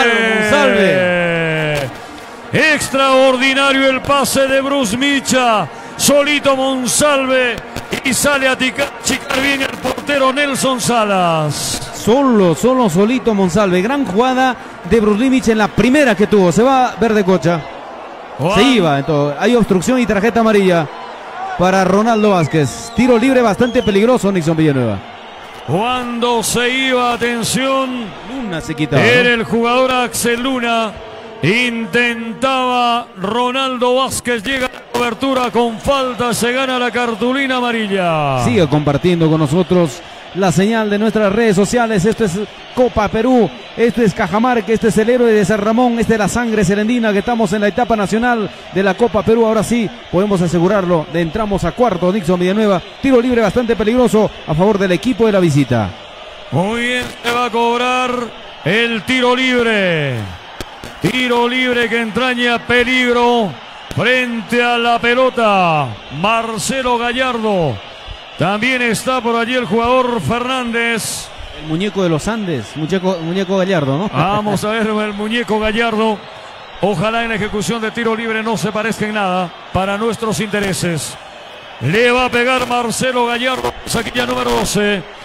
Monsalve. Extraordinario el pase de Bruce Micha. Solito Monsalve. Y sale a chicar bien el portero Nelson Salas. Solito Monsalve. Gran jugada de Bruce Lee Micha en la primera que tuvo. Se va Verde Cocha. Se iba, entonces hay obstrucción y tarjeta amarilla para Ronaldo Vázquez. Tiro libre bastante peligroso, Nixon Villanueva. Cuando se iba, atención, Luna se quitaba. Era el jugador Axel Luna. Intentaba Ronaldo Vázquez, llega a la cobertura con falta, se gana la cartulina amarilla. Sigue compartiendo con nosotros la señal de nuestras redes sociales. Esto es Copa Perú, esto es Cajamarca, este es el héroe de San Ramón, este es la sangre celendina, que estamos en la etapa nacional de la Copa Perú. Ahora sí, podemos asegurarlo, entramos a cuarto. Nixon Villanueva, tiro libre bastante peligroso a favor del equipo de la visita. Muy bien, se va a cobrar el tiro libre. Tiro libre que entraña peligro frente a la pelota. Marcelo Gallardo. También está por allí el jugador Fernández. El muñeco de los Andes, muñeco Gallardo, ¿no? Vamos a ver el muñeco Gallardo. Ojalá en la ejecución de tiro libre no se parezca en nada para nuestros intereses. Le va a pegar Marcelo Gallardo, saquilla número 12.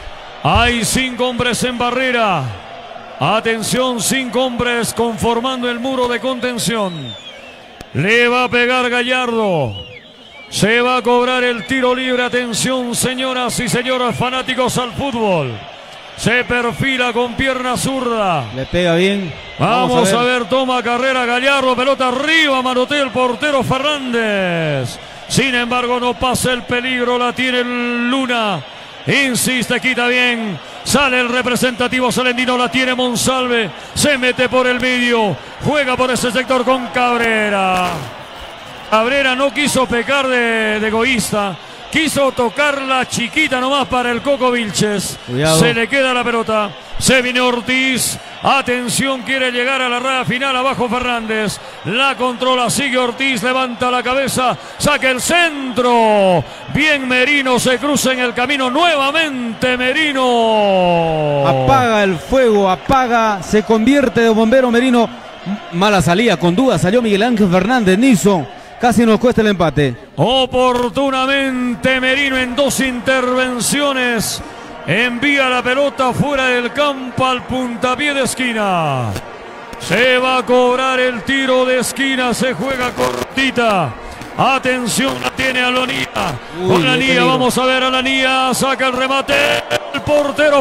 Hay 5 hombres en barrera. Atención, 5 hombres conformando el muro de contención. Le va a pegar Gallardo. Se va a cobrar el tiro libre. Atención, señoras y señores fanáticos al fútbol. Se perfila con pierna zurda. Le pega bien. Vamos a ver, toma carrera Gallardo, pelota arriba, manotea el portero Fernández. Sin embargo, no pasa el peligro, la tiene el Luna. Insiste, quita bien. Sale el representativo salendino, la tiene Monsalve. Se mete por el medio. Juega por ese sector con Cabrera. Cabrera no quiso pecar de egoísta. Quiso tocar la chiquita nomás para el Coco Vilches. Cuidado. Se le queda la pelota. Se viene Ortiz. Atención, quiere llegar a la raya final. Abajo Fernández. La controla, sigue Ortiz. Levanta la cabeza. Saca el centro. Bien Merino, se cruza en el camino. Nuevamente Merino. Apaga el fuego, apaga. Se convierte de bombero Merino. Mala salida, con duda. Salió Miguel Ángel Fernández. Nilson. Casi nos cuesta el empate. Oportunamente Merino en 2 intervenciones. Envía la pelota fuera del campo al puntapié de esquina. Se va a cobrar el tiro de esquina. Se juega cortita. Atención, la tiene Alonía. Con Lanía, vamos a ver a Lanía. Saca el remate. El portero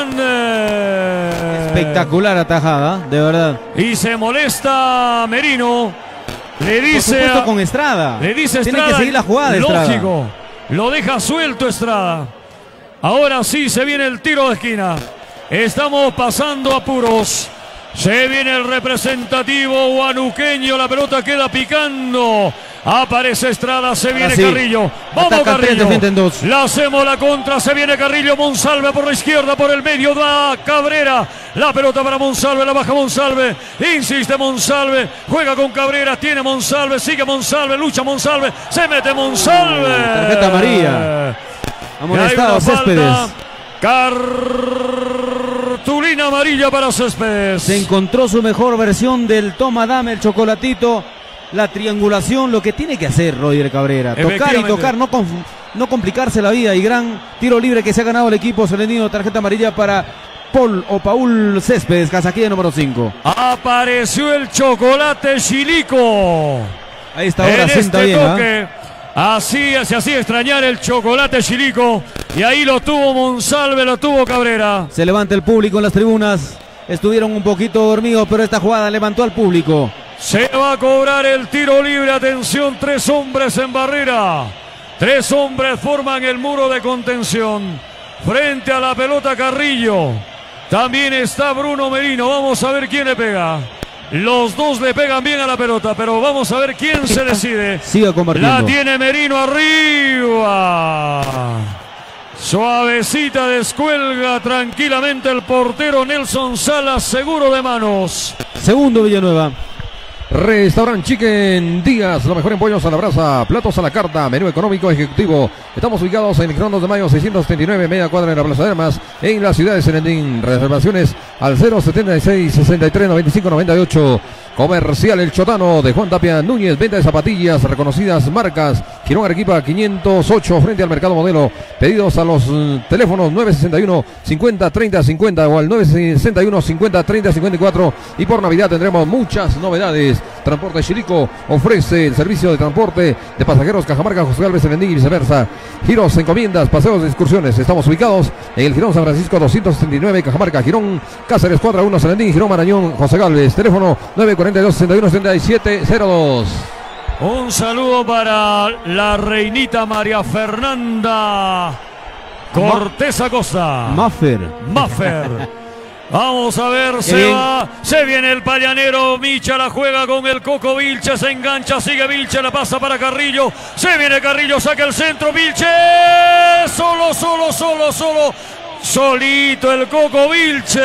Fernández. Espectacular atajada, de verdad. Y se molesta Merino. Le dice con Estrada. Le dice Estrada. Tiene que seguir la jugada, lógico. Estrada. Lo deja suelto Estrada. Ahora sí se viene el tiro de esquina. Estamos pasando apuros. Se viene el representativo huanuqueño. La pelota queda picando. Aparece Estrada, se viene Carrillo. Vamos Carrillo. La hacemos la contra, se viene Carrillo. Monsalve por la izquierda, por el medio da Cabrera. La pelota para Monsalve, la baja Monsalve. Insiste Monsalve, juega con Cabrera, tiene Monsalve, sigue Monsalve, lucha Monsalve, se mete Monsalve. Tarjeta amarilla. Amonestado Céspedes. Cartulina amarilla para Céspedes. Se encontró su mejor versión del toma dame, el chocolatito. La triangulación, lo que tiene que hacer Roger Cabrera. Tocar y tocar, no complicarse la vida. Y gran tiro libre que se ha ganado el equipo salendino. Tarjeta amarilla para Paul Céspedes, casaquilla número 5. Apareció el chocolate Chilico. Ahí está, ahora sienta bien. Toque. Así hacía extrañar el chocolate Chilico. Y ahí lo tuvo Monsalve, lo tuvo Cabrera. Se levanta el público en las tribunas. Estuvieron un poquito dormidos, pero esta jugada levantó al público. Se va a cobrar el tiro libre. Atención, 3 hombres en barrera. 3 hombres forman el muro de contención. Frente a la pelota Carrillo. También está Bruno Merino. Vamos a ver quién le pega. Los dos le pegan bien a la pelota, pero vamos a ver quién se decide. Siga compartiendo. La tiene Merino arriba. Suavecita descuelga tranquilamente el portero Nelson Salas, seguro de manos. Segundo Villanueva. Restaurant Chicken Díaz, lo mejor en pollos a la brasa, platos a la carta, menú económico ejecutivo. Estamos ubicados en el Kilómetro de Mayo 639, media cuadra en la Plaza de Armas, en la ciudad de Serendín. Reservaciones al 076 63 95 98. Comercial El Chotano de Juan Tapia Núñez, venta de zapatillas, reconocidas marcas, Girón Arequipa 508 frente al Mercado Modelo. Pedidos a los teléfonos 961 50 30 50 o al 961 50 30 54. Y por Navidad tendremos muchas novedades. Transporte Chilico ofrece el servicio de transporte de pasajeros Cajamarca, José Galvez, Serendín y viceversa. Giros, encomiendas, paseos de excursiones. Estamos ubicados en el Girón San Francisco 269, Cajamarca, Girón Cáceres, cuadra 1, Serendín, Girón Marañón, José Galvez. Teléfono 942-61-7702. Un saludo para la reinita María Fernanda Cortés Acosta. Maffer. Vamos a ver, se viene el Payanero, Micha la juega con el Coco Vilches, se engancha, sigue Vilches, la pasa para Carrillo, se viene Carrillo, saca el centro, Vilches, solito el Coco Vilches,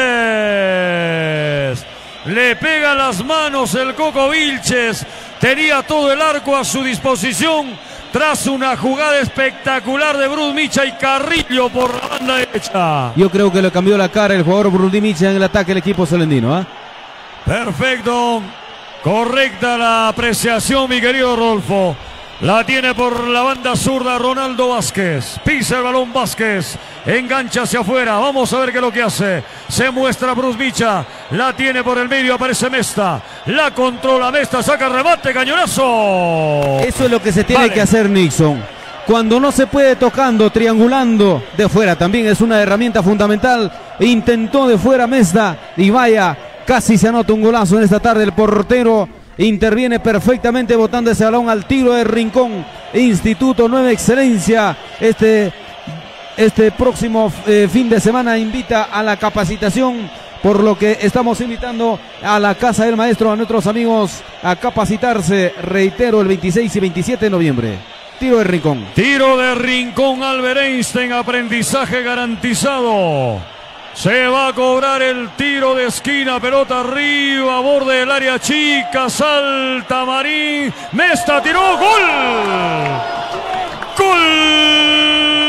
le pega las manos el Coco Vilches, tenía todo el arco a su disposición. Tras una jugada espectacular de Brud Micha y Carrillo por la banda derecha. Yo creo que le cambió la cara el jugador Brud Micha en el ataque del equipo salendino. Perfecto. Correcta la apreciación, mi querido Rodolfo. La tiene por la banda zurda Ronaldo Vázquez. Pisa el balón Vázquez. Engancha hacia afuera. Vamos a ver qué es lo que hace. Se muestra Bruce Bicha. La tiene por el medio. Aparece Mesta. La controla Mesta. Saca remate. Cañonazo. Eso es lo que se tiene que hacer, Nixon. Cuando no se puede tocando, triangulando de fuera. También es una herramienta fundamental. Intentó de fuera Mesta. Y vaya, casi se anota un golazo en esta tarde. El portero interviene perfectamente botando ese balón al tiro de Rincón. Instituto Nueva Excelencia. Este próximo fin de semana invita a la capacitación, por lo que estamos invitando a la Casa del Maestro, a nuestros amigos, a capacitarse, reitero, el 26 y 27 de noviembre. Tiro de Rincón. Tiro de Rincón, Albert Einstein, aprendizaje garantizado. Se va a cobrar el tiro de esquina, pelota arriba, borde del área chica, salta Marín, Mesta tiró, gol. ¡Gol!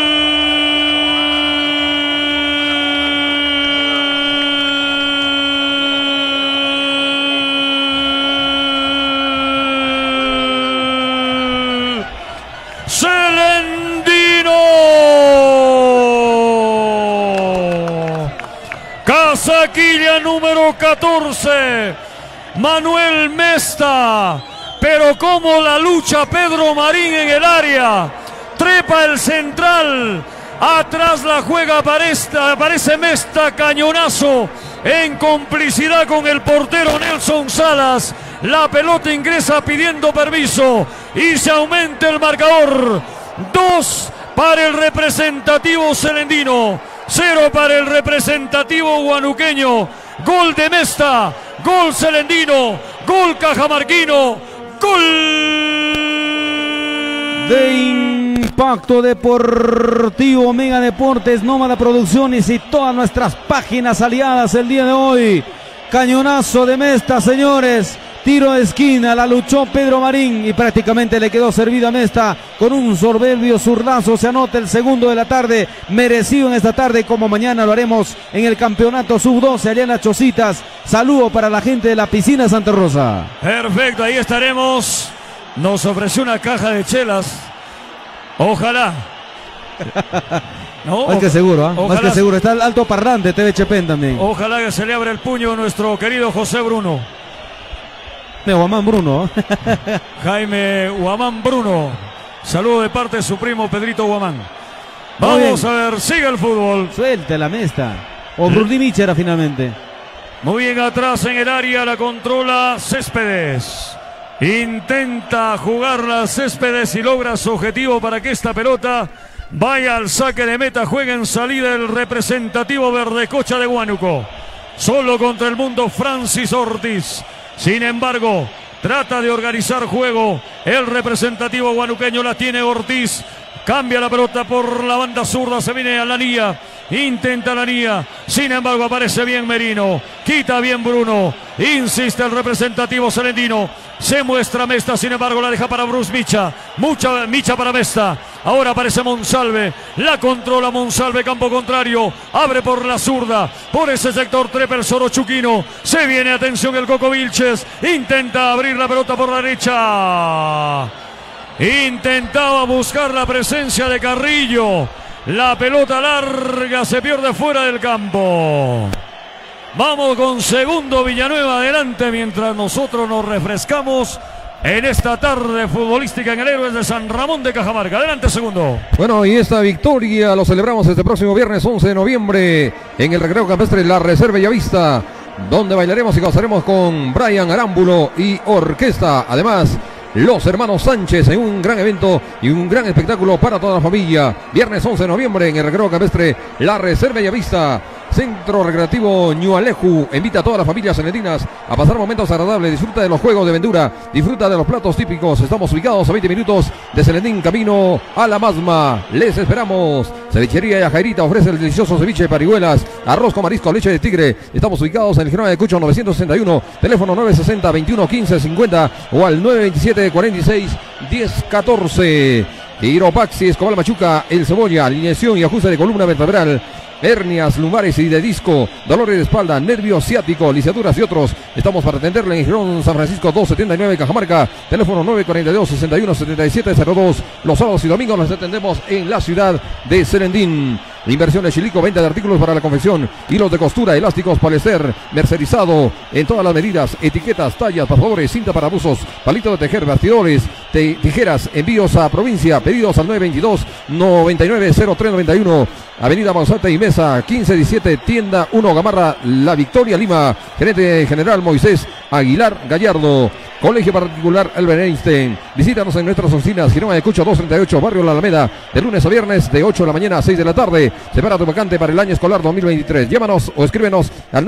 Casaquilla número 14, Manuel Mesta, pero como la lucha Pedro Marín en el área, trepa el central, atrás la juega, aparece Mesta, cañonazo, en complicidad con el portero Nelson Salas, la pelota ingresa pidiendo permiso y se aumenta el marcador, 2 para el representativo celendino, 0 para el representativo guanuqueño. Gol de Mesta, gol celendino, gol cajamarquino, gol de Impacto Deportivo Mega Deportes, Nómada Producciones y todas nuestras páginas aliadas el día de hoy. Cañonazo de Mesta, señores. Tiro de esquina, la luchó Pedro Marín y prácticamente le quedó servido a Mesta con un soberbio zurdazo. Se anota el segundo de la tarde, merecido en esta tarde, como mañana lo haremos en el campeonato sub-12 allá en Las Chocitas. Saludo para la gente de la piscina Santa Rosa. Perfecto, ahí estaremos. Nos ofreció una caja de chelas. Ojalá. No, más que seguro, ¿eh? Más que seguro. Está el alto parlante TV Chepén también. Ojalá que se le abra el puño a nuestro querido José Bruno. Guamán Bruno. Jaime Guamán Bruno. Saludo de parte de su primo Pedrito Guamán. Vamos a ver, sigue el fútbol. Suelte la Mesta. O Bruni Michera finalmente. Muy bien atrás en el área, la controla Céspedes. Intenta jugarla Céspedes y logra su objetivo para que esta pelota vaya al saque de meta. Juega en salida el representativo Verdecocha de Huánuco. Solo contra el mundo Francis Ortiz. Sin embargo, trata de organizar juego. El representativo guanuqueño la tiene Ortiz. Cambia la pelota por la banda zurda. Se viene a Lanía. Intenta Lanía. Sin embargo, aparece bien Merino. Quita bien Bruno. Insiste el representativo celendino. Se muestra Mesta. Sin embargo, la deja para Bruce Micha. Micha para Mesta. Ahora aparece Monsalve. La controla Monsalve. Campo contrario. Abre por la zurda. Por ese sector trepa el Soro Chuquino. Se viene, atención, el Coco Vilches. Intenta abrir la pelota por la derecha. Intentaba buscar la presencia de Carrillo. La pelota larga se pierde fuera del campo. Vamos con segundo Villanueva adelante mientras nosotros nos refrescamos en esta tarde futbolística en el Héroes de San Ramón de Cajamarca. Adelante, segundo. Bueno, y esta victoria lo celebramos este próximo viernes 11 de noviembre en el recreo campestre La Reserva Bellavista, donde bailaremos y gozaremos con Brian Arámbulo y orquesta. Además, los hermanos Sánchez en un gran evento y un gran espectáculo para toda la familia. Viernes 11 de noviembre en el recreo campestre La Reserva Bellavista. Centro Recreativo Ñualeju invita a todas las familias celentinas a pasar momentos agradables. Disfruta de los juegos de Vendura, disfruta de los platos típicos. Estamos ubicados a 20 minutos de Celendín, camino a La Masma. Les esperamos. Cevichería Yajairita ofrece el delicioso ceviche de parihuelas, arroz con marisco, leche de tigre. Estamos ubicados en el General de Cucho 961, teléfono 960 21 15 50 o al 927 46 10 14. Quiropaxi, Escobal Machuca, El Cebolla, alineación y ajuste de columna vertebral, hernias, lumbares y de disco, dolores de espalda, nervio ciático, lisaduras y otros. Estamos para atenderle en Girón San Francisco 279 Cajamarca, teléfono 942-617702. Los sábados y domingos los atendemos en la ciudad de Serendín. Inversiones Chilico, venta de artículos para la confección, hilos de costura, elásticos, palester, mercerizado en todas las medidas, etiquetas, tallas, pasadores, cinta para buzos, palito de tejer, bastidores, tijeras, envíos a provincia, pedidos al 922-990391, Avenida Monsalta y Mesa, 1517, tienda 1, Gamarra, La Victoria, Lima. Gerente general Moisés Aguilar Gallardo. Colegio Particular Albert Einstein. Visítanos en nuestras oficinas, Girón Ayacucho 238, Barrio La Alameda, de lunes a viernes de 8 de la mañana a 6 de la tarde. Separa tu vacante para el año escolar 2023. Llámanos o escríbenos al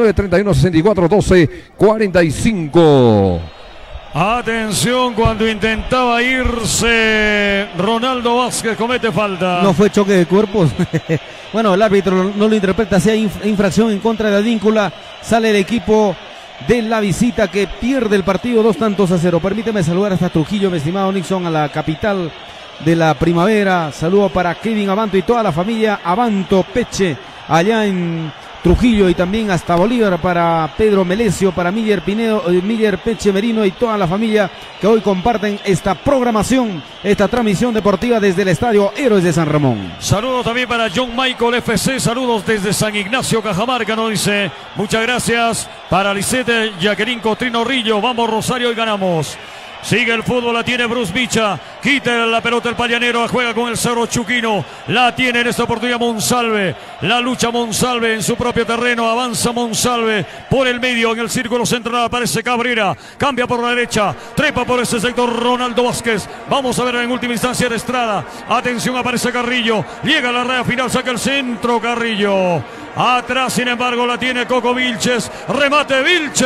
931-64-12-45. Atención, cuando intentaba irse Ronaldo Vázquez, comete falta. No fue choque de cuerpos. Bueno, el árbitro no lo interpreta, sea infracción en contra de la víncula. Sale el equipo de la visita que pierde el partido 2-0. Permíteme saludar hasta Trujillo, mi estimado Nixon, a la capital de la primavera. Saludo para Kevin Abanto y toda la familia Abanto Peche allá en Trujillo, y también hasta Bolívar para Pedro Melesio, para Miller Pinedo, Miller Peche Merino y toda la familia que hoy comparten esta programación, esta transmisión deportiva desde el Estadio Héroes de San Ramón. Saludos también para John Michael FC, saludos desde San Ignacio, Cajamarca, nos dice. Muchas gracias para Lisette Jacqueline Cotrino Rillo. Vamos Rosario y ganamos. Sigue el fútbol, la tiene Bruce Bicha, quita la pelota el Payanero, juega con el Cerro Chuquino, la tiene en esta oportunidad Monsalve, la lucha Monsalve en su propio terreno, avanza Monsalve por el medio, en el círculo central aparece Cabrera, cambia por la derecha, trepa por ese sector Ronaldo Vázquez, vamos a ver en última instancia de Estrada, atención, aparece Carrillo, llega a la raya final, saca el centro Carrillo, atrás sin embargo la tiene Coco Vilches, remate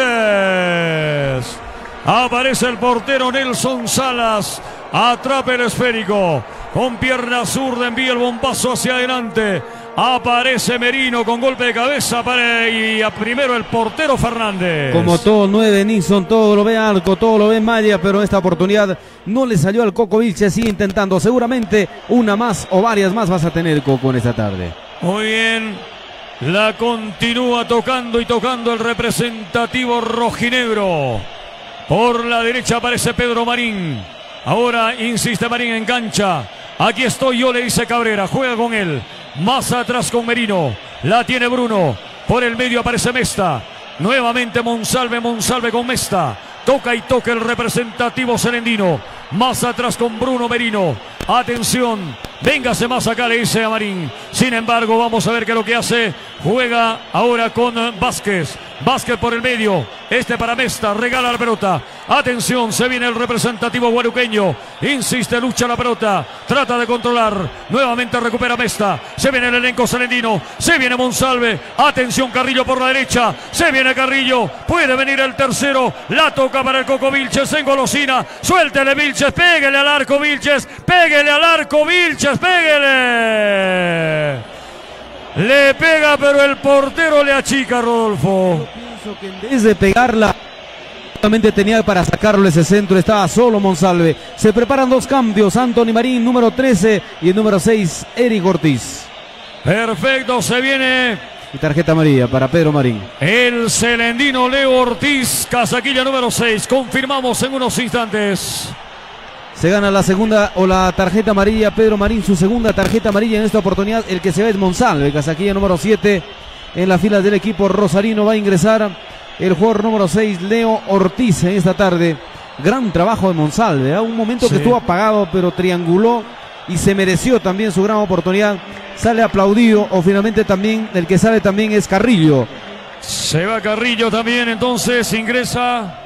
Vilches. Aparece el portero Nelson Salas, atrapa el esférico, con pierna zurda envía el bombazo hacia adelante, aparece Merino con golpe de cabeza y a primero el portero Fernández. Como todo 9, Nixon, todo lo ve Arco, todo lo ve Maya, pero en esta oportunidad no le salió al Coco Vilches, sigue intentando, seguramente una más o varias más vas a tener, Coco, en esta tarde. Muy bien, la continúa tocando y tocando el representativo rojinegro. Por la derecha aparece Pedro Marín. Ahora insiste Marín, engancha. Aquí estoy yo, le dice Cabrera. Juega con él. Más atrás con Merino. La tiene Bruno. Por el medio aparece Mesta. Nuevamente Monsalve con Mesta. Toca y toca el representativo serendino. Más atrás con Bruno Merino. Atención. Véngase más acá, le dice a Marín. Sin embargo, vamos a ver qué es lo que hace. Juega ahora con Vázquez. Vázquez por el medio. Este para Mesta. Regala la pelota. Atención, se viene el representativo guaruqueño. Insiste, lucha la pelota. Trata de controlar. Nuevamente recupera Mesta. Se viene el elenco serendino. Se viene Monsalve. Atención, Carrillo por la derecha. Se viene Carrillo. Puede venir el tercero. La toca para el Coco Vilches. En golosina. Suéltele Vilches. Pégale al arco Vilches. Pégale al arco Vilches. Pégale. Le pega, pero el portero le achica, Rodolfo. Yo pienso que en vez de pegarla, solamente tenía para sacarlo ese centro, estaba solo Monsalve. Se preparan dos cambios, Anthony Marín, número 13, y el número 6, Eric Ortiz. Perfecto, se viene. Y tarjeta amarilla para Pedro Marín. El celendino Leo Ortiz, casaquilla número 6. Confirmamos en unos instantes. Se gana la segunda o la tarjeta amarilla Pedro Marín, su segunda tarjeta amarilla en esta oportunidad. El que se ve es Monsalve, casaquilla número 7. En la fila del equipo rosarino va a ingresar el jugador número 6, Leo Ortiz, en esta tarde. Gran trabajo de Monsalve, ¿eh? Un momento que estuvo apagado, pero trianguló y se mereció también su gran oportunidad. Sale aplaudido, o finalmente también el que sale también es Carrillo. Se va Carrillo también, entonces ingresa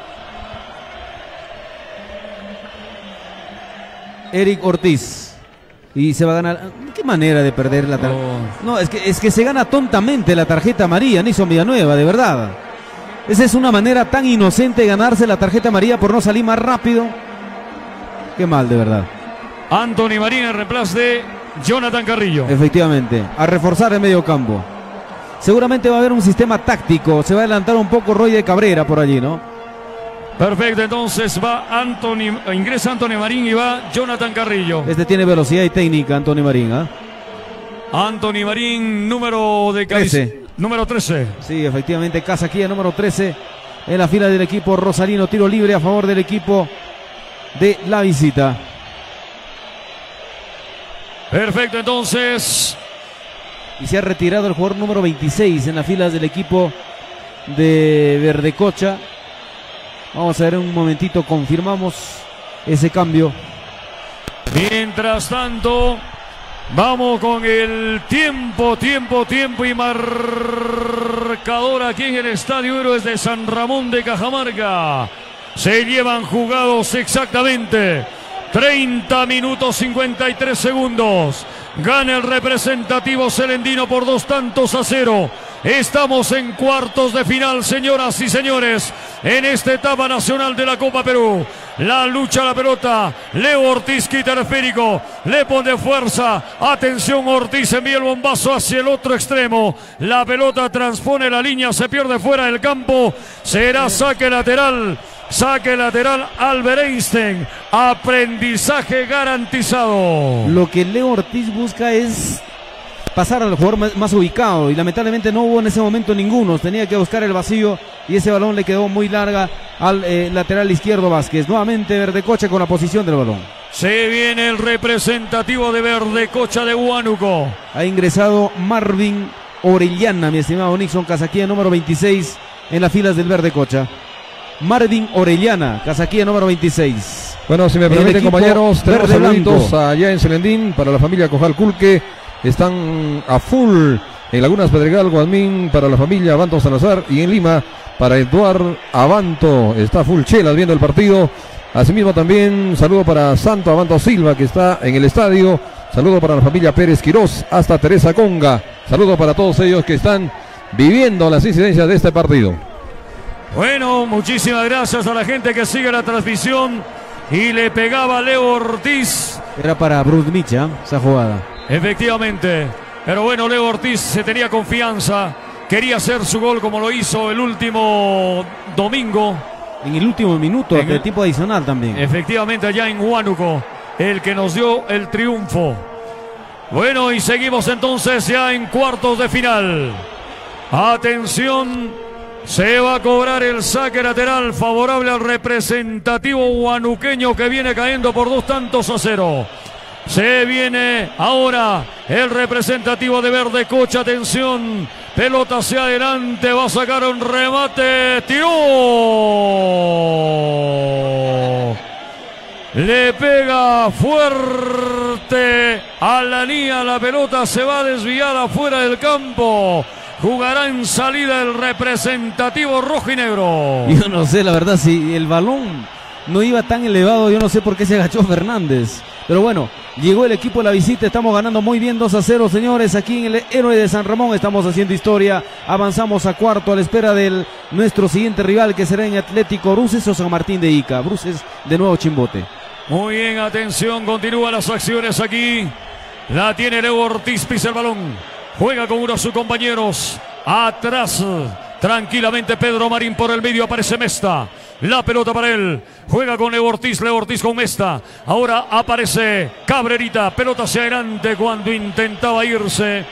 Eric Ortiz. Y se va a ganar. ¿Qué manera de perder la tarjeta? No, es que se gana tontamente la tarjeta amarilla, Nixon Villanueva, de verdad. Esa es una manera tan inocente de ganarse la tarjeta amarilla por no salir más rápido. Qué mal, de verdad. Anthony Marín en reemplazo de Jonathan Carrillo. Efectivamente, a reforzar el medio campo. Seguramente va a haber un sistema táctico. Se va a adelantar un poco Roy de Cabrera por allí, ¿no? Perfecto, entonces va ingresa Anthony Marín y va Jonathan Carrillo. Este tiene velocidad y técnica, Anthony Marín, ¿ah? Anthony Marín, número de 13. Número 13. Sí, efectivamente, Casaquía, número 13 en la fila del equipo rosarino. Tiro libre a favor del equipo de la visita. Perfecto, entonces. Y se ha retirado el jugador número 26 en las filas del equipo de Verdecocha. Vamos a ver un momentito, confirmamos ese cambio. Mientras tanto, vamos con el tiempo y marcador aquí en el Estadio Héroes de San Ramón de Cajamarca. Se llevan jugados exactamente 30 minutos 53 segundos. Gana el representativo celendino por 2-0. Estamos en cuartos de final, señoras y señores, en esta etapa nacional de la Copa Perú. La lucha a la pelota, Leo Ortiz quita el esférico, le pone fuerza, atención, Ortiz envía el bombazo hacia el otro extremo, la pelota transpone la línea, se pierde fuera del campo, será saque lateral Albert Einstein, aprendizaje garantizado. Lo que Leo Ortiz busca es pasar al jugador más ubicado y lamentablemente no hubo en ese momento ninguno, tenía que buscar el vacío y ese balón le quedó muy larga al lateral izquierdo Vázquez. Nuevamente Verdecocha con la posición del balón. Se viene el representativo de Verdecocha de Huánuco. Ha ingresado Marvin Orellana, mi estimado Nixon Casaquía, número 26 en las filas del Verdecocha. Marvin Orellana, Casaquía número 26. Bueno, si me permiten, compañeros, tenemos saluditos allá en Celendín para la familia Cojal Culque. Están a full en Lagunas Pedregal, Guadmín para la familia Abanto Salazar, y en Lima para Eduardo Abanto. Está full chelas viendo el partido. Asimismo también saludo para Santo Abanto Silva, que está en el estadio. Saludo para la familia Pérez Quirós hasta Teresa Conga. Saludo para todos ellos que están viviendo las incidencias de este partido. Bueno, muchísimas gracias a la gente que sigue la transmisión. Y le pegaba Leo Ortiz. Era para Bruce Micha esa jugada. Efectivamente, pero bueno, Leo Ortiz se tenía confianza, quería hacer su gol como lo hizo el último domingo. En el último minuto de tiempo adicional también. Efectivamente, allá en Huánuco, el que nos dio el triunfo. Bueno, y seguimos entonces ya en cuartos de final. Atención, se va a cobrar el saque lateral favorable al representativo huanuqueño que viene cayendo por 2-0. Se viene ahora el representativo de Verdecocha. Atención, pelota hacia adelante, va a sacar un remate, tiró, le pega fuerte a la línea, la pelota se va desviada fuera del campo. Jugará en salida el representativo rojo y negro. Yo no sé, la verdad, si el balón no iba tan elevado, yo no sé por qué se agachó Fernández. Pero bueno, llegó el equipo de la visita, estamos ganando muy bien 2-0, señores, aquí en el Héroe de San Ramón, estamos haciendo historia, avanzamos a cuarto a la espera de nuestro siguiente rival, que será en Atlético Bruces o San Martín de Ica. Bruces de nuevo Chimbote. Muy bien, atención, continúan las acciones aquí, la tiene Leo Ortiz, pisa el balón, juega con uno de sus compañeros, atrás, tranquilamente Pedro Marín por el medio, aparece Mesta. La pelota para él, juega con Leo Ortiz con Mesta, ahora aparece Cabrerita, pelota hacia adelante cuando intentaba irse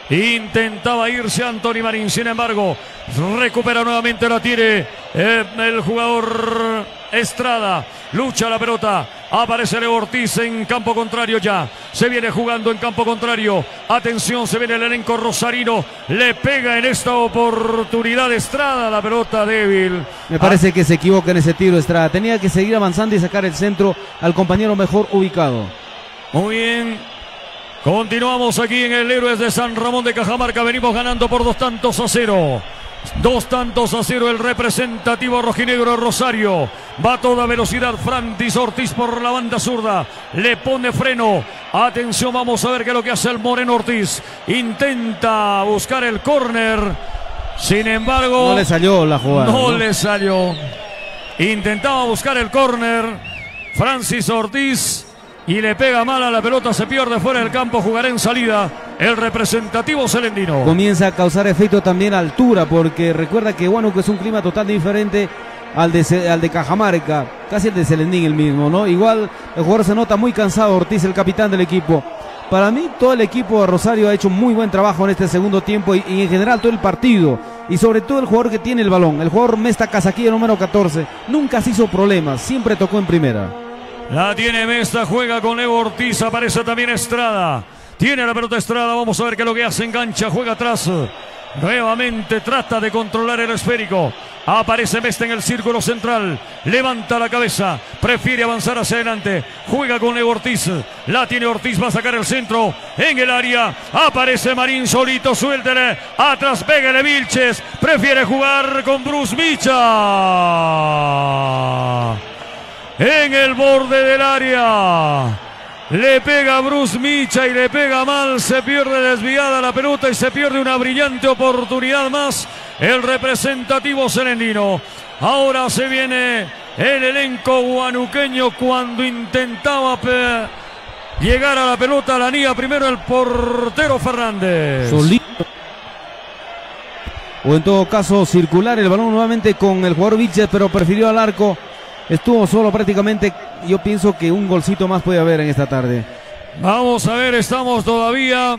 Anthony Marín, sin embargo, recupera nuevamente, la tiene el jugador Estrada, lucha la pelota, aparece Leo Ortiz en campo contrario ya, se viene jugando en campo contrario, atención, se viene el elenco rosarino, le pega en esta oportunidad Estrada, la pelota débil. Me parece que se equivoca en ese tiro Estrada, tenía que seguir avanzando y sacar el centro al compañero mejor ubicado. Muy bien, continuamos aquí en el Héroes de San Ramón de Cajamarca, venimos ganando por 2-0. 2-0 el representativo rojinegro Rosario. Va a toda velocidad Francis Ortiz por la banda zurda. Le pone freno. Atención, vamos a ver qué es lo que hace el Moreno Ortiz. Intenta buscar el córner. Sin embargo, no le salió la jugada. No le salió. Intentaba buscar el córner Francis Ortiz y le pega mal a la pelota, se pierde fuera del campo, jugará en salida el representativo celendino. Comienza a causar efecto también a altura, porque recuerda que Huánuco es un clima totalmente diferente al de Cajamarca, casi el de Celendín el mismo, ¿no? Igual el jugador se nota muy cansado, Ortiz, el capitán del equipo. Para mí todo el equipo de Rosario ha hecho muy buen trabajo en este segundo tiempo y en general todo el partido. Y sobre todo el jugador que tiene el balón, el jugador Mesta Casaquilla, número 14, nunca se hizo problemas, siempre tocó en primera. La tiene Mesta, juega con Leo Ortiz, aparece también Estrada. Tiene la pelota Estrada, vamos a ver qué es lo que hace, engancha, juega atrás. Nuevamente trata de controlar el esférico. Aparece Mesta en el círculo central. Levanta la cabeza. Prefiere avanzar hacia adelante. Juega con Leo Ortiz. La tiene Ortiz. Va a sacar el centro. En el área. Aparece Marín solito. Suéltele. Atrás pégale Vilches. Prefiere jugar con Bruce Micha. En el borde del área. Le pega Bruce Micha y le pega mal, se pierde desviada la pelota y se pierde una brillante oportunidad más el representativo celendino. Ahora se viene el elenco guanuqueño cuando intentaba llegar a la pelota, la niega primero el portero Fernández. Solito. O en todo caso circular el balón nuevamente con el jugador Vilches, pero prefirió al arco. Estuvo solo prácticamente, yo pienso que un golcito más puede haber en esta tarde. Vamos a ver, estamos todavía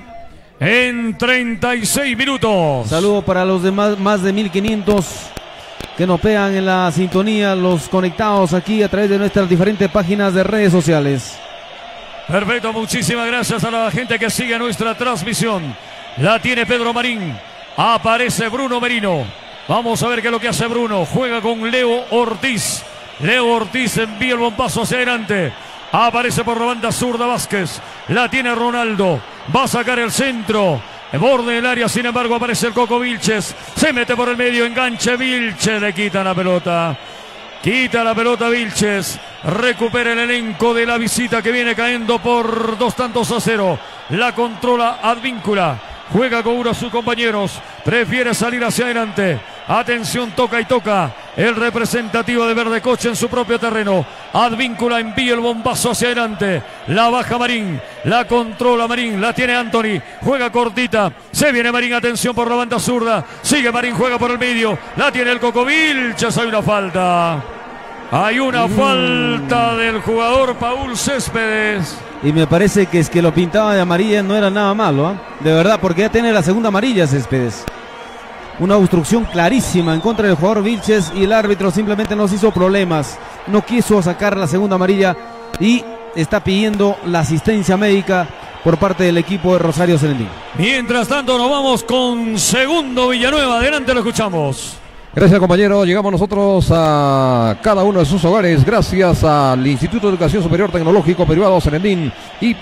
en 36 minutos. Saludo para los demás, más de 1500 que nos pegan en la sintonía, los conectados aquí a través de nuestras diferentes páginas de redes sociales. Perfecto, muchísimas gracias a la gente que sigue nuestra transmisión. La tiene Pedro Marín, aparece Bruno Merino. Vamos a ver qué es lo que hace Bruno, juega con Leo Ortiz. Leo Ortiz envía el bombazo hacia adelante. Aparece por la banda zurda Vázquez. La tiene Ronaldo. Va a sacar el centro. En borde del área, sin embargo, aparece el Coco Vilches. Se mete por el medio, enganche Vilches. Le quitan la pelota. Quita la pelota Vilches. Recupera el elenco de la visita que viene cayendo por 2-0. La controla Advíncula. Juega con uno de sus compañeros. Prefiere salir hacia adelante. Atención, toca y toca. El representativo de Verdecoche en su propio terreno. Advíncula envía el bombazo hacia adelante. La baja Marín. La controla Marín. La tiene Anthony. Juega cortita. Se viene Marín. Atención por la banda zurda. Sigue Marín. Juega por el medio. La tiene el Coco Vilches. Hay una falta. Hay una falta del jugador Paul Céspedes. Y me parece que es que lo pintaba de amarilla no era nada malo, ¿eh? De verdad, porque ya tiene la segunda amarilla Céspedes. Una obstrucción clarísima en contra del jugador Vilches y el árbitro simplemente nos hizo problemas. No quiso sacar la segunda amarilla y está pidiendo la asistencia médica por parte del equipo de Rosario Celendín. Mientras tanto nos vamos con Segundo Villanueva. Adelante, lo escuchamos. Gracias, compañero. Llegamos nosotros a cada uno de sus hogares gracias al Instituto de Educación Superior Tecnológico Privado Celendín,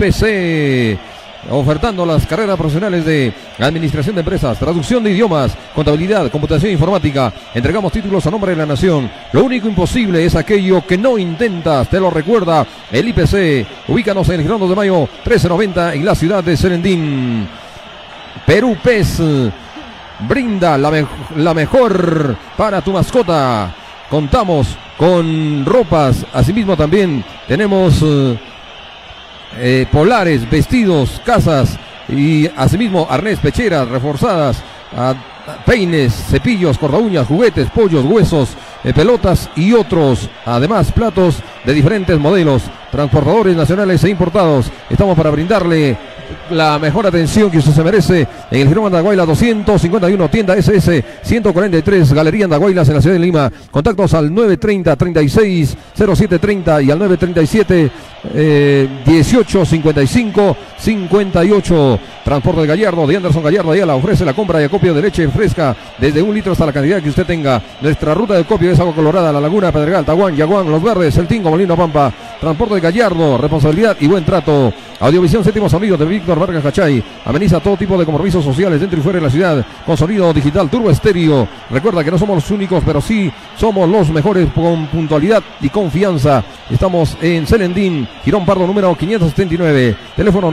IPC, ofertando las carreras profesionales de Administración de Empresas, Traducción de Idiomas, Contabilidad, Computación Informática. Entregamos títulos a nombre de la Nación. Lo único imposible es aquello que no intentas. Te lo recuerda el IPC. Ubícanos en el Girón 2 de Mayo 1390 en la ciudad de Celendín. Perú PES brinda la mejor para tu mascota. Contamos con ropas, asimismo también tenemos polares, vestidos, casas y asimismo arnés, pecheras reforzadas, peines, cepillos, cortaúñas, juguetes, pollos, huesos, pelotas y otros. Además, platos de diferentes modelos, transportadores nacionales e importados. Estamos para brindarle la mejor atención que usted se merece en el Girón Andahuaylas 251, tienda SS 143, Galería Andahuaylas en la ciudad de Lima. Contactos al 930-36-0730 y al 937-1855-58. Transporte de Gallardo, de Anderson Gallardo Ayala, ofrece la compra y acopio de leche fresca desde 1 litro hasta la cantidad que usted tenga. Nuestra ruta de acopio es Agua Colorada, La Laguna, Pedregal, Tahuán, Yaguán, Los Verdes, El Tingo, Molino, Pampa. Transporte de Gallardo, responsabilidad y buen trato. Audiovisión Séptimo Sonido de Víctor Vargas Cachay. Ameniza todo tipo de compromisos sociales dentro y fuera de la ciudad con sonido digital Turbo Estéreo. Recuerda que no somos los únicos, pero sí somos los mejores con puntualidad y confianza. Estamos en Celendín, Girón Pardo número 579. Teléfono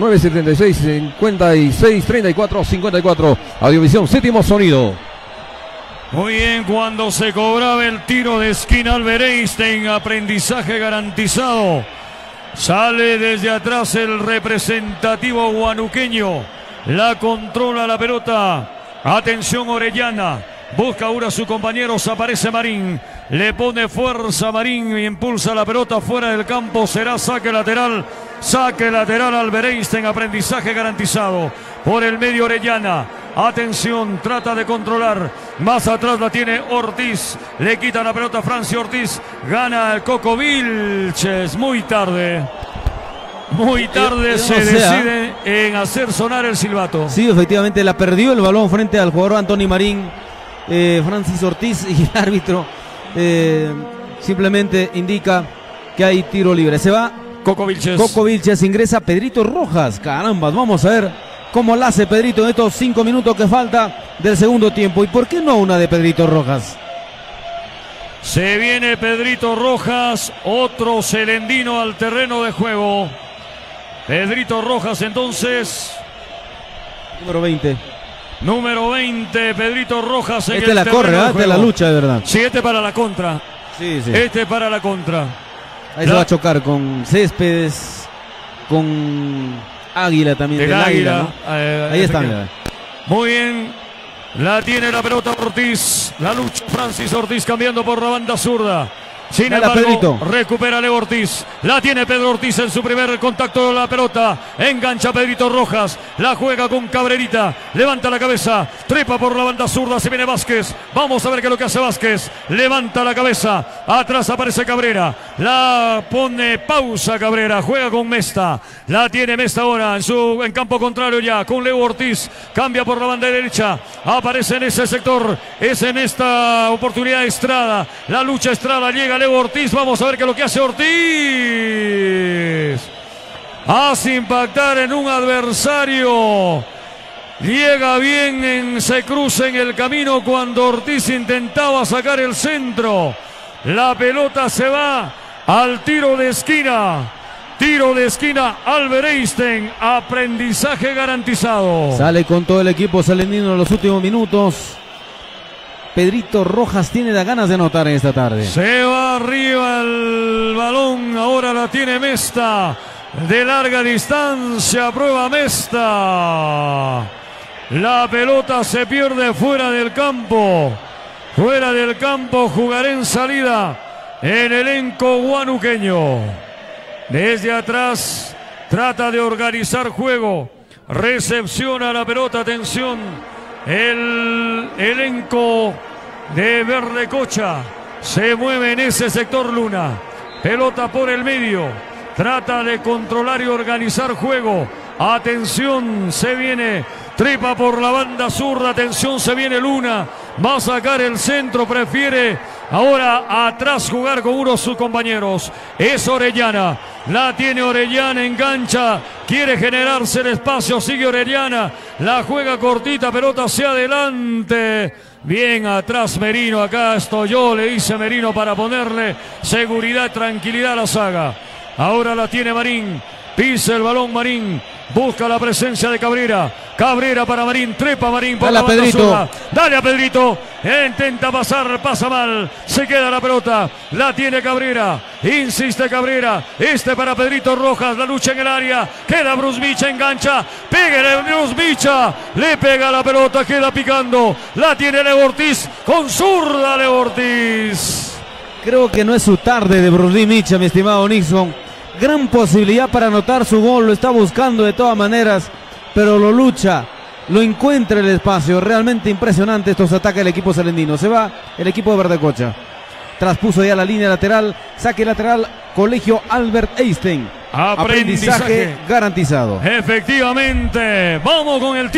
976-56-34-54. Audiovisión Séptimo Sonido. Muy bien, cuando se cobraba el tiro de esquina Albert Einstein, aprendizaje garantizado. Sale desde atrás el representativo guanuqueño. La controla la pelota. Atención Orellana. Busca ahora a sus compañeros. Aparece Marín. Le pone fuerza Marín y impulsa la pelota fuera del campo. Será saque lateral. Saque lateral Albert Einstein. Aprendizaje garantizado. Por el medio Orellana. Atención, trata de controlar. Más atrás la tiene Ortiz. Le quita la pelota a Franci Ortiz. Gana el Coco Vilches. Muy tarde. Muy tarde se decide en hacer sonar el silbato. Sí, efectivamente la perdió el balón frente al jugador Anthony Marín. Francis Ortiz, y el árbitro simplemente indica que hay tiro libre. Se va Coco Vilches. Coco Vilches, ingresa Pedrito Rojas. Caramba, vamos a ver cómo la hace Pedrito en estos 5 minutos que falta del segundo tiempo. ¿Y por qué no una de Pedrito Rojas? Se viene Pedrito Rojas, otro celendino al terreno de juego. Pedrito Rojas entonces. Número 20. Número 20, Pedrito Rojas en este el la terreno corre, de este juego. la lucha de verdad. Sí, este para la contra. Sí, sí. Este para la contra. Ahí se va a chocar con Céspedes, con Águila también. El del Águila. ¿no? Ahí está, mira. Muy bien. La tiene la pelota Ortiz. La lucha Francis Ortiz cambiando por la banda zurda. Sin Dale, embargo, Pedrito. recupera Leo Ortiz. La tiene Pedro Ortiz en su primer contacto de la pelota. Engancha Pedrito Rojas. La juega con Cabrerita. Levanta la cabeza. Trepa por la banda zurda. Se viene Vázquez. Vamos a ver qué es lo que hace Vázquez. Levanta la cabeza. Atrás aparece Cabrera. La pone pausa Cabrera. Juega con Mesta. La tiene Mesta ahora en campo contrario ya. Con Leo Ortiz. Cambia por la banda derecha. Aparece en ese sector. Es en esta oportunidad Estrada. La lucha Estrada. Llega Leo Ortiz, vamos a ver qué es lo que hace Ortiz. Hace impactar en un adversario. Llega bien, se cruza en el camino cuando Ortiz intentaba sacar el centro. La pelota se va al tiro de esquina. Tiro de esquina, Albert Einstein. Aprendizaje garantizado. Sale con todo el equipo salendino en los últimos minutos. Pedrito Rojas tiene las ganas de anotar en esta tarde. Se va arriba el balón. Ahora la tiene Mesta. De larga distancia. Prueba Mesta. La pelota se pierde fuera del campo. Fuera del campo. Jugará en salida el elenco guanuqueño. Desde atrás trata de organizar juego. Recepciona la pelota. Atención. El elenco de Verdecocha se mueve en ese sector Luna. Pelota por el medio. Trata de controlar y organizar juego. Atención, se viene. Trepa por la banda zurda. Atención, se viene Luna. Va a sacar el centro. Prefiere ahora atrás jugar con uno de sus compañeros. Es Orellana. La tiene Orellana. Engancha. Quiere generarse el espacio. Sigue Orellana. La juega cortita. Pelota hacia adelante. Bien atrás Merino. Acá estoy yo. Le dice Merino para ponerle seguridad, tranquilidad a la saga. Ahora la tiene Marín. Pisa el balón Marín. Busca la presencia de Cabrera. Cabrera para Marín. Trepa Marín por Dale la banda Pedrito. zurda. Dale a Pedrito. Intenta pasar. Pasa mal. Se queda la pelota. La tiene Cabrera. Insiste Cabrera. Este para Pedrito Rojas. La lucha en el área. Queda Bruce Micha. Engancha. Pégale Bruce Micha. Le pega la pelota. Queda picando. La tiene Leo Ortiz. Con zurda Leo Ortiz. Creo que no es su tarde de Bruce Micha, mi estimado Nixon. Gran posibilidad para anotar su gol, lo está buscando de todas maneras, pero lo lucha, lo encuentra el espacio. Realmente impresionante estos ataques del equipo salendino. Se va el equipo de Verdecocha. Traspuso ya la línea lateral, saque lateral, Colegio Albert Einstein. Aprendizaje garantizado. Efectivamente, vamos con el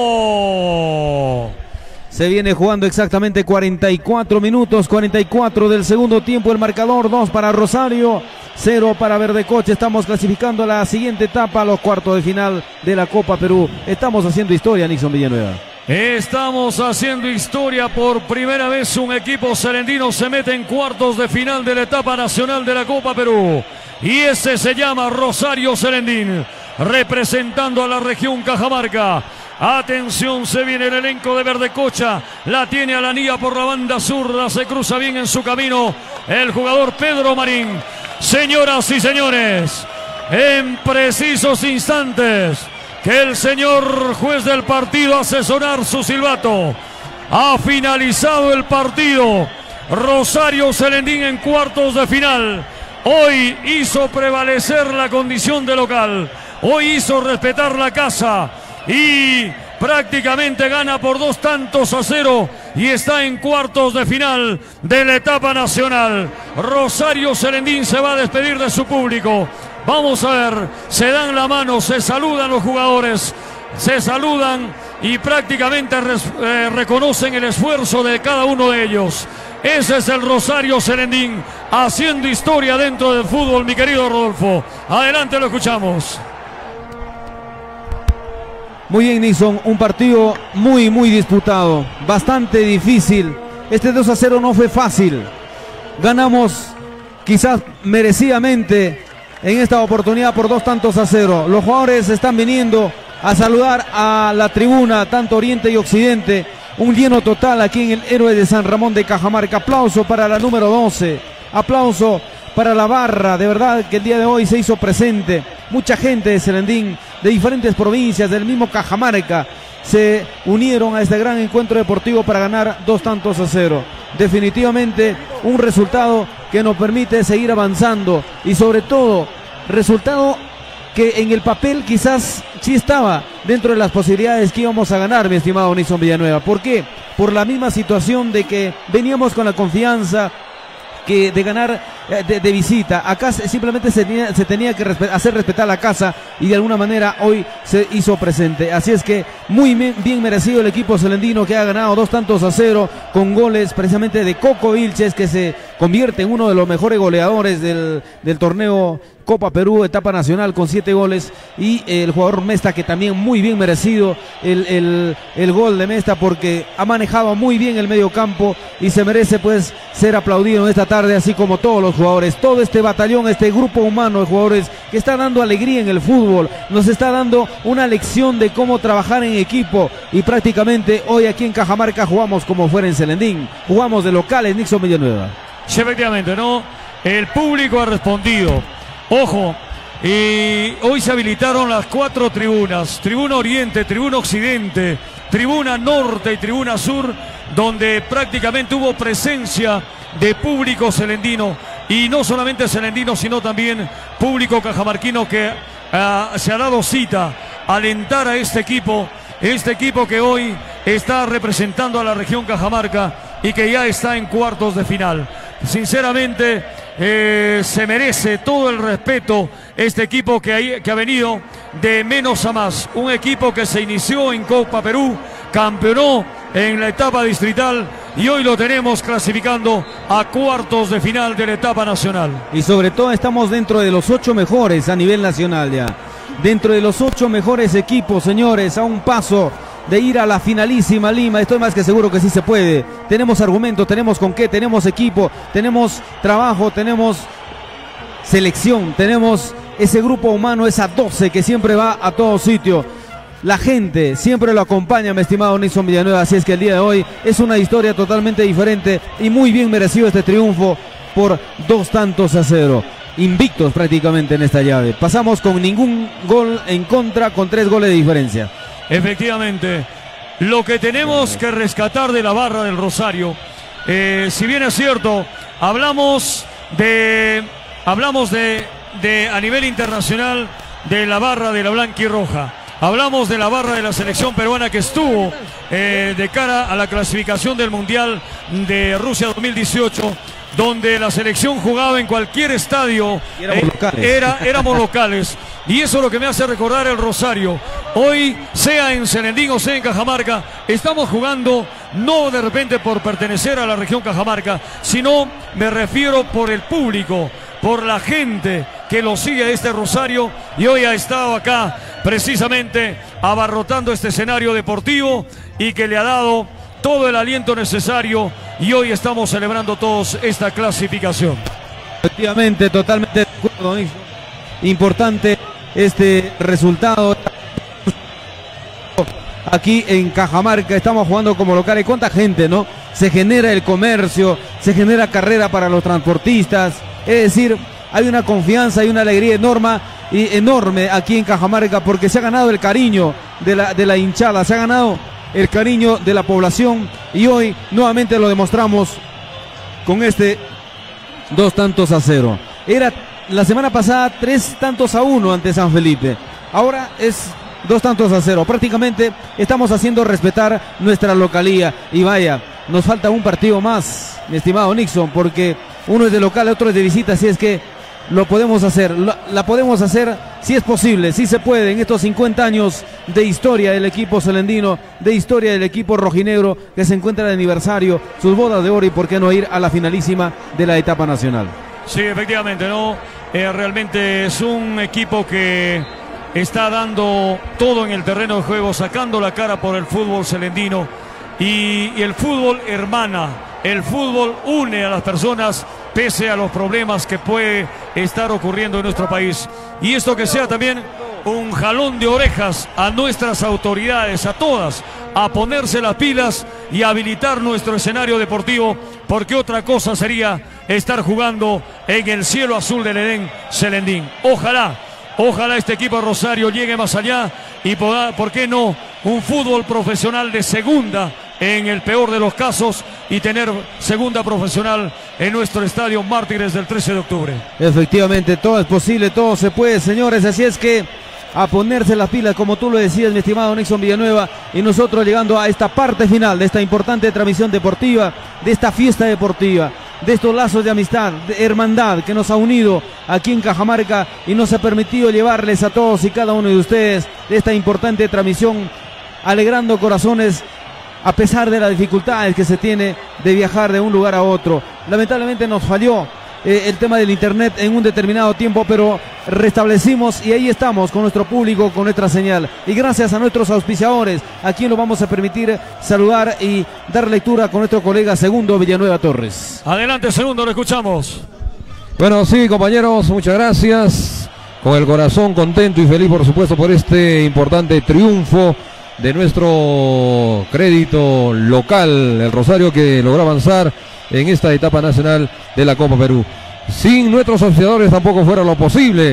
tiempo. Se viene jugando exactamente 44 minutos, 44 del segundo tiempo. El marcador, 2 para Rosario, 0 para Verdecocha. Estamos clasificando a la siguiente etapa, a los cuartos de final de la Copa Perú. Estamos haciendo historia, Nixon Villanueva. Estamos haciendo historia. Por primera vez un equipo salendino se mete en cuartos de final de la etapa nacional de la Copa Perú. Y ese se llama Rosario Celendín, representando a la región Cajamarca. Atención, se viene el elenco de Verdecocha. La tiene Alanía por la banda zurda. Se cruza bien en su camino el jugador Pedro Marín. Señoras y señores, en precisos instantes que el señor juez del partido hace sonar su silbato. Ha finalizado el partido. Rosario Celendín en cuartos de final. Hoy hizo prevalecer la condición de local. Hoy hizo respetar la casa y prácticamente gana por 2-0 y está en cuartos de final de la etapa nacional. Rosario Celendín se va a despedir de su público. Vamos a ver, se dan la mano, se saludan los jugadores, se saludan y prácticamente reconocen el esfuerzo de cada uno de ellos. Ese es el Rosario Celendín haciendo historia dentro del fútbol, mi querido Rodolfo. Adelante, lo escuchamos. Muy bien, Nixon, un partido muy disputado, bastante difícil. Este 2-0 no fue fácil. Ganamos quizás merecidamente en esta oportunidad por 2-0. Los jugadores están viniendo a saludar a la tribuna, tanto Oriente y Occidente. Un lleno total aquí en el Héroe de San Ramón de Cajamarca. Aplauso para la número 12. Aplauso para la barra. De verdad que el día de hoy se hizo presente. Mucha gente de Celendín, de diferentes provincias, del mismo Cajamarca, se unieron a este gran encuentro deportivo para ganar 2-0. Definitivamente un resultado que nos permite seguir avanzando y sobre todo resultado que en el papel quizás sí estaba dentro de las posibilidades que íbamos a ganar, mi estimado Nixon Villanueva. ¿Por qué? Por la misma situación de que veníamos con la confianza que de ganar de visita. Acá simplemente se tenía que hacer respetar la casa y de alguna manera hoy se hizo presente. Así es que muy bien merecido el equipo celendino, que ha ganado 2-0 con goles precisamente de Coco Vilches, que se convierte en uno de los mejores goleadores del torneo Copa Perú, etapa nacional, con 7 goles, y el jugador Mesta, que también muy bien merecido el gol de Mesta, porque ha manejado muy bien el medio campo y se merece pues ser aplaudido en esta tarde, así como todos los jugadores, todo este batallón, este grupo humano de jugadores que está dando alegría en el fútbol, nos está dando una lección de cómo trabajar en equipo, y prácticamente hoy aquí en Cajamarca jugamos como fuera en Celendín, jugamos de locales, Nixon Villanueva. Sí, efectivamente, ¿no? El público ha respondido. Ojo, y hoy se habilitaron las 4 tribunas, tribuna Oriente, tribuna Occidente, tribuna Norte y tribuna Sur, donde prácticamente hubo presencia de público celendino, y no solamente celendino, sino también público cajamarquino que se ha dado cita a alentar a este equipo que hoy está representando a la región Cajamarca y que ya está en cuartos de final. Sinceramente, se merece todo el respeto este equipo que ha venido de menos a más. Un equipo que se inició en Copa Perú, campeonó en la etapa distrital y hoy lo tenemos clasificando a cuartos de final de la etapa nacional. Y sobre todo estamos dentro de los 8 mejores a nivel nacional ya. Dentro de los 8 mejores equipos, señores, a un paso de ir a la finalísima Lima. Estoy más que seguro que sí se puede. Tenemos argumentos, tenemos con qué, tenemos equipo, tenemos trabajo, tenemos selección, tenemos ese grupo humano, esa 12 que siempre va a todo sitio. La gente siempre lo acompaña, mi estimado Nixon Villanueva. Así es que el día de hoy es una historia totalmente diferente y muy bien merecido este triunfo por 2-0. Invictos prácticamente en esta llave. Pasamos con ningún gol en contra, con 3 goles de diferencia. Efectivamente, lo que tenemos que rescatar de la barra del Rosario, si bien es cierto, hablamos de a nivel internacional de la barra de la blanquirroja, hablamos de la barra de la selección peruana que estuvo de cara a la clasificación del Mundial de Rusia 2018, donde la selección jugaba en cualquier estadio, éramos locales. Y eso es lo que me hace recordar el Rosario. Hoy, sea en Celendín o sea en Cajamarca, estamos jugando no de repente por pertenecer a la región Cajamarca, sino me refiero por el público, por la gente que lo sigue a este Rosario, y hoy ha estado acá precisamente abarrotando este escenario deportivo y que le ha dado todo el aliento necesario, y hoy estamos celebrando todos esta clasificación. Efectivamente, totalmente de acuerdo, importante este resultado aquí en Cajamarca. Estamos jugando como locales. ¿Cuánta gente, no? Se genera el comercio, se genera carrera para los transportistas, es decir, hay una confianza y una alegría enorme aquí en Cajamarca, porque se ha ganado el cariño de la hinchada, se ha ganado el cariño de la población, y hoy nuevamente lo demostramos con este 2-0. Era la semana pasada 3-1 ante San Felipe. Ahora es 2-0. Prácticamente estamos haciendo respetar nuestra localía. Y vaya, nos falta un partido más, mi estimado Nixon, porque uno es de local, otro es de visita, así es que lo podemos hacer, la podemos hacer si es posible, si se puede, en estos 50 años de historia del equipo celendino, de historia del equipo rojinegro, que se encuentra de aniversario, sus bodas de oro, y por qué no ir a la finalísima de la etapa nacional. Sí, efectivamente, ¿no? Realmente es un equipo que está dando todo en el terreno de juego, sacando la cara por el fútbol celendino, y el fútbol hermana, el fútbol une a las personas pese a los problemas que puede estar ocurriendo en nuestro país. Y esto que sea también un jalón de orejas a nuestras autoridades, a todas, a ponerse las pilas y habilitar nuestro escenario deportivo, porque otra cosa sería estar jugando en el cielo azul del Edén Celendín. Ojalá este equipo de Rosario llegue más allá y ¿por qué no? Un fútbol profesional de segunda, en el peor de los casos, y tener segunda profesional en nuestro estadio Mártires del 13 de octubre. Efectivamente, todo es posible, todo se puede, señores, así es que a ponerse las pilas, como tú lo decías, mi estimado Nixon Villanueva, y nosotros llegando a esta parte final de esta importante transmisión deportiva, de esta fiesta deportiva, de estos lazos de amistad, de hermandad que nos ha unido aquí en Cajamarca y nos ha permitido llevarles a todos y cada uno de ustedes de esta importante transmisión, alegrando corazones a pesar de las dificultades que se tiene de viajar de un lugar a otro. Lamentablemente nos falló el tema del internet en un determinado tiempo, pero restablecimos y ahí estamos con nuestro público, con nuestra señal, y gracias a nuestros auspiciadores, a quien nos vamos a permitir saludar y dar lectura con nuestro colega Segundo Villanueva Torres. Adelante, Segundo, lo escuchamos. Bueno, sí, compañeros, muchas gracias, con el corazón contento y feliz, por supuesto, por este importante triunfo de nuestro crédito local, el Rosario, que logró avanzar en esta etapa nacional de la Copa Perú. Sin nuestros auspiciadores tampoco fuera lo posible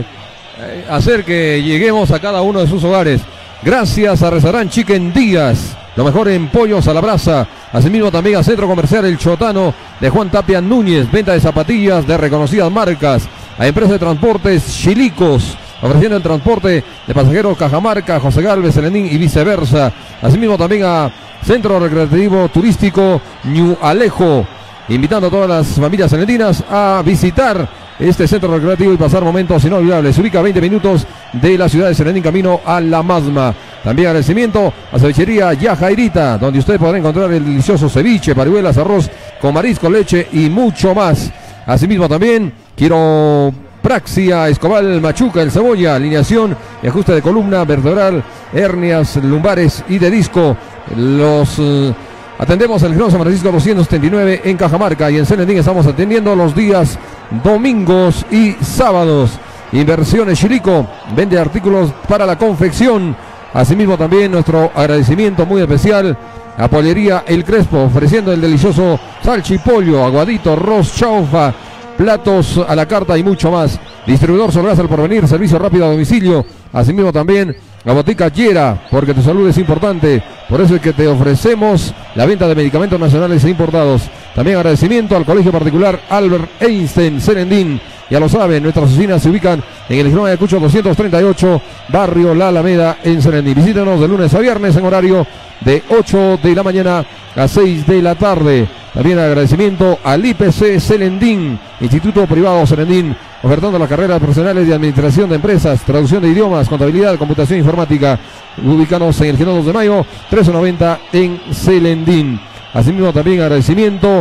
hacer que lleguemos a cada uno de sus hogares. Gracias a Restaurant Chicken Díaz, lo mejor en pollos a la brasa. Asimismo también a Centro Comercial El Chotano de Juan Tapia Núñez, venta de zapatillas de reconocidas marcas. A Empresa de Transportes Chilicos, ofreciendo el transporte de pasajeros Cajamarca, José Galvez, Celendín y viceversa. Asimismo también a Centro Recreativo Turístico Ñu Alejo, invitando a todas las familias celendinas a visitar este centro recreativo y pasar momentos inolvidables. Se ubica a 20 minutos de la ciudad de Celendín, camino a La Masma. También agradecimiento a Cevichería Yajairita, donde usted podrá encontrar el delicioso ceviche, parihuelas, arroz con marisco, leche y mucho más. Asimismo también quiero Praxia, Escobal, Machuca, el Cebolla, alineación y ajuste de columna vertebral, hernias lumbares y de disco. Los atendemos en el Gran San Francisco 279 en Cajamarca, y en Celendín estamos atendiendo los días domingos y sábados. Inversiones Chilico, vende artículos para la confección. Asimismo también nuestro agradecimiento muy especial a Pollería El Crespo, ofreciendo el delicioso salchipollo, aguadito, arroz, chaufa, platos a la carta y mucho más. Distribuidor Solgas al Porvenir, servicio rápido a domicilio. Asimismo también la botica Yera, porque tu salud es importante, por eso es que te ofrecemos la venta de medicamentos nacionales e importados. También agradecimiento al Colegio Particular Albert Einstein Celendín. Ya lo saben, nuestras oficinas se ubican en el Girón Ayacucho 238, barrio La Alameda, en Celendín. Visítanos de lunes a viernes en horario de 8 de la mañana a 6 de la tarde. También agradecimiento al IPC Celendín, Instituto Privado Celendín, ofertando las carreras profesionales de administración de empresas, traducción de idiomas, contabilidad, computación informática. Ubícanos en el Girón 2 de Mayo, 1390 en Celendín. Asimismo también agradecimiento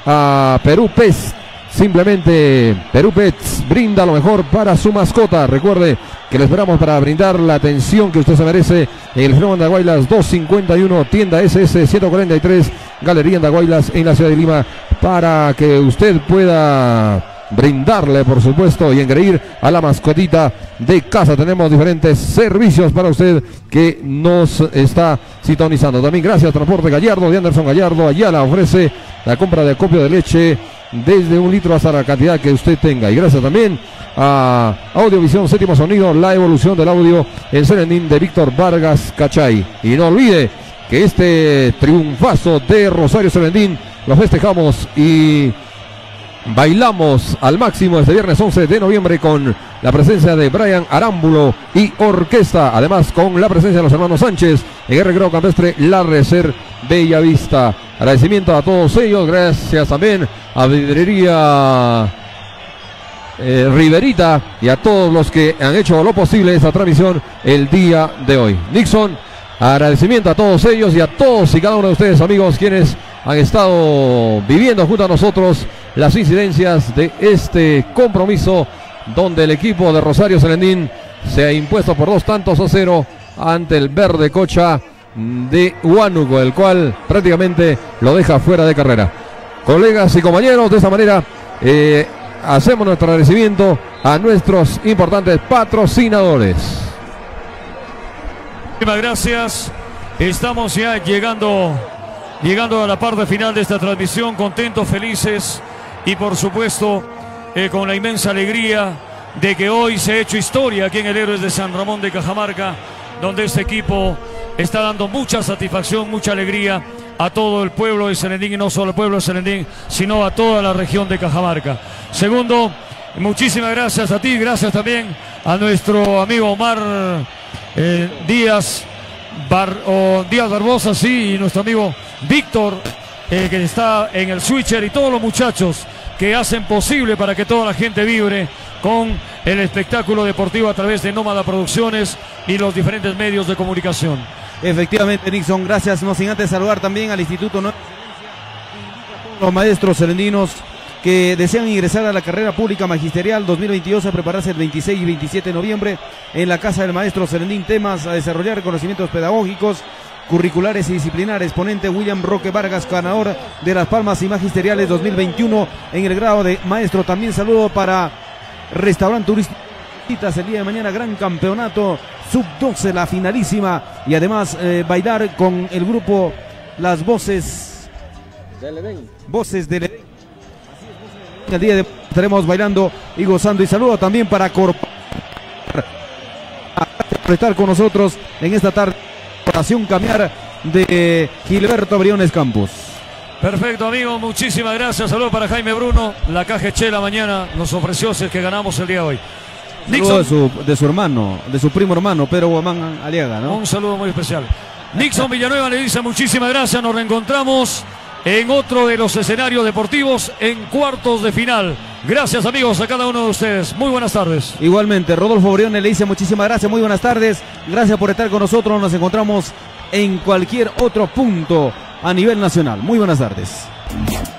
a Perú Pets. Simplemente Perú Pets brinda lo mejor para su mascota. Recuerde que le esperamos para brindar la atención que usted se merece en el Girón Andahuaylas 251, tienda SS 143, Galería Andahuaylas en la ciudad de Lima, para que usted pueda brindarle, por supuesto, y engreír a la mascotita de casa. Tenemos diferentes servicios para usted que nos está sintonizando. También gracias a Transporte Gallardo de Anderson Gallardo. Ayala ofrece la compra de acopio de leche desde 1 litro hasta la cantidad que usted tenga. Y gracias también a Audiovisión Séptimo Sonido, la evolución del audio en Celendín, de Víctor Vargas Cachay. Y no olvide que este triunfazo de Rosario Celendín lo festejamos y bailamos al máximo este viernes 11 de noviembre con la presencia de Brian Arámbulo y orquesta, además con la presencia de los hermanos Sánchez en el recreo campestre La Reser Bellavista. Agradecimiento a todos ellos, gracias también a Vidrería Riverita y a todos los que han hecho lo posible esta transmisión el día de hoy. Nixon, agradecimiento a todos ellos y a todos y cada uno de ustedes, amigos, quienes han estado viviendo junto a nosotros las incidencias de este compromiso donde el equipo de Rosario Celendín se ha impuesto por 2-0 ante el Verde Cocha de Huánuco, el cual prácticamente lo deja fuera de carrera. Colegas y compañeros, de esta manera hacemos nuestro agradecimiento a nuestros importantes patrocinadores. Muchísimas gracias. Estamos ya llegando a la parte final de esta transmisión, contentos, felices y por supuesto con la inmensa alegría de que hoy se ha hecho historia aquí en el Héroes de San Ramón de Cajamarca, donde este equipo está dando mucha satisfacción, mucha alegría a todo el pueblo de Celendín, y no solo el pueblo de Celendín, sino a toda la región de Cajamarca. Segundo, muchísimas gracias a ti, gracias también a nuestro amigo Omar Díaz Barbosa, sí, y nuestro amigo Víctor, que está en el switcher, y todos los muchachos que hacen posible para que toda la gente vibre con el espectáculo deportivo a través de Nómada Producciones y los diferentes medios de comunicación. Efectivamente, Nixon, gracias. No sin antes saludar también al Instituto Nueva Excelencia, los maestros celendinos que desean ingresar a la carrera pública magisterial 2022 a prepararse el 26 y 27 de noviembre en la Casa del Maestro Celendín. Temas a desarrollar: conocimientos pedagógicos, curriculares y disciplinares. Ponente William Roque Vargas, ganador de las Palmas y Magisteriales 2021 en el grado de maestro. También saludo para Restaurante Turístico el día de mañana, gran campeonato sub-12, la finalísima, y además bailar con el grupo Las Voces del Edén. Voces del Edén. El día de hoy estaremos bailando y gozando. Y saludo también para Corpar por estar con nosotros en esta tarde. Oración Cambiar de Gilberto Briones Campos. Perfecto, amigo, muchísimas gracias. Saludos para Jaime Bruno. La caja Chela mañana nos ofreció el que ganamos el día de hoy. Nixon, de su hermano, de su primo hermano, Pedro Guamán Aliaga, ¿no? Un saludo muy especial. Nixon Villanueva le dice muchísimas gracias. Nos reencontramos en otro de los escenarios deportivos en cuartos de final. Gracias, amigos, a cada uno de ustedes. Muy buenas tardes. Igualmente, Rodolfo Briones le dice muchísimas gracias, muy buenas tardes. Gracias por estar con nosotros. Nos encontramos en cualquier otro punto a nivel nacional. Muy buenas tardes.